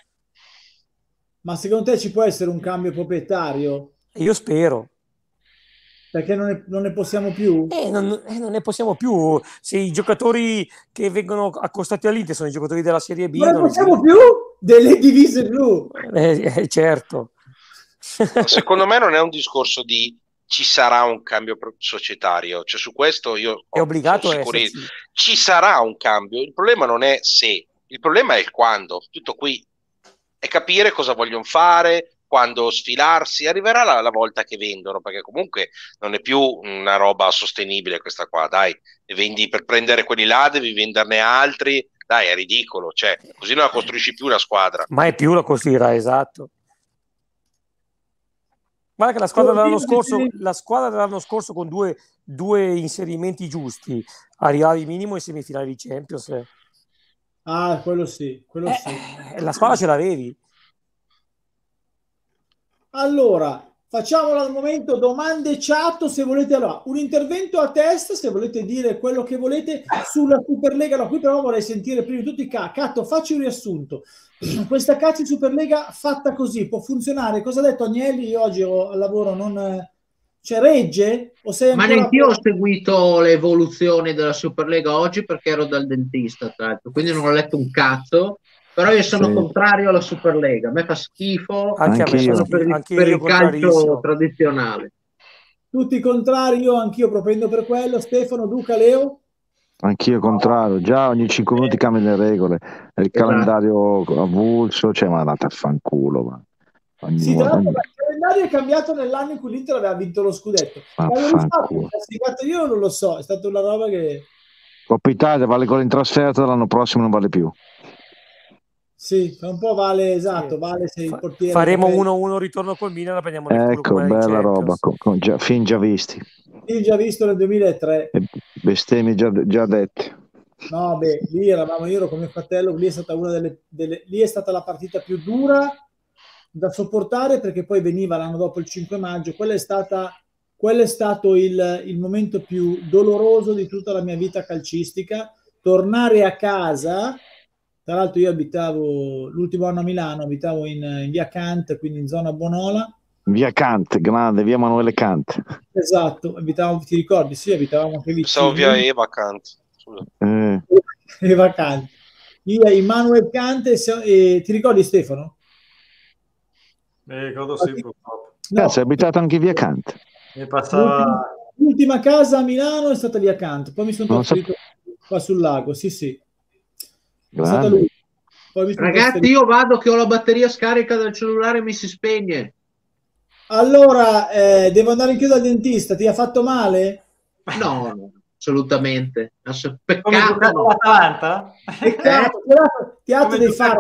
Ma secondo te ci può essere un cambio proprietario? Io spero. Perché non ne, non ne possiamo più? Eh non, eh, non ne possiamo più. Se i giocatori che vengono accostati all'Inter sono i giocatori della Serie B. Non ne non possiamo esiste. più delle divise blu. Eh, eh, certo. Secondo me non è un discorso di ci sarà un cambio societario. Cioè su questo io è obbligato a esserci. Ci sarà un cambio. Il problema non è se, il problema è il quando. Tutto qui. e capire cosa vogliono fare, quando sfilarsi. Arriverà la, la volta che vendono, perché comunque non è più una roba sostenibile questa qua, dai, e vendi per prendere quelli là, devi venderne altri, dai, è ridicolo, cioè, così non la costruisci più la squadra. Mai più la costruirà, esatto. Guarda che la squadra dell'anno scorso, la squadra dell'anno scorso con due, due inserimenti giusti arrivavi minimo in semifinale di Champions. Eh. Ah, quello sì, quello eh, sì. La squadra ce l'avevi. Allora, facciamolo al momento, domande chat, se volete, allora, un intervento a testa, se volete dire quello che volete sulla Superlega. No, qui però vorrei sentire prima di tutti Catto, facci un riassunto. Questa cazzo di Superlega fatta così può funzionare? Cosa ha detto Agnelli? Io oggi ho, al lavoro non... Cioè, regge? O sei Ma ancora... neanch'io ho seguito le evoluzioni della Superlega oggi perché ero dal dentista, tra l'altro, quindi non ho letto un cazzo. Però io sono sì. contrario alla Superlega, a me fa schifo, anche anche io, sono per il, anche per io il calcio tradizionale. Tutti contrari, io anch'io propendo per quello. Stefano, Duca, Leo? Anch'io contrario, già ogni cinque minuti cambiano le regole, il esatto. calendario avulso, cioè ma andate a fanculo. Ma. Sì, tra l'altro il calendario è cambiato nell'anno in cui l'Inter aveva vinto lo scudetto. Io non lo so, è stata una roba che... Coppa Italia vale gol in trasferta, l'anno prossimo non vale più. Sì, un po' vale, esatto, vale se il portiere... Faremo uno a uno ritorno col Milan, la prendiamo nel ecco, culo. Ecco, bella roba, con, con già, film già visti. Film già visto nel duemilatré. E bestemmi già, già detti. No, beh, lì eravamo, io ero con mio fratello, lì è stata una delle, delle... Lì è stata la partita più dura da sopportare, perché poi veniva l'anno dopo il cinque maggio. Quella è stata... Quello è stato il, il momento più doloroso di tutta la mia vita calcistica. Tornare a casa... Tra l'altro io abitavo l'ultimo anno a Milano, abitavo in, in via Kant, quindi in zona Buonola. Via Kant, grande, via Emanuele Kant. Esatto, abitavamo, ti ricordi? Sì, abitavamo anche vicino. Pensavo via Eva Kant. Eh. Eva Kant. Io Emanuele Kant e, e ti ricordi Stefano? Mi ricordo sì, purtroppo. No. Cazzo, hai abitato anche via Kant. Mi passava... L'ultima, l'ultima casa a Milano è stata via Kant, poi mi sono trasferito so... qua sul lago, sì sì. Lui. Ragazzi, io vado che ho la batteria scarica del cellulare e mi si spegne. Allora, eh, devo andare in chiusa al dentista. Ti ha fatto male? No, no assolutamente. Ass- peccato. Come giocare con l'Atalanta? Peccato. Ti ha devi fare.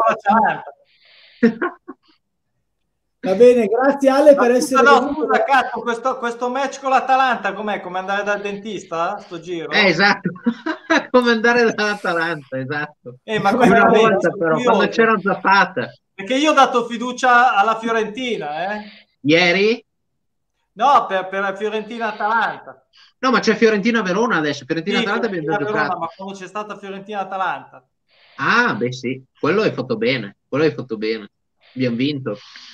Va bene, grazie Ale per essere no, venuto. Scusa, cazzo, questo, questo match con l'Atalanta com'è? Come andare dal dentista? Sto giro? Eh, esatto, come andare dall'Atalanta, esatto. Eh, ma come una volta però, quando c'era Zapata. Perché io ho dato fiducia alla Fiorentina, eh? Ieri? No, per, per la Fiorentina-Atalanta. No, ma c'è Fiorentina-Verona adesso, Fiorentina-Atalanta sì, abbiamo già giocato. Ma quando c'è stata Fiorentina-Atalanta. Ah, beh sì, quello hai fatto bene, quello hai fatto bene. Abbiamo vinto.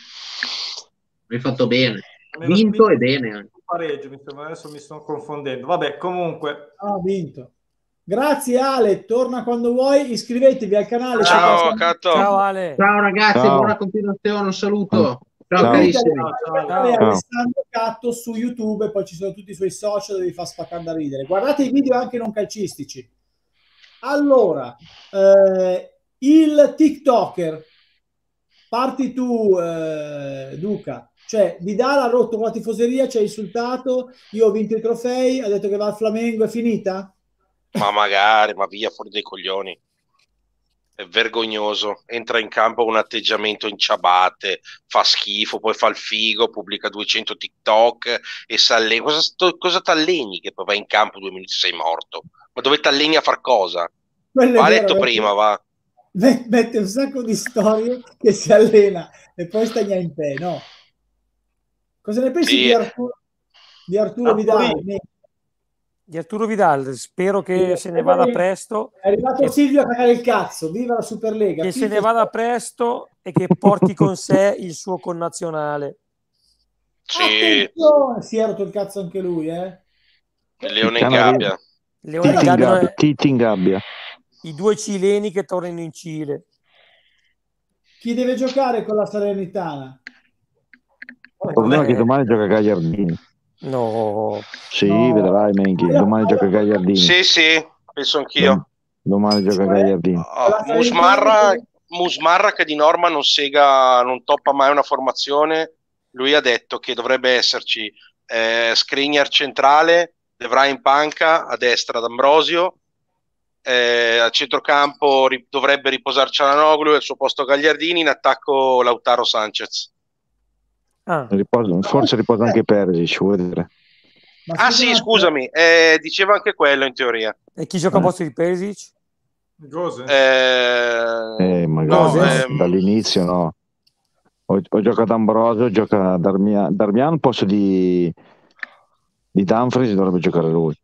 Hai fatto bene, vinto e bene anche. Pareggio, mi sembra, adesso mi sto confondendo. Vabbè, comunque. Ha vinto. Grazie Ale, torna quando vuoi, iscrivetevi al canale. Ciao, Catto. Ciao Ale. Ciao ragazzi, ciao. Buona continuazione, un saluto. Ciao, ciao. carissimi. Ciao, ciao. Alessandro Catto su YouTube e poi ci sono tutti i suoi social dove vi fa spaccare da ridere. Guardate i video anche non calcistici. Allora, eh, il TikToker, parti tu eh, Duca. Cioè, Vidal ha rotto con la tifoseria, ci ha insultato, io ho vinto i trofei, ha detto che va al Flamengo, è finita? Ma magari, ma via, fuori dai coglioni. È vergognoso. Entra in campo con un atteggiamento in ciabatte, fa schifo, poi fa il figo, pubblica duecento TikTok e s'allena. Cosa, cosa t'alleni che poi vai in campo due minuti e sei morto? Ma dove t'alleni a far cosa? Quello va vero, letto prima, va. Mette un sacco di storie che si allena e poi stagna in te, no? Cosa ne pensi sì. di Arturo, di Arturo Vidal? Di Arturo Vidal, spero che sì, se ne vada presto. È arrivato che, Silvio a cagare il cazzo, viva la Superlega. Che se ne vada presto e che porti con sé il suo connazionale. Sì. Si è rotto il cazzo anche lui, eh? Il Leone in gabbia. Leone in gabbia. Titi in gabbia. I due cileni che tornano in Cile. Chi deve giocare con la Salernitana? Il problema è che domani gioca Gagliardini. No. Sì, no. vedrai, Menchi. Domani gioca Gagliardini. Sì, sì, penso anch'io. Domani gioca Gagliardini. Oh, Musmarra Musmarra, che di norma non sega, non toppa mai una formazione, lui ha detto che dovrebbe esserci eh, Skriniar centrale, De Vrij in panca, a destra D'Ambrosio, eh, a centrocampo ri- dovrebbe riposare Cialanoglu e al suo posto Gagliardini, in attacco Lautaro Sanchez. Ah. Riposa, forse riposa anche Perisic, vuoi dire? Ma Ah scusa sì, un attimo, scusami, eh, diceva anche quello in teoria. E chi gioca a Eh. posto di Perisic? Gose. Eh, Eh, magari no, Cose? no, ehm, dall'inizio no. O, o gioca D'Ambrosio, gioca Darmian. Darmian al posto di, di Dumfries dovrebbe giocare lui.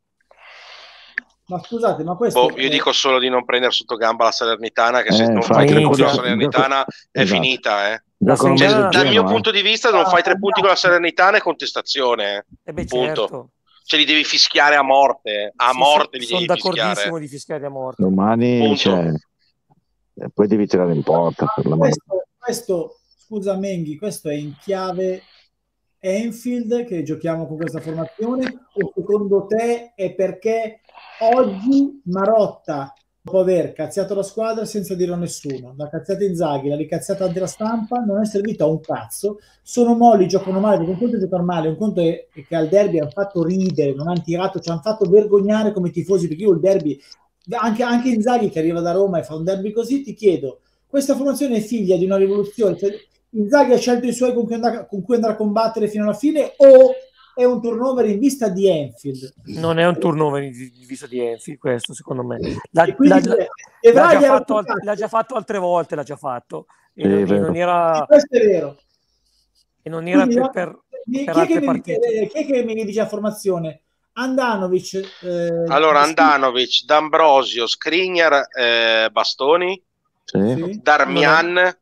ma scusate, ma questo boh, io è- dico solo di non prendere sotto gamba la Salernitana, che se Eh, non infatti, fai tre punti minchia. con la Salernitana è Esatto. finita, eh. La Giocano Cioè, meglio Salernitana- del dal mio Genoa, punto di vista, non fai tre punti con la Salernitana è contestazione, eh. Eh beh, Punto. certo. Cioè, li devi fischiare a morte, a Sì, morte sì, li sono devi d'accordissimo fischiare. di fischiare a morte. domani Punto. cioè, eh, poi devi tirare in porta per la mano. questo, questo, scusa Menghi, questo è in chiave Enfield che giochiamo con questa formazione, o secondo te è perché oggi Marotta, dopo aver cazziato la squadra senza dirlo a nessuno, la cazziata Inzaghi, la ricazzata della stampa, non è servita a un cazzo, sono molli, giocano male, perché un conto è giocare male, un conto è che al derby hanno fatto ridere, non hanno tirato, ci hanno fatto vergognare come tifosi, perché io il derby, anche, anche Inzaghi che arriva da Roma e fa un derby così, ti chiedo, questa formazione è figlia di una rivoluzione, cioè, Inzaghi ha scelto i suoi con cui, andare, con cui andare a combattere fino alla fine, o è un turnover in vista di Enfield? Non è un turnover in in vista di Enfield, questo secondo me. La- E quindi la- la- De l'ha, Vrij già era fatto, un al- cazzo. l'ha già fatto altre volte, l'ha già fatto. E, Sì, non, è e vero. non era, Questo è vero. e non era Quindi, per, no, per, chi, per è altre che mi, partite. chi è che mi dice la formazione? Andanovic, eh, Allora, Andanovic, D'Ambrosio, Skriniar, eh, Bastoni, Sì. sì. Darmian,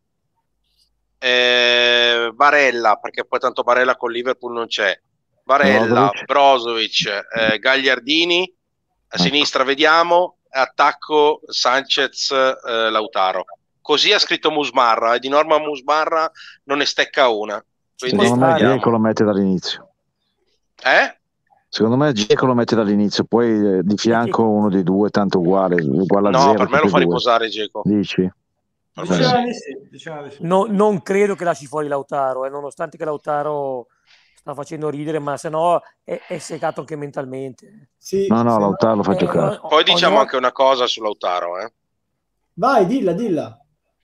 eh, Barella, perché poi tanto Barella con Liverpool non c'è. Barella, Brozovic. Brozovic, eh, Gagliardini, a Ecco. sinistra vediamo, attacco Sanchez, eh, Lautaro. Così ha scritto Musmarra, e di norma Musmarra non ne stecca una. Quindi Secondo me stare. Dzeko lo mette dall'inizio. Eh? Secondo me Dzeko lo mette dall'inizio, poi eh, di fianco uno dei due, tanto uguale, uguale a No, zero per me tutti lo e fa due. riposare Dzeko. Dici? Per me Diceva sì. di sì, diceva di sì. No- non credo che lasci fuori Lautaro, eh, nonostante che Lautaro sta facendo ridere, ma se no è, è segato anche mentalmente. Sì, No, no, se Lautaro lo fa Eh, giocare. o- Poi ogni diciamo volta- anche una cosa su Lautaro, eh. Vai, dilla, dilla.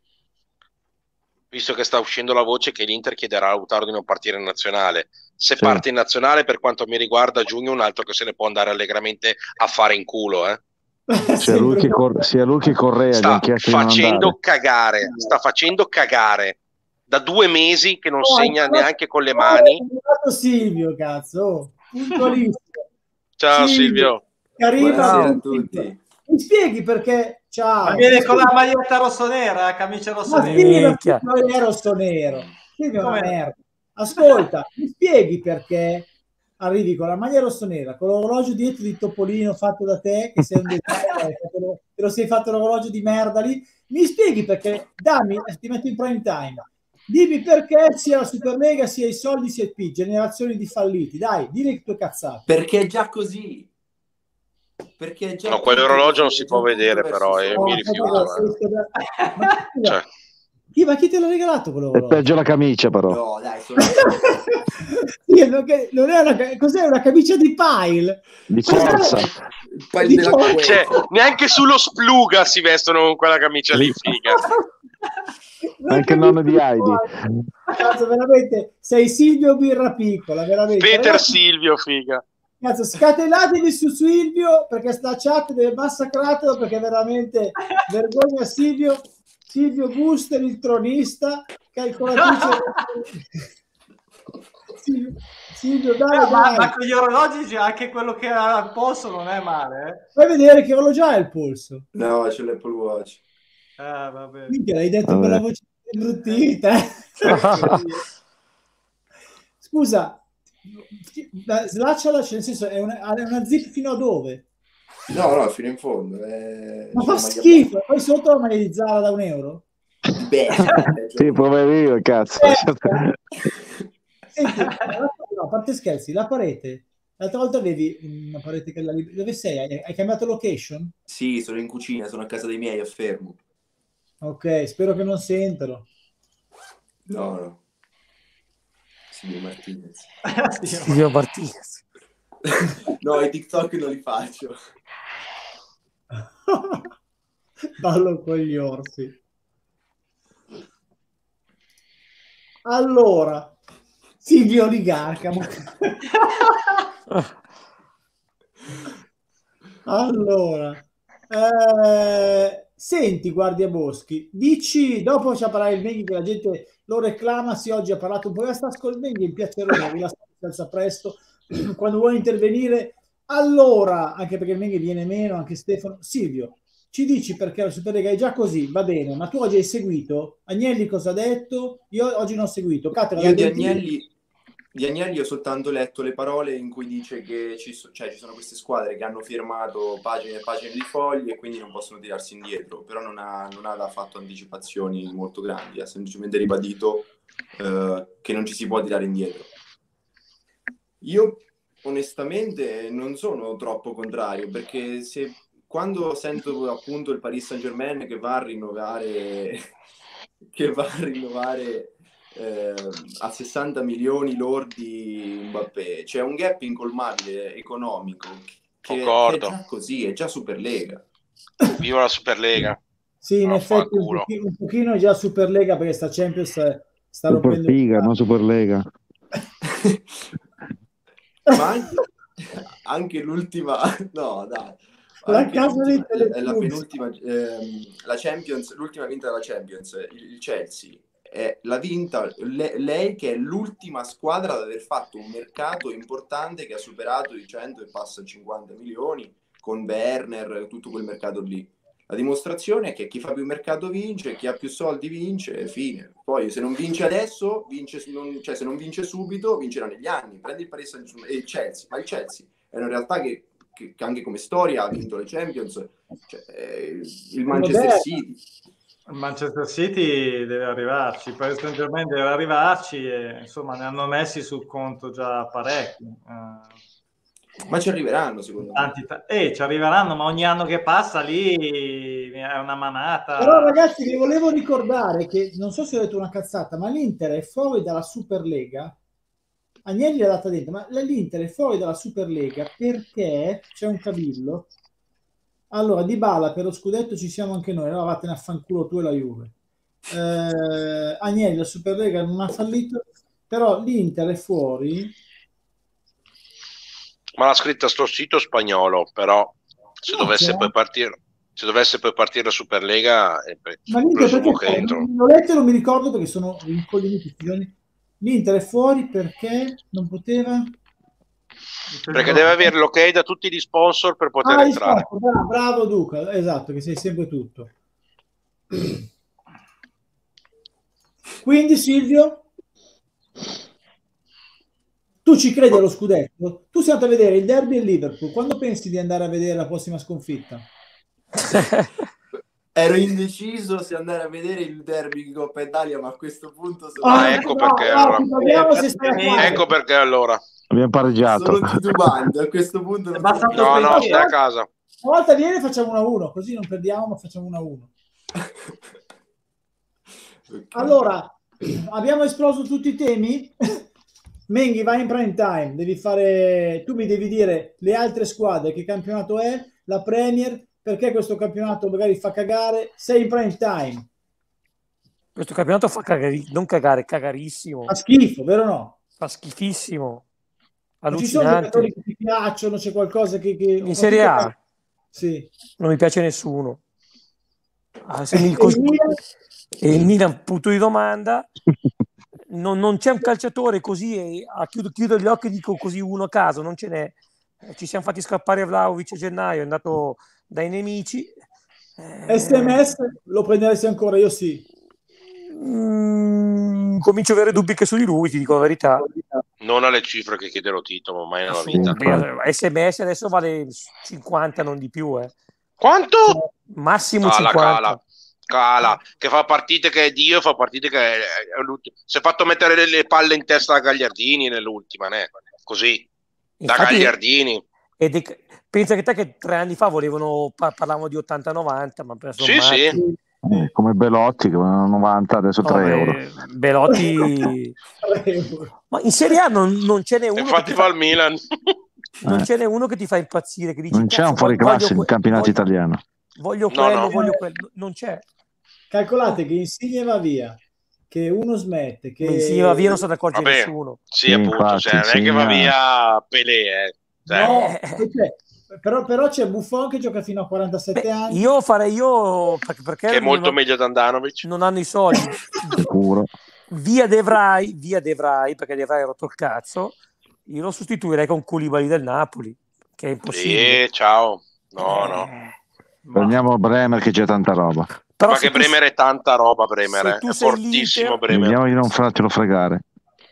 Visto che sta uscendo la voce che l'Inter chiederà a Lautaro di non partire in nazionale. Se Sì. parte in nazionale, per quanto mi riguarda, a giugno è un altro che se ne può andare allegramente a fare in culo, eh. Sia lui che, Cor- sia lui che Correa gli Sta hanno chiesto di non facendo andare. cagare, sta facendo cagare da due mesi che non Oh, hai segna chiamato- neanche con le oh, mani. hai chiamato Silvio, cazzo. Oh, puntualissimo. Ciao Silvio. Che arriva Buonasera a a tutti. Mi spieghi perché? Ciao. Ma viene con la maglietta rossonera, la camicia Ma rossonera. Silvio Minchia. non è rosso-nero. Silvio è una Come? merda. Ascolta, mi spieghi perché arrivi con la maglia rossonera, con l'orologio dietro di Topolino fatto da te, che sei un designer, te lo, te lo sei fatto l'orologio di merda lì. Mi spieghi perché? Dammi, ti metto in prime time. Dimmi perché sia la Superlega, sia i soldi, sia il P, generazioni di falliti. Dai, dimmi le tue cazzate. Perché è già così. Perché è già No, quell'orologio non si può tutto vedere, verso però, il e sole. mi No, rifiuto. aspetta, eh. ma, scusa, Cioè, chi, ma chi te l'ha regalato È quell'orologio? peggio la camicia, però. No, dai, sono... Sì, non che- non è una, ca- cos'è una camicia di pile? Di Cos'è? forza. il paio Di della forza. Cueto. cioè, neanche sullo Spluga si vestono con quella camicia lì, figa. Una Anche il camicia nonno di Heidi. pile. Cazzo, veramente, sei Silvio Birra Piccola, veramente. Peter Ragazzi, Silvio, figa. cazzo, scatenatevi su Silvio perché sta chat deve massacratelo perché veramente vergogna Silvio. Silvio Buster, il tronista, calcolatrice. Silvio, Silvio, dai, No, ma, dai. ma con gli orologi c'è anche quello che ha al polso non è male, eh? Fai vedere che orologio ha il polso. No, c'è l'Apple Watch. Eh, vabbè. Minchia, l'hai detto Vabbè. con la voce imbruttita. Scusa, slacciala, cioè, nel senso, è una, è una zip fino a dove? No, no, fino in fondo. Eh, Ma c'è fa la maglia schifo. Poi sotto la maglia di Zara da un euro? Beh, Sì, poverino, cazzo. Eh, Senti, no, a parte scherzi, la parete. L'altra volta avevi una parete che la lib- dove sei? Hai, hai cambiato location? sì, sono in cucina, sono a casa dei miei a Fermo. Ok, spero che non sentano. No, no. Silvio Martinez. Silvio Martinez. No, i TikTok non li faccio. Ballo con gli orsi. Allora, Silvio Oligarca. Allora, eh, senti, Guardiaboschi, dici, dopo ci parlare il Menghi che la gente lo reclama, sì, oggi ha parlato un po', io sta col Menghi, il piacerone, rilassati, si alza presto, quando vuoi intervenire, allora, anche perché il Menghi viene meno, anche Stefano, Silvio, ci dici perché la Superlega è già così, va bene, ma tu oggi hai seguito? Agnelli cosa ha detto? Io oggi non ho seguito. Cattera, Io di Agnelli, di Agnelli ho soltanto letto le parole in cui dice che ci, so, cioè, ci sono queste squadre che hanno firmato pagine e pagine di fogli e quindi non possono tirarsi indietro, però non ha, non ha fatto anticipazioni molto grandi, ha semplicemente ribadito eh, che non ci si può tirare indietro. Io onestamente non sono troppo contrario, perché se quando sento appunto il Paris Saint-Germain che va a rinnovare che va a rinnovare eh, a sessanta milioni lordi Mbappé, c'è un gap incolmabile economico che, che è già così, è già Superlega. Viva la Superlega. Sì, in effetti un pochino, un pochino è già Superlega, perché sta Champions sta rompendo Superliga, non Superlega. Ma anche, anche l'ultima, no dai, la casa di è la penultima, ehm, la Champions, l'ultima vinta della Champions, il, il Chelsea, è la vinta le, lei che è l'ultima squadra ad aver fatto un mercato importante che ha superato i cento e passa cinquanta milioni con Werner, tutto quel mercato lì. La dimostrazione è che chi fa più mercato vince, chi ha più soldi vince, fine. Poi se non vince adesso, vince, non, cioè se non vince subito, vincerà negli anni. Prendi il Paris Saint-Germain e il Chelsea, ma il Chelsea è una realtà che, che, che anche come storia ha vinto le Champions, cioè, eh, il Manchester City. Il Manchester City deve arrivarci, il Paris Saint-Germain deve arrivarci e insomma ne hanno messi sul conto già parecchi. Uh, Ma ci arriveranno, secondo me. T- eh, ci arriveranno, ma ogni anno che passa lì è una manata. Però ragazzi, vi volevo ricordare che, non so se ho detto una cazzata, ma l'Inter è fuori dalla Superlega. Agnelli l'ha data dentro, ma l'Inter è fuori dalla Superlega perché c'è un cavillo. Allora, Dybala, per lo scudetto ci siamo anche noi, allora vattene a fanculo tu e la Juve. Eh, Agnelli, la Superlega non ha fallito, però l'Inter è fuori. Ma l'ha scritta sto sito spagnolo, però se no, dovesse poi partire se dovesse poi partire la Superlega è ma presumo che entro. L'ho letto e non mi ricordo perché sono incoglioniti. L'Inter è fuori perché non poteva, perché deve avere l'ok da tutti gli sponsor per poter ah, entrare. Bravo, bravo Duca, esatto, che sei sempre tutto. Quindi Silvio, tu ci credi allo scudetto? Tu sei andato a vedere il derby e il Liverpool. Quando pensi di andare a vedere la prossima sconfitta? Ero indeciso se andare a vedere il derby di Coppa Italia, ma a questo punto sono... ah, ecco perché no, allora. No, se ecco perché allora abbiamo pareggiato. Sono titubando a questo punto. Non no, no, stai a casa. Una volta viene e facciamo uno a uno, così non perdiamo, ma facciamo uno a uno. Okay. Allora, abbiamo esploso tutti i temi. Menghi, vai in prime time, devi fare, tu mi devi dire le altre squadre, che campionato è, la Premier, perché questo campionato magari fa cagare, sei in prime time. Questo campionato fa cagare, non cagare, cagarissimo. Fa schifo, vero o no? Fa schifissimo. Ci sono giocatori che ti piacciono, c'è qualcosa che... che in Serie A? Che... Sì. Non mi piace nessuno. Ah, se mi cos... E il Milan, punto di domanda... Non, non c'è un calciatore così e a chiudo, chiudo gli occhi e dico così uno a caso, non ce n'è. Ci siamo fatti scappare Vlahovic a gennaio, è andato dai nemici. eh... S M S lo prenderesti ancora? Io sì. Mm, comincio a avere dubbi che su di lui, ti dico la verità. Non alle cifre che chiede lo Tito, mai nella vita. S M S adesso vale cinquanta, non di più. Eh. Quanto? Massimo cala, cinquanta. Cala. Cala, che fa partite che è Dio, fa partite che è, è l'ultimo. Si è fatto mettere le, le palle in testa a Gagliardini nell'ultima, né? Così, da infatti, Gagliardini. Ed è, pensa che te che tre anni fa volevano, par- parlavamo di ottanta novanta, ma per sì, sì. Eh, come Belotti che novanta adesso tre No, euro. eh, Belotti ma in Serie A non, non ce n'è uno Infatti che ti va fa, al Milan. non Eh. ce n'è uno che ti fa impazzire, che dici Non c'è cazzo, un fuori voglio, classe voglio, in campionato voglio, italiano. voglio No, quello, no. voglio quello, non c'è. Calcolate che Insigne va via, che uno smette, Ma insieme va che via non se ne accorge Vabbè, nessuno. sì, Sì, appunto, infatti, cioè, non è che va Insigne- via Pelé, eh. Cioè, no, Eh. cioè, però, però c'è Buffon che gioca fino a quarantasette Beh, anni. io farei io perché, perché che è molto non, meglio di Andanovic. non hanno i soldi. Sicuro. Via De Vrij, via De Vrij, perché De Vrij ha rotto il cazzo. Io lo sostituirei con Koulibaly del Napoli, che è impossibile. Sì, ciao. No, no. Eh, Prendiamo Bremer che c'è tanta roba. però Ma se che tu- Bremer è tanta roba, Bremer, se eh. tu È sei fortissimo l'Inter- Bremer. Vediamo di non fartelo fregare.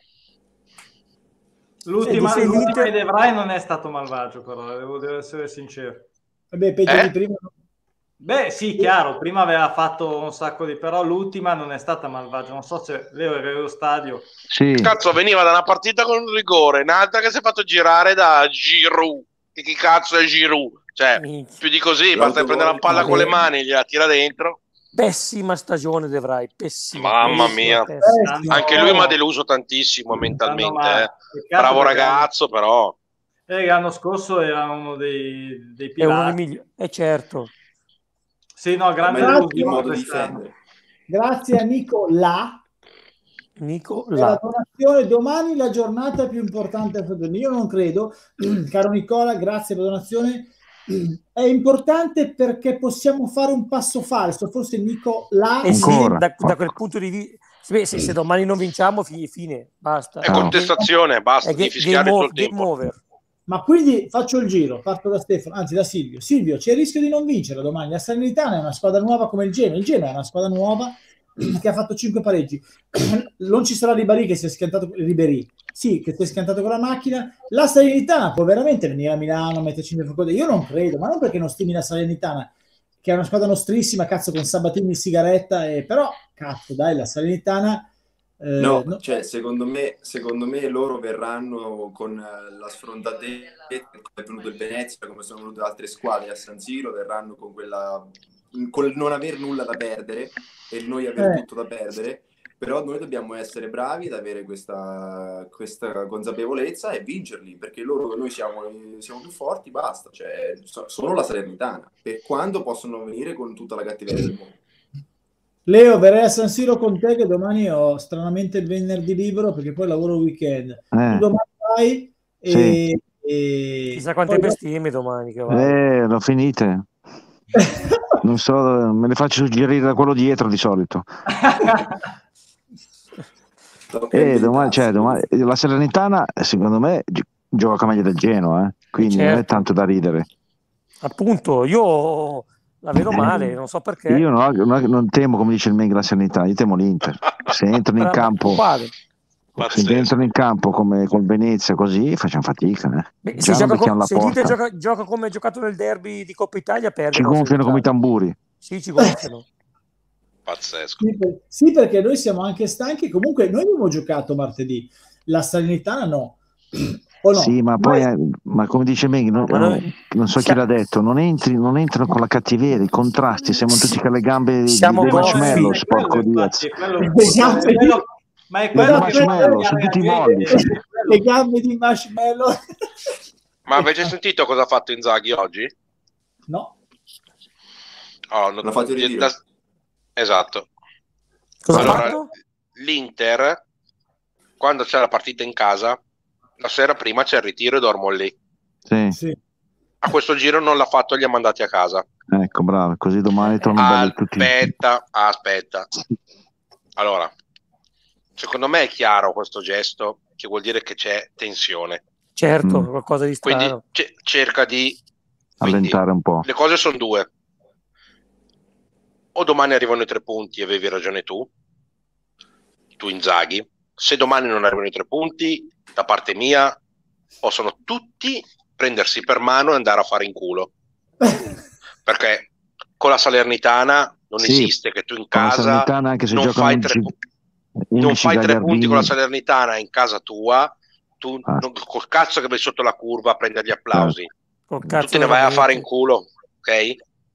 L'ultima, Se tu sei l'ultima l'Inter- di De Vrij non è stato malvagio, però devo, devo essere sincero. Vabbè, peggio Eh? di prima. Beh, sì, chiaro, prima aveva fatto un sacco di... però l'ultima non è stata malvagia. Non so se Leo era allo stadio. Sì, Cazzo, veniva da una partita con un rigore, un'altra che si è fatto girare da Giroud. Che chi cazzo è Giroud? Cioè, Minchia. più di così, basta prendere la palla con le mani, gliela tira dentro. Pessima stagione De Vrij, pessima. Mamma pessima, mia. pessima. Pessima. Anche lui mi ha deluso tantissimo mentalmente. male. eh. Peccato Bravo perché ragazzo, però. Eh, l'anno scorso era uno dei, dei È uno dei pilastri. migliori. Eh certo. Sì, no, grande Grazie. il delusione modo di quest'anno. difendere. Grazie a Nico La Nico per la là. donazione. Domani la giornata più importante per me. Io non credo, caro Nicola, grazie per la donazione. È importante perché possiamo fare un passo falso. Forse Nico La Eh sì, Ancora. da, da quel punto di vista, se, se domani non vinciamo, fi- fine, basta. È contestazione, basta, È di ga- fischiare game, tutto over, il game tempo. over. Ma quindi faccio il giro, parto da Stefano, anzi da Silvio. Silvio, c'è il rischio di non vincere domani. La Salernitana è una squadra nuova come il Genoa. Il Genoa è una squadra nuova che ha fatto cinque pareggi. Non ci sarà Ribéry che si è schiantato Ribéry. Sì, che si è schiantato con la macchina. La Salernitana può veramente venire a Milano, metterci in cose. Io non credo, ma non perché non stimi la Salernitana, che è una squadra nostrissima, cazzo, con Sabatini in sigaretta, e... però, cazzo, dai, la Salernitana... Eh, No, no. cioè secondo me, secondo me loro verranno con eh, la sfrontatezza, come è venuto il Venezia, come sono venute altre squadre a San Siro, verranno con quella col non aver nulla da perdere e noi avere Eh. tutto da perdere, però noi dobbiamo essere bravi ad avere questa, questa consapevolezza e vincerli, perché loro, noi siamo, siamo più forti, basta, cioè so- sono la Salernitana, per quando possono venire con tutta la cattiveria del mondo. Leo, verrei a San Siro con te che domani ho stranamente il venerdì libero perché poi lavoro il weekend. Eh. Tu domani vai e... Sì. e... Chissà quante poi- bestemmie domani che vai. Eh, l'ho finite. Non so, me le faccio suggerire da quello dietro di solito. Eh, domani, cioè, domani, la Salernitana, secondo me, gi- gioca meglio del Genoa, eh. Quindi non è Certo. tanto da ridere. Appunto, io la vedo male, non so perché. Io non, ho- non ho- non temo, come dice il Meng, la Salernitana, io temo l'Inter. Se entrano in Ma- campo, uguale. se Pazzesco. entrano in campo come col Venezia, così facciamo fatica. Eh. Beh, Già se non gioca becchiamo co- la se l'Inter porta. gioca, gioca come ha giocato nel derby di Coppa Italia, perde. Ci con la gonfiano come i Salernitana. tamburi. Sì, ci gonfiano. Pazzesco. Sì, per- sì, perché noi siamo anche stanchi. Comunque noi abbiamo giocato martedì, la Salernitana no. O no? Sì, ma poi, eh, ma come dice Meng, non, Ma noi- non so chi siamo- l'ha detto, non, entri, non entrano con la cattiveria, i contrasti, siamo tutti con le gambe di, Siamo di goffi. marshmallow, È sporco quello, Diaz. infatti, è quello- Esatto. è quello- ma è quello Le che marshmallow, fa sono tutti la molli. gente- Le gambe di marshmallow. Ma avete sentito cosa ha fatto Inzaghi oggi? No. Oh, non- L'ha fatto il ritiro. da- Esatto. Cosa ha Allora, fatto? l'Inter, quando c'è la partita in casa, la sera prima c'è il ritiro e dormo lì. Sì, Sì. A questo giro non l'ha fatto e li ha mandati a casa. ecco, bravo, così domani tornano belli tutti. Aspetta, aspetta. Allora, secondo me è chiaro questo gesto, che vuol dire che c'è tensione. Certo, Mm. qualcosa di Quindi strano. ce- cerca di... quindi, Allentare un po'. le cose sono due. O domani arrivano i tre punti e avevi ragione tu, tu Inzaghi. Se domani non arrivano i tre punti, da parte mia, possono tutti prendersi per mano e andare a fare in culo. Perché con la Salernitana non Sì, esiste che tu in con la casa Salernitana, anche se non giocano fai tre, undici pu- non undici fai tre punti con la gagliardini. Salernitana in casa tua, tu Ah. non, col cazzo che vai sotto la curva a prendere gli applausi. Col Tu cazzo te ne vai a veramente. fare in culo, ok?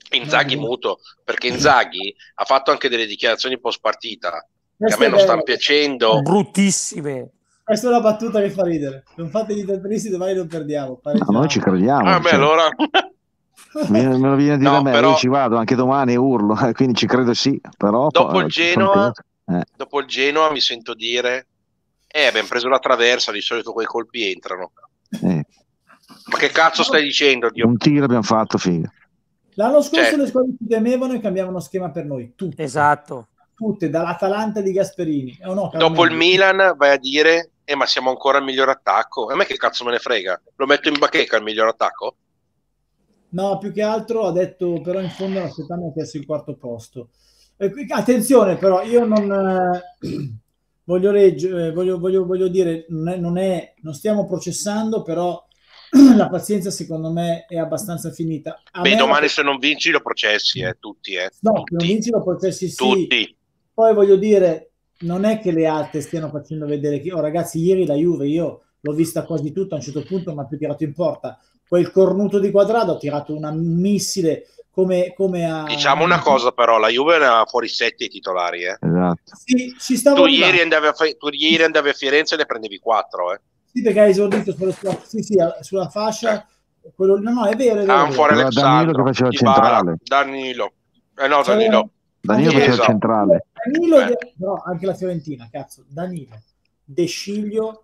Inzaghi No, muto, perché Inzaghi ha fatto anche delle dichiarazioni post partita che a Questo me è non stanno bello. piacendo. Bruttissime. Questa è una battuta che fa ridere. Non fate gli interpretisti, domani non perdiamo. No, noi ci Pareggiamo. crediamo. Ah, beh, cioè, allora me, me lo viene a dire No, a me, però- io ci vado anche domani e urlo, eh, quindi ci credo sì, però dopo poi- il Genoa, eh, dopo il Genoa mi sento dire eh, abbiamo preso la traversa, di solito quei colpi entrano. eh, Ma che cazzo stai dicendo, Dio? un tiro abbiamo fatto, figa. L'anno scorso Cioè- le squadre ci temevano e cambiavano schema per noi. Tutte. Esatto. Tutte, dall'Atalanta di Gasperini. Eh, no, Dopo il Carmelo? Milan vai a dire eh, ma siamo ancora il miglior attacco. A me che cazzo me ne frega? Lo metto in bacheca il miglior attacco? No, più che altro ha detto, però in fondo la società mi ha chiesto il quarto posto. Eh, qui- attenzione però, io non eh, voglio, leggere, voglio, voglio, voglio dire, non, è, non, è, non stiamo processando, però la pazienza secondo me è abbastanza finita. A Beh, me domani la- se non vinci lo processi, eh, tutti, eh. No, tutti, se non vinci lo processi sì. tutti. Poi voglio dire, non è che le altre stiano facendo vedere che, oh ragazzi, ieri la Juve, io l'ho vista quasi tutta, a un certo punto mi ha più tirato in porta. Quel cornuto di Quadrado ha tirato una- un missile come, come a... Diciamo una cosa però, la Juve era fuori sette i titolari, eh. Esatto. Sì, ci stavo Tu arrivando. ieri, andavi a, tu ieri andavi a Firenze e ne prendevi quattro, eh. Sì, perché hai esordito sulla, sulla, sì, sì, sulla fascia. Quello, no, no, è vero, è vero. Ah, è fuori vero. Però Danilo che faceva Dybala, centrale. Danilo. Eh no, Cioè, Danilo. Danilo Danilo- faceva centrale. Danilo, Eh. però anche la Fiorentina, cazzo, Danilo, De Sciglio,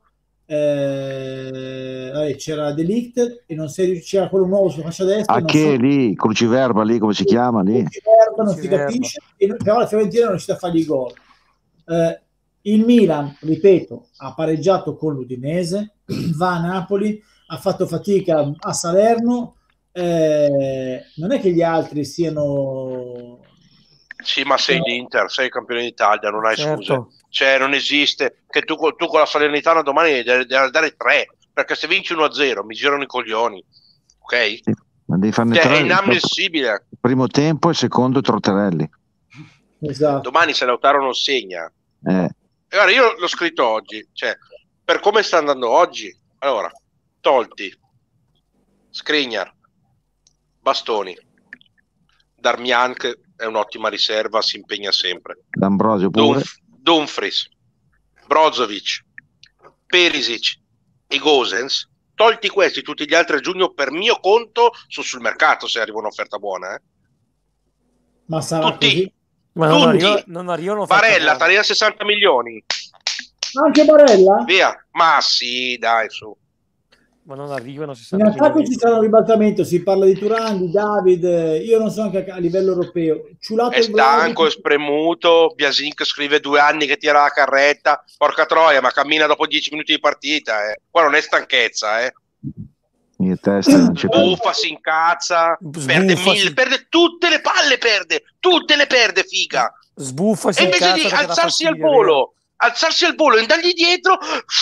eh, vabbè, c'era De Ligt e non sei, c'era quello nuovo sulla fascia destra. A non che so- lì, Cruciverba lì, come si chiama lì? Cruciverba, non si Cruciverba. capisce, e non- però la Fiorentina non è riuscita a fargli gol. Eh, il Milan, ripeto, ha pareggiato con l'Udinese, va a Napoli, ha fatto fatica a Salerno, eh, non è che gli altri siano... Sì, ma sei l'Inter, sei campione d'Italia, non hai Certo. scuse. Cioè, non esiste che tu, tu con la Salernitana domani devi, devi dare tre, perché se vinci uno a zero mi girano i coglioni, ok? Sì, ma devi farne Cioè, tre. è inammissibile. Primo tempo e secondo Trotterelli. Esatto. Domani se Lautaro non segna. Eh, E guarda, io l'ho scritto oggi, cioè, per come sta andando oggi, allora, tolti, Skriniar, Bastoni, Darmian, che è un'ottima riserva, si impegna sempre, D'Ambrosio pure. Dumf- Dumfries, Brozovic, Perisic e Gosens, tolti questi, tutti gli altri a giugno per mio conto sono sul mercato se arriva un'offerta buona, eh. Ma sarà Tutti. così? Ma non, Tutti. arriva, non arrivano fatte Barella, buone. taglia sessanta milioni, Anche Barella? via, ma sì, dai, su. Ma non arrivano In sessanta attacco milioni. ci sarà un ribaltamento, si parla di Turan, di David, eh, io non so anche a, a livello europeo. Ciulato È e stanco, è Vlahovic, spremuto. Biasink scrive due anni che tira la carretta. Porca troia, ma cammina dopo dieci minuti di partita. Eh. Qua non è stanchezza, eh. In testa non c'è più. Buffa, si incazza, perde Sbuffa, mille, si- perde tutte le palle, perde tutte le perde, figa. Sbuffa, si E invece incazza di perché dà alzarsi al fastidio, è vero. volo, alzarsi al volo e andargli dietro,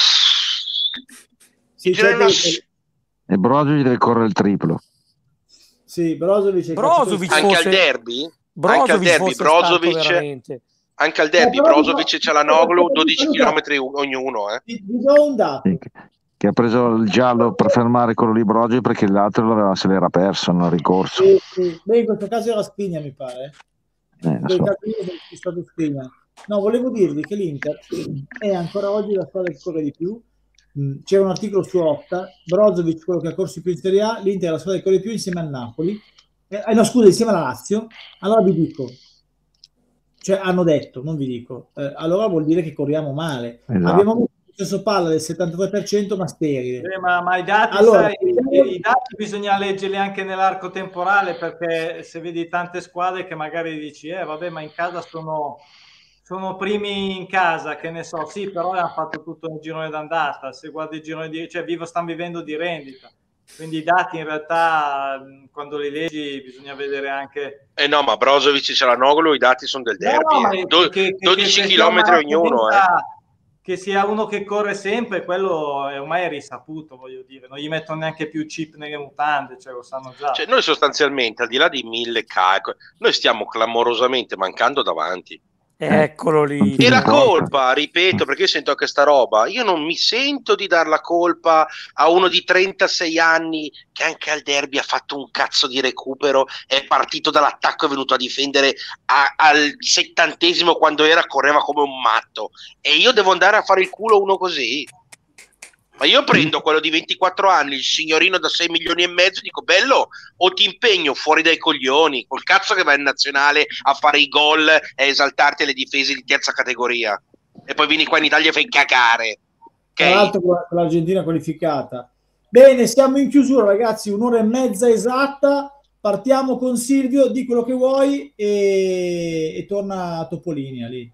sì, gira c'è una- che- E Brozovic deve correre il triplo. sì, Brozovic, è Brozovic cazzo- anche fosse- al derby, anche al Brozovic derby, fosse stanco Brozovic, veramente. anche al derby, Eh, però- Brozovic e Cialanoglu, dodici chilometri ognuno, eh. Ti, ti do un dato. Sì, che- che ha preso il giallo per fermare quello lì Brozovic perché l'altro l'aveva, se l'era perso, non ha ricorso. Sì, sì. Beh, in questo caso era Spigna, mi pare. Eh, In lo quel so. caso lì è stato Spigna. No, volevo dirvi che l'Inter è ancora oggi la squadra che corre di più. Mm, C'era un articolo su Opta, Brozovic quello che ha corso di più in Serie A, l'Inter è la squadra che corre di più insieme al Napoli. Eh, eh, no, scusa, insieme alla Lazio. Allora vi dico, cioè hanno detto, non vi dico, eh, allora vuol dire che corriamo male. Esatto. Abbiamo avuto un successo palla del settantatré per cento, ma sterile. Eh, ma, ma i dati, Allora, sai, i, i dati bisogna leggerli anche nell'arco temporale, perché se vedi tante squadre che magari dici, eh vabbè, ma in casa sono, sono primi in casa, che ne so, sì, però hanno fatto tutto nel girone d'andata, se guardi il girone di, cioè vivo, stanno vivendo di rendita. Quindi i dati in realtà, mh, quando li leggi, bisogna vedere anche... Eh no, ma Brozovic e Cialanoglu, i dati sono del derby, No, ma eh. che- Do- che- che- dodici che chilometri sia una ognuno, eh. tendenza- che sia uno che corre sempre, quello è ormai è risaputo, voglio dire, non gli mettono neanche più chip nelle mutande, cioè lo sanno già. Cioè, noi sostanzialmente, al di là di mille K, noi stiamo clamorosamente mancando davanti. Eccolo lì. E la colpa, ripeto, perché io sento anche sta roba, io non mi sento di dar la colpa a uno di trentasei anni che anche al derby ha fatto un cazzo di recupero, è partito dall'attacco e è venuto a difendere a, al settantesimo quando era, correva come un matto, e io devo andare a fare il culo a uno così? Ma io prendo quello di ventiquattro anni, il signorino da sei milioni e mezzo, dico bello, o ti impegno fuori dai coglioni, col cazzo che vai in nazionale a fare i gol e esaltarti alle difese di terza categoria, e poi vieni qua in Italia e fai cagare. Tra Okay? l'altro con l'Argentina qualificata. Bene, siamo in chiusura ragazzi, un'ora e mezza esatta, partiamo con Silvio, di quello che vuoi e, e torna a Topolini lì.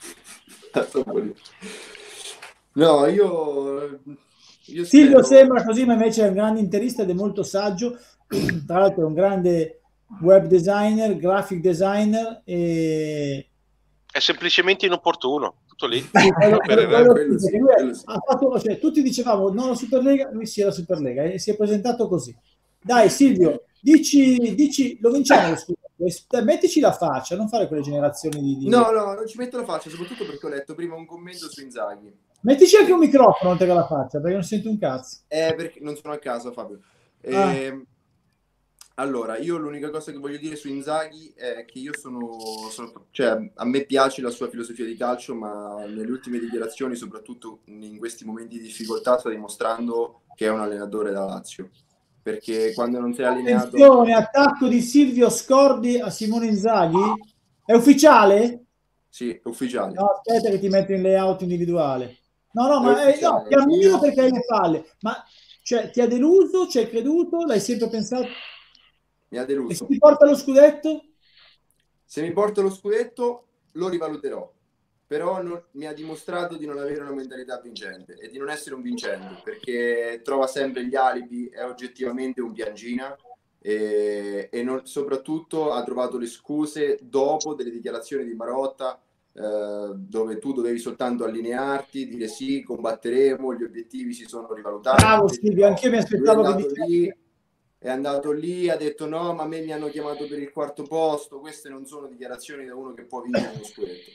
No, io... Io Silvio spero... sembra così, ma invece è un grande interista ed è molto saggio. Tra l'altro è un grande web designer, graphic designer e... È semplicemente inopportuno, tutto lì. Sì, quello, Per- quello, quello sì, lui è- quello sì. ha fatto, cioè, tutti dicevamo no la Superlega, lui sì è la Superlega e si è presentato così. Dai Silvio, dici, dici lo vinciamo lo scudetto, mettici la faccia, non fare quelle generazioni di... di... No, no, non ci metto la faccia, soprattutto perché ho letto prima un commento su Inzaghi. Mettici anche un microfono oltre che la faccia, perché non sento un cazzo. Eh, perché non sono a casa, Fabio. Ah. Ehm, Allora, io l'unica cosa che voglio dire su Inzaghi è che io sono, sono- cioè, a me piace la sua filosofia di calcio, ma nelle ultime dichiarazioni, soprattutto in questi momenti di difficoltà, sta dimostrando che è un allenatore da Lazio. Perché quando non si è allineato... Attenzione, attacco di Silvio Scordi a Simone Inzaghi. È ufficiale? Sì, è ufficiale. No, aspetta che ti metto in layout individuale. No, no, È ma eh, no, ufficiale. ti ammiro Io- perché hai le palle. Ma cioè, ti ha deluso? Ci hai creduto? L'hai sempre pensato? Mi ha E se deluso. ti porta lo scudetto? Se mi porto lo scudetto, lo rivaluterò. Però non- mi ha dimostrato di non avere una mentalità vincente e di non essere un vincente, perché trova sempre gli alibi, è oggettivamente un piangina e, e non- soprattutto ha trovato le scuse dopo delle dichiarazioni di Marotta, eh, dove tu dovevi soltanto allinearti, dire sì, combatteremo, gli obiettivi si sono rivalutati. Bravo Invece Silvio, no. anch'io mi Lui è aspettavo che andato dicessi. lì, è andato lì, ha detto no, ma a me mi hanno chiamato per il quarto posto. Queste non sono dichiarazioni da uno che può vincere uno scudetto.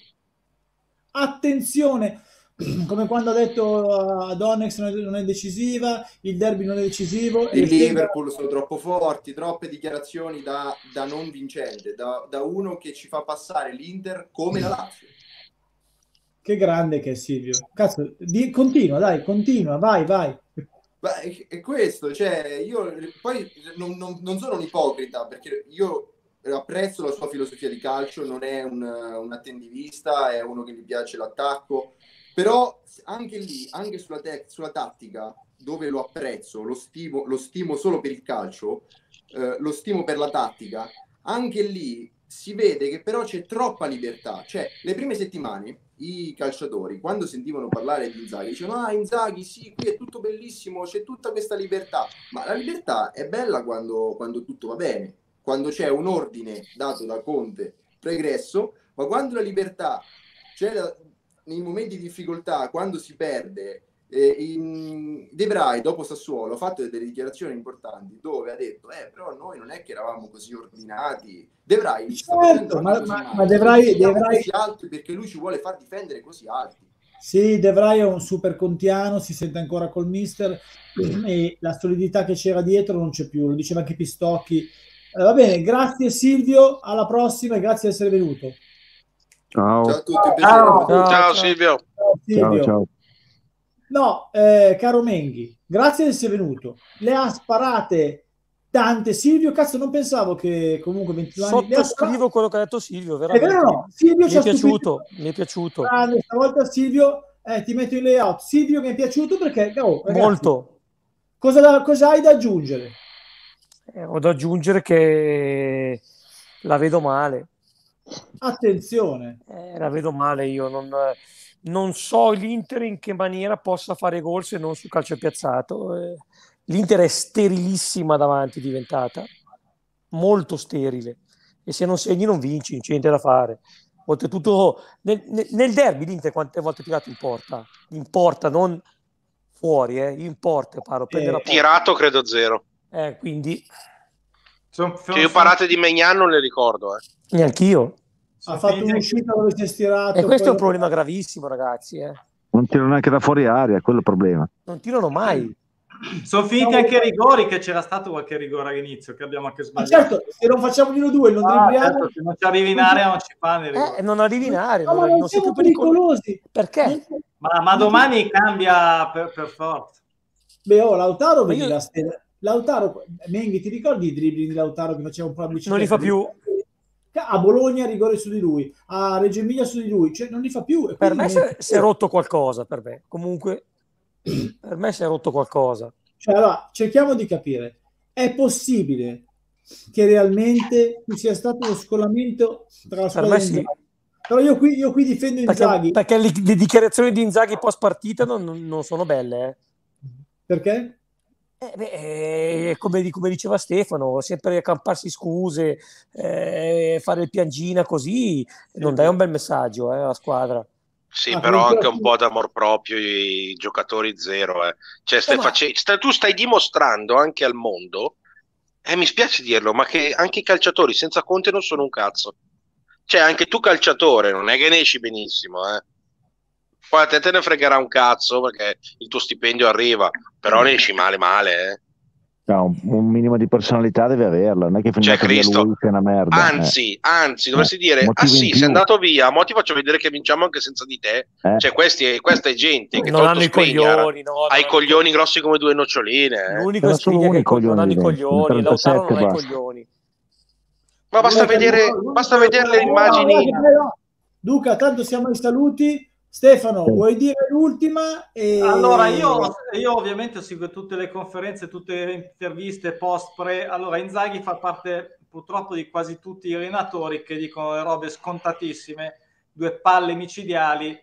Attenzione, come quando ha detto a Donnex non è, non è decisiva, il derby non è decisivo. e Il sembra- Liverpool sono troppo forti, troppe dichiarazioni da, da non vincente, da, da uno che ci fa passare l'Inter come la Lazio. Che grande che è Silvio. Cazzo, di- continua, dai, continua, vai, vai. Ma è, è questo, cioè io poi non, non- non sono un ipocrita, perché io apprezzo la sua filosofia di calcio, non è un, un attentivista, è uno che gli piace l'attacco, però anche lì, anche sulla, te- sulla tattica, dove lo apprezzo, lo stimo, lo stimo solo per il calcio, eh, lo stimo per la tattica, anche lì si vede che però c'è troppa libertà. Cioè, le prime settimane i calciatori, quando sentivano parlare di Inzaghi, dicevano ah, Inzaghi, sì, qui è tutto bellissimo, c'è tutta questa libertà. Ma la libertà è bella quando, quando tutto va bene, quando c'è un ordine dato da Conte pregresso, ma quando la libertà c'è da- nei momenti di difficoltà, quando si perde, eh, in... De Vrij dopo Sassuolo ha fatto delle dichiarazioni importanti dove ha detto eh però noi non è che eravamo così ordinati. De Vrij sta Certo, facendo ma- anche così ma- male. ma De Noi Vrij- difendiamo De Vrij- così alti perché lui ci vuole far difendere così alti. Sì, De Vrij è un super contiano, si sente ancora col mister e la solidità che c'era dietro non c'è più, lo diceva anche Pistocchi. Eh, va bene, grazie Silvio, alla prossima e grazie di essere venuto. Ciao. Ciao a tutti, un piacere. Ciao, Ciao, ciao. Silvio. Ciao, Ciao, Silvio. ciao. No, eh, caro Menghi, grazie di essere venuto. Le ha sparate tante, Silvio, cazzo, non pensavo che comunque ventidue anni... le ha Sottoscrivo sparate- quello che ha detto Silvio, È veramente. vero o no? Silvio Mi ci ha è piaciuto, stupito. mi è piaciuto. Grande, stavolta Silvio, eh, ti metto in layout. Silvio mi è piaciuto perché, oh, ragazzi, Molto. cosa, da- cosa hai da aggiungere? Eh, ho da aggiungere che la vedo male. Attenzione. Eh, la vedo male io. Non, non so l'Inter in che maniera possa fare gol se non sul calcio piazzato. Eh, L'Inter è sterilissima davanti, diventata molto sterile. E se non segni non vinci, non c'è niente da fare. Oltretutto nel, nel- nel derby l'Inter quante volte ha tirato in porta? In porta, non fuori, eh, in porta, parlo, prende la porta. Tirato credo zero. Eh, quindi Son- Cioè, io son- parate di Maignan non le ricordo. Eh. neanch'io. ha fatto un'uscita dove si è stirato. E questo è un poi... problema gravissimo, ragazzi. Eh. Non tirano neanche da fuori aria, quello è il problema. Non tirano mai. Sono finiti anche i rigori, che c'era stato qualche rigore all'inizio che abbiamo anche Ma sbagliato. certo, se non facciamo di uno due, non Ah, dribliamo. certo, se non ci arrivi in area non ci fanno i rigori. Eh, non arrivi in area, No, non, ma non non sei siamo più pericolosi. pericolosi. Perché? Ma, ma domani cambia per, per forza. Beh, oh, Lautaro, vedi io... la stella. Lautaro, Menghi, ti ricordi i dribbling di Lautaro che faceva un po' la bicicletta? Non li fa più. A Bologna rigore su di lui, a Reggio Emilia su di lui, cioè non li fa più. Per me si è, si è rotto qualcosa, per me. Comunque, per me si è rotto qualcosa. Cioè, allora, cerchiamo di capire. È possibile che realmente ci sia stato uno scollamento tra la squadra per me e sì. Inzaghi? Però io qui, io qui difendo Inzaghi. Perché, perché le, le dichiarazioni di Inzaghi post partita non, non sono belle. Eh. Perché? Eh, beh, come, come diceva Stefano, sempre accamparsi scuse, eh, fare il piangina così, non dai un bel messaggio eh, alla squadra. Sì, ah, però anche un po' d'amor proprio, i giocatori zero. Eh. Cioè, stai eh, ma... face... stai, tu stai dimostrando anche al mondo, e eh, mi spiace dirlo, ma che anche i calciatori senza Conte non sono un cazzo. Cioè, anche tu calciatore, non è che ne esci benissimo, eh. Poi a te te ne fregherà un cazzo perché il tuo stipendio arriva, però ne esci male male, eh. No, un, un minimo di personalità deve averla, non è che cioè, Cristo, lui che è una merda. Anzi, eh. anzi, dovresti eh, dire, ah sì, sei andato via, mo ti faccio vedere che vinciamo anche senza di te. Eh. Cioè, questi, questa è gente che non hanno i coglioni, no, ha i coglioni grossi come due noccioline. Eh. L'unico è che coglioni, non hanno i coglioni, Lautaro non ha i coglioni. Ma basta vedere, basta vedere le immagini. Duca, tanto siamo ai saluti. Stefano, vuoi dire l'ultima? E... Allora, io, io ovviamente seguo tutte le conferenze, tutte le interviste post pre. Allora, Inzaghi fa parte purtroppo di quasi tutti i allenatori che dicono le robe scontatissime, due palle micidiali.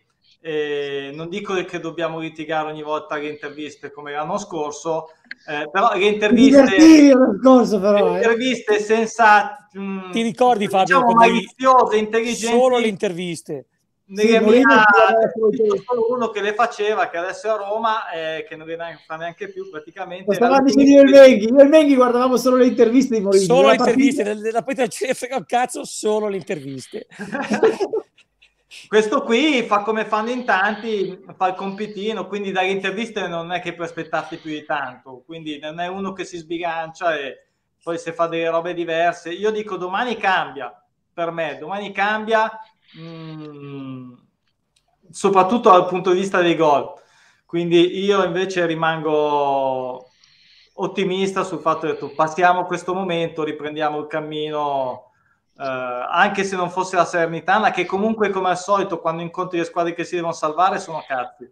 E non dico che dobbiamo litigare ogni volta le interviste come l'anno scorso, eh, però le interviste, scorso, però, le interviste eh. senza mh, ti ricordi Fabio, diciamo, maliziose, intelligenti, solo le interviste. Nella sì, mia, solo uno che le faceva, che adesso è a Roma, eh, che non le fa neanche più praticamente. Stavamo dicendo il Menghi, io e il Menghi guardavamo solo le interviste di Mourinho. Solo le interviste, nella partita non ce ne frega un cazzo, solo le interviste. Questo qui fa come fanno in tanti, fa il compitino, quindi dalle interviste non è che puoi aspettarti più di tanto, quindi non è uno che si sbilancia e poi se fa delle robe diverse. Io dico domani cambia, per me, domani cambia. Mm, soprattutto dal punto di vista dei gol, quindi io invece rimango ottimista sul fatto che passiamo questo momento, riprendiamo il cammino, eh, anche se non fosse la Salernitana, che comunque come al solito quando incontri le squadre che si devono salvare sono cazzi.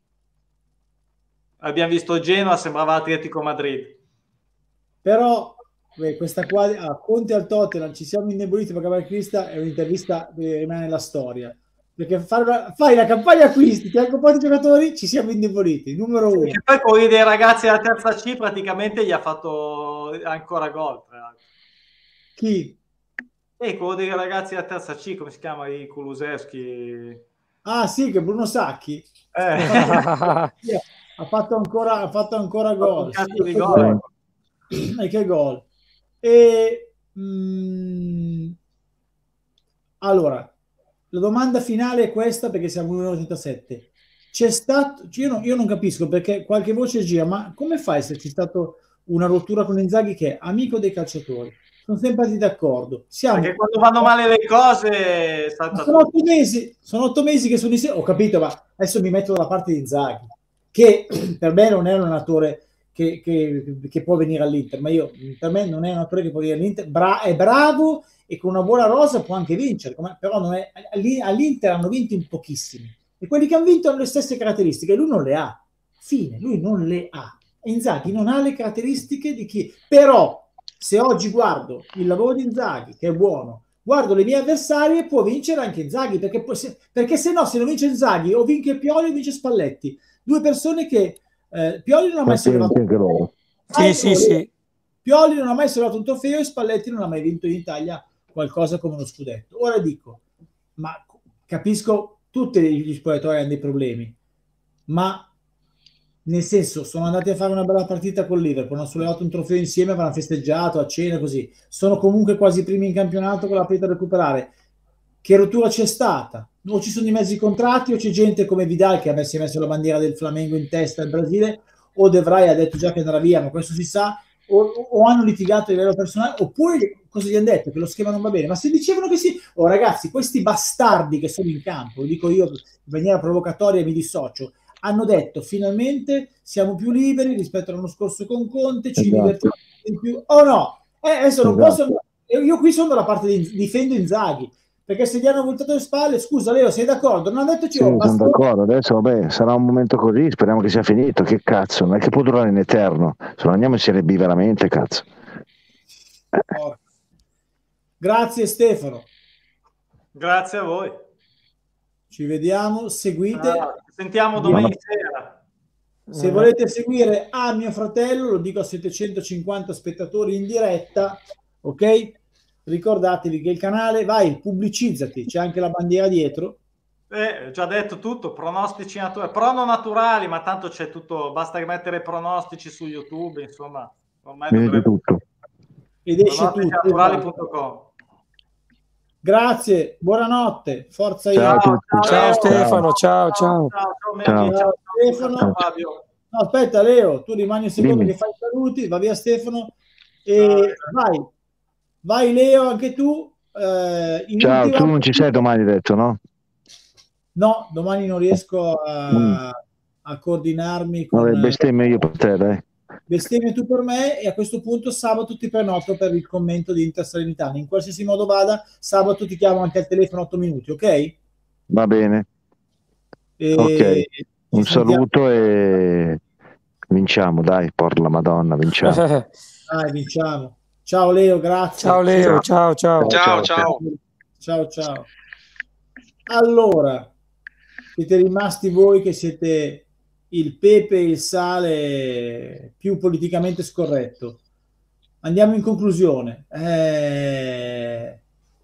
Abbiamo visto Genoa, sembrava Atletico Madrid, però beh, questa qua a Conte al Tottenham ci siamo indeboliti per Gabriel Crista è un'intervista che rimane nella storia, perché fare, fai la campagna acquisti, ti hai un po' di giocatori, ci siamo indeboliti, numero uno. E poi quelli dei ragazzi della terza C praticamente gli ha fatto ancora gol. Chi? E quello dei ragazzi della terza C, come si chiama? I Kulusevski. Ah sì, che Bruno Sacchi eh. ha fatto ancora ha fatto ancora gol. Sì, gol. E che gol. E mh, allora la domanda finale è questa, perché siamo all'uno virgola trentasette. C'è stato, io non, io non capisco perché qualche voce gira, ma come fa a esserci stato una rottura con Inzaghi che è amico dei calciatori? Sono sempre stati d'accordo. Siamo... Perché quando vanno male le cose sono otto mesi, sono otto mesi che sono insieme. Ho capito, ma adesso mi metto dalla parte di Inzaghi, che per me non è un allenatore Che, che, che può venire all'Inter, ma io per me non è un attore che può venire all'Inter. Bra- è bravo e con una buona rosa può anche vincere, però non è, all'Inter hanno vinto in pochissimi e quelli che hanno vinto hanno le stesse caratteristiche, lui non le ha, fine, lui non le ha. Inzaghi non ha le caratteristiche di chi, però se oggi guardo il lavoro di Inzaghi che è buono, guardo le mie avversarie, può vincere anche Inzaghi, perché, può, se, perché se no se non vince Inzaghi o vince Pioli o vince Spalletti, due persone che Eh, Pioli non ha mai sollevato un trofeo. Sì, sì, sì. Pioli non ha mai sollevato un trofeo e Spalletti non ha mai vinto in Italia qualcosa come uno scudetto. Ora dico, ma capisco tutti gli spogliatori hanno dei problemi, ma nel senso sono andati a fare una bella partita con Liverpool, hanno sollevato un trofeo insieme, avranno festeggiato a cena così, sono comunque quasi primi in campionato con la partita da recuperare. che rottura c'è stata? O ci sono i mezzi contratti o c'è gente come Vidal che si è messo la bandiera del Flamengo in testa al Brasile, o De Vrij ha detto già che andrà via, ma questo si sa, o, o hanno litigato a livello personale, oppure cosa gli hanno detto? Che lo schema non va bene. Ma se dicevano che sì, oh ragazzi, questi bastardi che sono in campo, lo dico io in maniera provocatoria e mi dissocio, hanno detto finalmente siamo più liberi rispetto all'anno scorso con Conte, ci Esatto. divertiamo di più, o oh no? Eh, adesso non Esatto. posso, io qui sono dalla parte di difendo Inzaghi, perché se gli hanno voltato le spalle, scusa Leo, sei d'accordo? Non hanno detto Sì, sono d'accordo. Adesso vabbè, sarà un momento così, speriamo che sia finito. Che cazzo, non è che può durare in eterno. Se non andiamo in Serie B veramente, cazzo. Oh. Grazie Stefano. Grazie a voi. Ci vediamo, seguite. Ah, sentiamo domenica sera. Se volete seguire a mio fratello, lo dico a settecentocinquanta spettatori in diretta, ok? Ricordatevi che il canale, vai, pubblicizzati, c'è anche la bandiera dietro. Eh, già detto tutto, pronostici naturali, prono naturali, ma tanto c'è tutto, basta mettere pronostici su YouTube, insomma, ormai Vedi dovrebbe... tutto. Ed esce tutto. naturali punto com. Grazie, buonanotte, forza Ciao, io. ciao, Ciao, ciao Stefano, ciao, ciao. Ciao, ciao, Ciao. ciao, Stefano. ciao Fabio. No, aspetta Leo, tu rimani un secondo Dimmi. che fai i saluti, va via Stefano e Ciao. vai, vai Leo anche tu. Eh, in Ciao, ultima- tu non ci sei domani, detto, no? No, domani non riesco a, Mm. a coordinarmi con Vabbè, bestemmio io per te, dai. bestemmia tu per me, e a questo punto sabato ti prenoto per il commento di Inter Salernitana. In qualsiasi modo vada, sabato ti chiamo anche al telefono otto minuti, ok? Va bene. E Ok. ci Un sentiamo. saluto e vinciamo, dai, por la Madonna, vinciamo. Dai, vinciamo. Ciao Leo, grazie. Ciao Leo, ciao, ciao. Ciao, ciao. Ciao, ciao. Allora, siete rimasti voi che siete il pepe e il sale più politicamente scorretto. Andiamo in conclusione. Eh...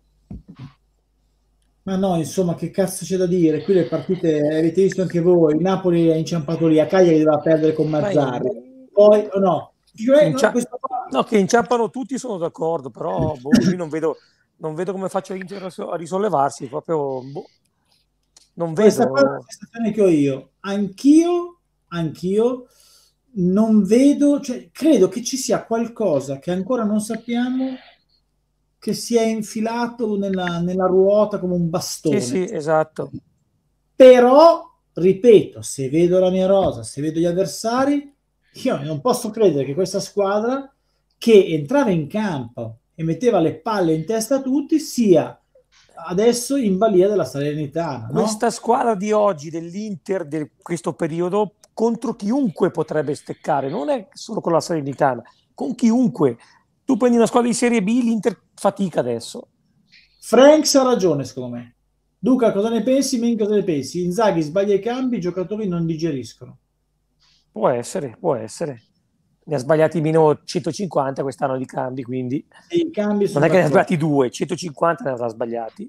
Ma no, insomma, che cazzo c'è da dire? Qui le partite, avete visto anche voi, il Napoli è inciampato lì, a Cagliari doveva perdere con Mazzarri. Poi, oh no, cioè, Incia- no, questo qua- No, che inciampano tutti sono d'accordo, però boh, qui non vedo, non vedo come faccia l'Inter a so- a risollevarsi, proprio boh, non Questa qua è la vedo. sensazione che ho io. Anch'io, anch'io non vedo, cioè credo che ci sia qualcosa che ancora non sappiamo, che si è infilato nella, nella ruota come un bastone. Sì, sì, esatto. Però, ripeto, se vedo la mia rosa, se vedo gli avversari, io non posso credere che questa squadra che entrava in campo e metteva le palle in testa a tutti sia adesso in balia della Salernitana, no? Questa squadra di oggi dell'Inter di questo periodo contro chiunque potrebbe steccare, non è solo con la Salernitana, con chiunque. Tu prendi una squadra di Serie B, l'Inter fatica adesso. Franks ha ragione, secondo me. Duca, cosa ne pensi? Min, cosa ne pensi? Inzaghi sbaglia i cambi, i giocatori non digeriscono. Può essere, può essere. Ne ha sbagliati meno centocinquanta quest'anno di cambi, quindi E i cambi sono non è che ne ha d'accordo. sbagliati due, centocinquanta ne avrà sbagliati.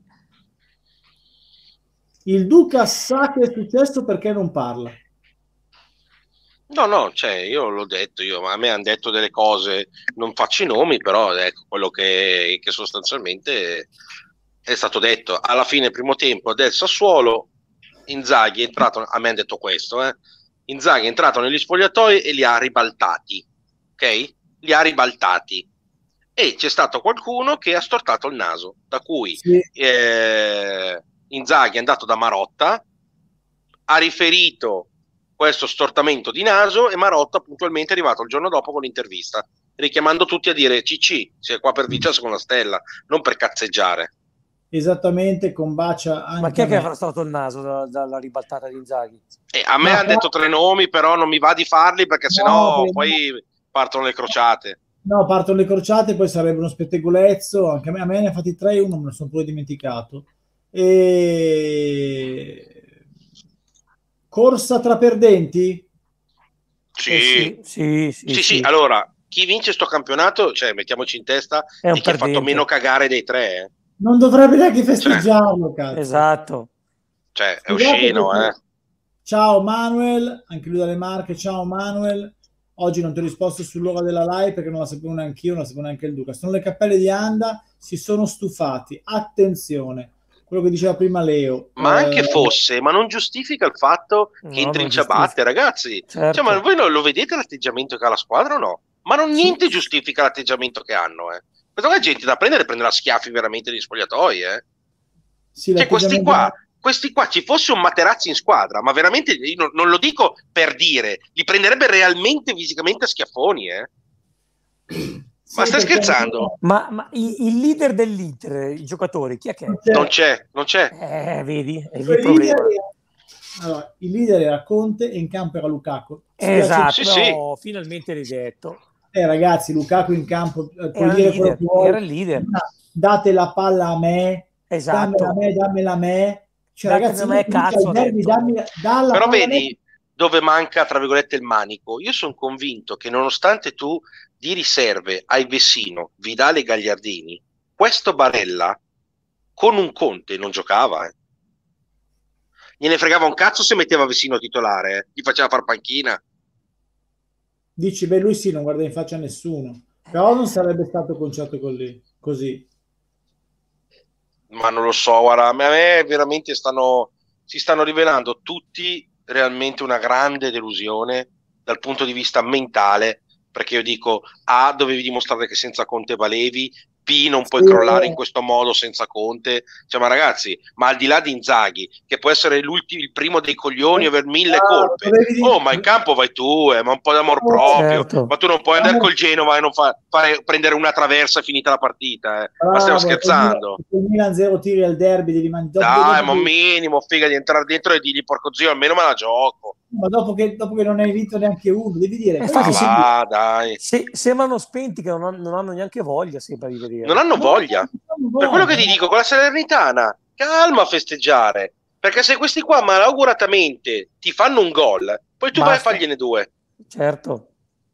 Il Duca sa che è successo perché non parla. No, no, cioè io l'ho detto, io, ma a me hanno detto delle cose, non faccio i nomi, però ecco quello che, che sostanzialmente è stato detto. Alla fine, primo tempo del Sassuolo, Inzaghi è entrato, a me hanno detto questo, eh, Inzaghi è entrato negli spogliatoi e li ha ribaltati, ok? Li ha ribaltati. E c'è stato qualcuno che ha stortato il naso, da cui Sì. eh, Inzaghi è andato da Marotta, ha riferito questo stortamento di naso e Marotta puntualmente è arrivato il giorno dopo con l'intervista, richiamando tutti a dire Cicci, sei qua per vincere la seconda stella, non per cazzeggiare. Esattamente, combacia anche Ma chi è a che me. avrà stato il naso da- dalla ribaltata di Inzaghi? E a me No, hanno però- detto tre nomi, però non mi va di farli perché No, sennò beh, poi partono le crociate. No, partono le crociate, poi sarebbe uno spettegolezzo. Anche a me, a me ne ha fatti tre, uno me lo sono pure dimenticato. E... Corsa tra perdenti? Sì, Eh sì, sì, sì, sì, sì, sì. allora, chi vince sto campionato, cioè mettiamoci in testa, È un di chi ha fatto perdente. meno cagare dei tre, eh. Non dovrebbe neanche festeggiarlo, cazzo. Esatto. Cioè è Scusate osceno, che- eh. Ciao Manuel, anche lui dalle Marche. Ciao Manuel. Oggi non ti ho risposto sull'ora della live perché non la sapevo neanche io, non la sapevo neanche il Duca. Sono le cappelle di Anda, si sono stufati. Attenzione, quello che diceva prima Leo. Ma eh, anche fosse, ma non giustifica il fatto che No, entri non in ciabatte, giustifica. ragazzi. Certo. Cioè, ma voi lo, lo vedete l'atteggiamento che ha la squadra o no? Ma non niente giustifica l'atteggiamento che hanno, eh. Questa qua è gente da prendere e prendere a schiaffi veramente negli spogliatoi, eh. sì, Cioè, questi l'atteggiamento- qua, questi qua, ci fosse un Materazzi in squadra, ma veramente, io non, non lo dico per dire, li prenderebbe realmente fisicamente a schiaffoni, eh. Sì, Ma stai perché- scherzando? Ma, ma i- il leader dell'Inter, i giocatori, chi è che è? Non c'è, non c'è. Eh, vedi, è lì il il problema. leader era- allora, il leader era Conte e in campo era Lukaku. Spiace- Esatto, Sì, sì. no, finalmente rigetto. Eh, ragazzi, Lukaku in campo eh, puoi Era il dire quello leader, che vuoi. era il leader. Ma date la palla a me, Esatto. dammela a me, dammela a me. Cioè, Datemi ragazzi, a me, uno che dice cazzo, al derby, ha detto. dammi, dalla Però palla a me. vedi dove manca, tra virgolette, il manico. Io sono convinto che nonostante tu di riserve hai Vessino, Vidal e Gagliardini, questo Barella con un Conte non giocava, eh. Gliene fregava un cazzo se metteva Vessino titolare, eh. Gli faceva far panchina. Dici, beh, lui sì, non guarda in faccia a nessuno. Però non sarebbe stato conciato con lì, così. Ma non lo so, guarda, a me veramente stanno, si stanno rivelando tutti realmente una grande delusione dal punto di vista mentale, perché io dico, A, dovevi dimostrare che senza Conte valevi, B, non puoi Sì. crollare in questo modo senza Conte, cioè, ma ragazzi, ma al di là di Inzaghi, che può essere l'ultimo, il primo dei coglioni e aver mille Ah, colpe, dovevi- oh, ma in campo vai tu, eh, ma un po' d'amor Oh, proprio, certo. ma tu non puoi andare col Genova e non fa, fare, prendere una traversa e finita la partita, eh. Ma stiamo Bravo, scherzando? Il Milan zero tiri al derby, devi mangiare. Dai, ma un minimo, figa di entrare dentro e dirgli porco zio, almeno me la gioco. Ma dopo che, dopo che non hai vinto neanche uno, devi dire. Eh, "Poi infatti Ma sì, sì. va, dai. Se, sembrano spenti che non, han- non hanno neanche voglia, sembra di vedere. Non hanno no, voglia. non Per quello che voglio. ti dico, con la Salernitana, calma a festeggiare. Perché se questi qua malauguratamente ti fanno un gol, poi tu vai a Basta. fargliene due. Certo.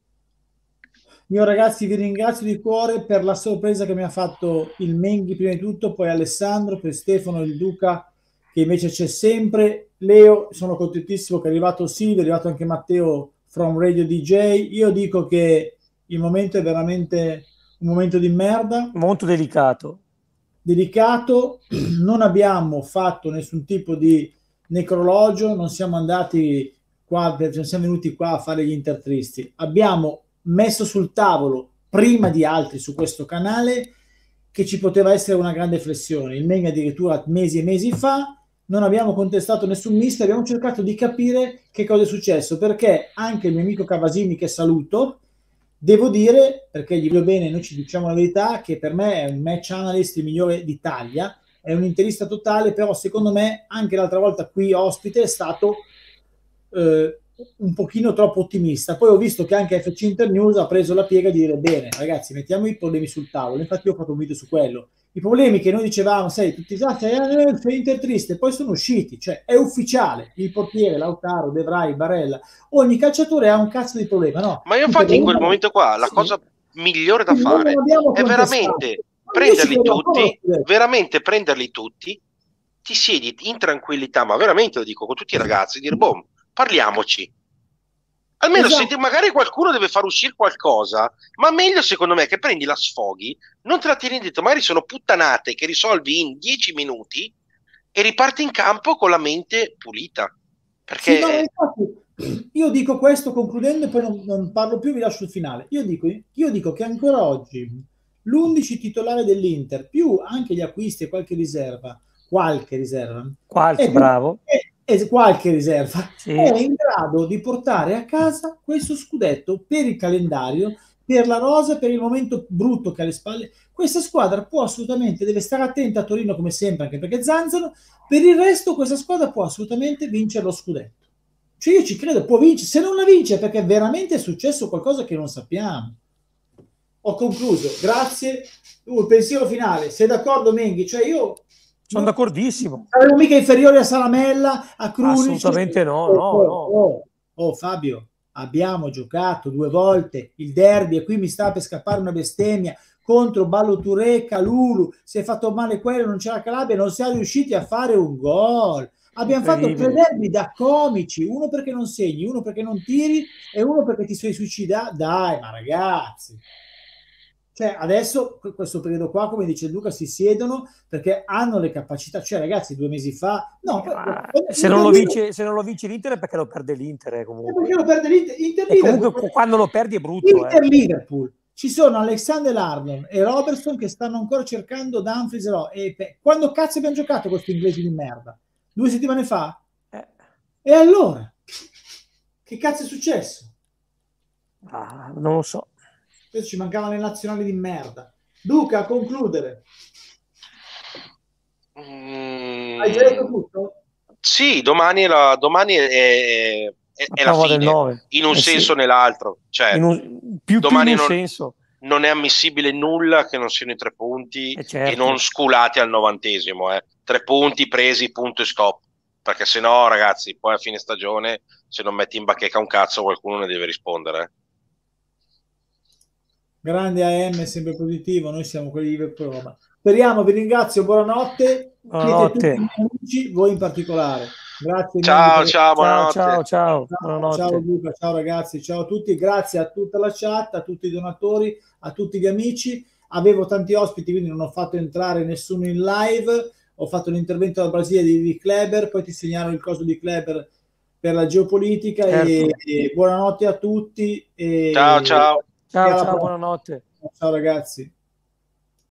Io ragazzi vi ringrazio di cuore per la sorpresa che mi ha fatto il Menghi prima di tutto, poi Alessandro, poi Stefano, il Duca, che invece c'è sempre. Leo, sono contentissimo che è arrivato Silvio, è arrivato anche Matteo from Radio D J. Io dico che il momento è veramente un momento di merda, Molto delicato. delicato, non abbiamo fatto nessun tipo di necrologio, non siamo andati qua, non siamo venuti qua a fare gli intertristi, abbiamo messo sul tavolo prima di altri su questo canale che ci poteva essere una grande flessione, il Meng addirittura mesi e mesi fa, non abbiamo contestato nessun mister, abbiamo cercato di capire che cosa è successo, perché anche il mio amico Cavasini, che saluto, devo dire, perché gli voglio bene, noi ci diciamo la verità, che per me è un match analyst il migliore d'Italia, è un interista totale, però secondo me anche l'altra volta qui ospite è stato eh, un pochino troppo ottimista. Poi ho visto che anche F C Internews ha preso la piega di dire bene ragazzi, mettiamo i problemi sul tavolo, infatti io ho fatto un video su quello, i problemi che noi dicevamo, sei tutti esatti, sei, sei intertriste, poi sono usciti, cioè è ufficiale, il portiere, Lautaro, De Vrij, Barella, ogni calciatore ha un cazzo di problema, no? Ma io infatti in quel momento qua la cosa migliore da Sì, non fare abbiamo è contestato. veramente Ma prenderli io ci vedo tutti, ancora. veramente prenderli tutti, ti siedi in tranquillità, ma veramente lo dico con tutti i ragazzi, dire boh, parliamoci. Almeno Esatto. se magari qualcuno deve far uscire qualcosa, ma meglio secondo me che prendi la sfoghi, non te la tieni dentro, magari sono puttanate che risolvi in dieci minuti e riparti in campo con la mente pulita. Perché Sì, no, infatti, io dico questo concludendo e poi non, non parlo più, vi lascio il finale. Io dico, io dico che ancora oggi l'undici titolare dell'Inter, più anche gli acquisti e qualche riserva, qualche riserva, Qualche, è- bravo. è- è qualche riserva, Sì. è in grado di portare a casa questo scudetto per il calendario, per la rosa, per il momento brutto che ha alle spalle. Questa squadra può assolutamente, deve stare attenta a Torino come sempre, anche perché zanzano. Per il resto questa squadra può assolutamente vincere lo scudetto. Cioè io ci credo, può vincere. Se non la vince è perché veramente è successo qualcosa che non sappiamo. Ho concluso, grazie. Uh, pensiero finale, sei d'accordo Menghi? Cioè io Sono d'accordissimo. saremo mica inferiori a Salamella, a Krunic. Assolutamente no, Oh, no, oh, no. oh, oh, Fabio, abbiamo giocato due volte il derby e qui mi sta per scappare una bestemmia contro Ballo-Touré, Calulu, si è fatto male quello, non c'era Calabria, non siamo riusciti a fare un gol. Abbiamo fatto tre Incredibile. derby da comici, uno perché non segni, uno perché non tiri e uno perché ti sei suicidato. Dai, ma ragazzi, Cioè, adesso, questo periodo qua, come dice Luca, si siedono perché hanno le capacità. Cioè, ragazzi, due mesi fa... No, Ma se, non lo vince, se non lo vince l'Inter è perché lo perde l'Inter. Eh, comunque. Perché lo perde l'Inter? Inter e comunque quando lo perdi è brutto. Inter-Liverpool. Eh. Ci sono Alexander Arnold e Robertson che stanno ancora cercando Dumfries e, e quando cazzo abbiamo giocato questi inglesi di merda? Due settimane fa? Eh. E allora? Che cazzo è successo? Ah, non lo so. Adesso ci mancavano le nazionali di merda. Luca, a concludere. Mm. Hai già detto tutto? Sì, domani, la, domani è, è, è la fine, nove. in un eh senso o sì. nell'altro. Cioè, in un, più, domani più in un non, senso. non è ammissibile nulla che non siano i tre punti eh certo. e non sculati al novantesimo. Eh. Tre punti presi, punto e stop. Perché se no, ragazzi, poi a fine stagione, se non metti in bacheca un cazzo, qualcuno ne deve rispondere. Eh. Grande A M, sempre positivo, noi siamo quelli di Liverpool Roma. Speriamo, vi ringrazio, buonanotte. Buonanotte. Siete tutti amici, voi in particolare. Grazie. Ciao, ciao, buonanotte. Ciao, ciao, ciao, buonanotte. Ciao Luca, ciao ragazzi, ciao a tutti. Grazie a tutta la chat, a tutti i donatori, a tutti gli amici. Avevo tanti ospiti, quindi non ho fatto entrare nessuno in live. Ho fatto l'intervento dal Brasile di, di Kleber, poi ti segnalo il coso di Kleber per la geopolitica. Certo. e, e buonanotte a tutti. E ciao, ciao. Ciao, ciao, buonanotte. Ciao ragazzi.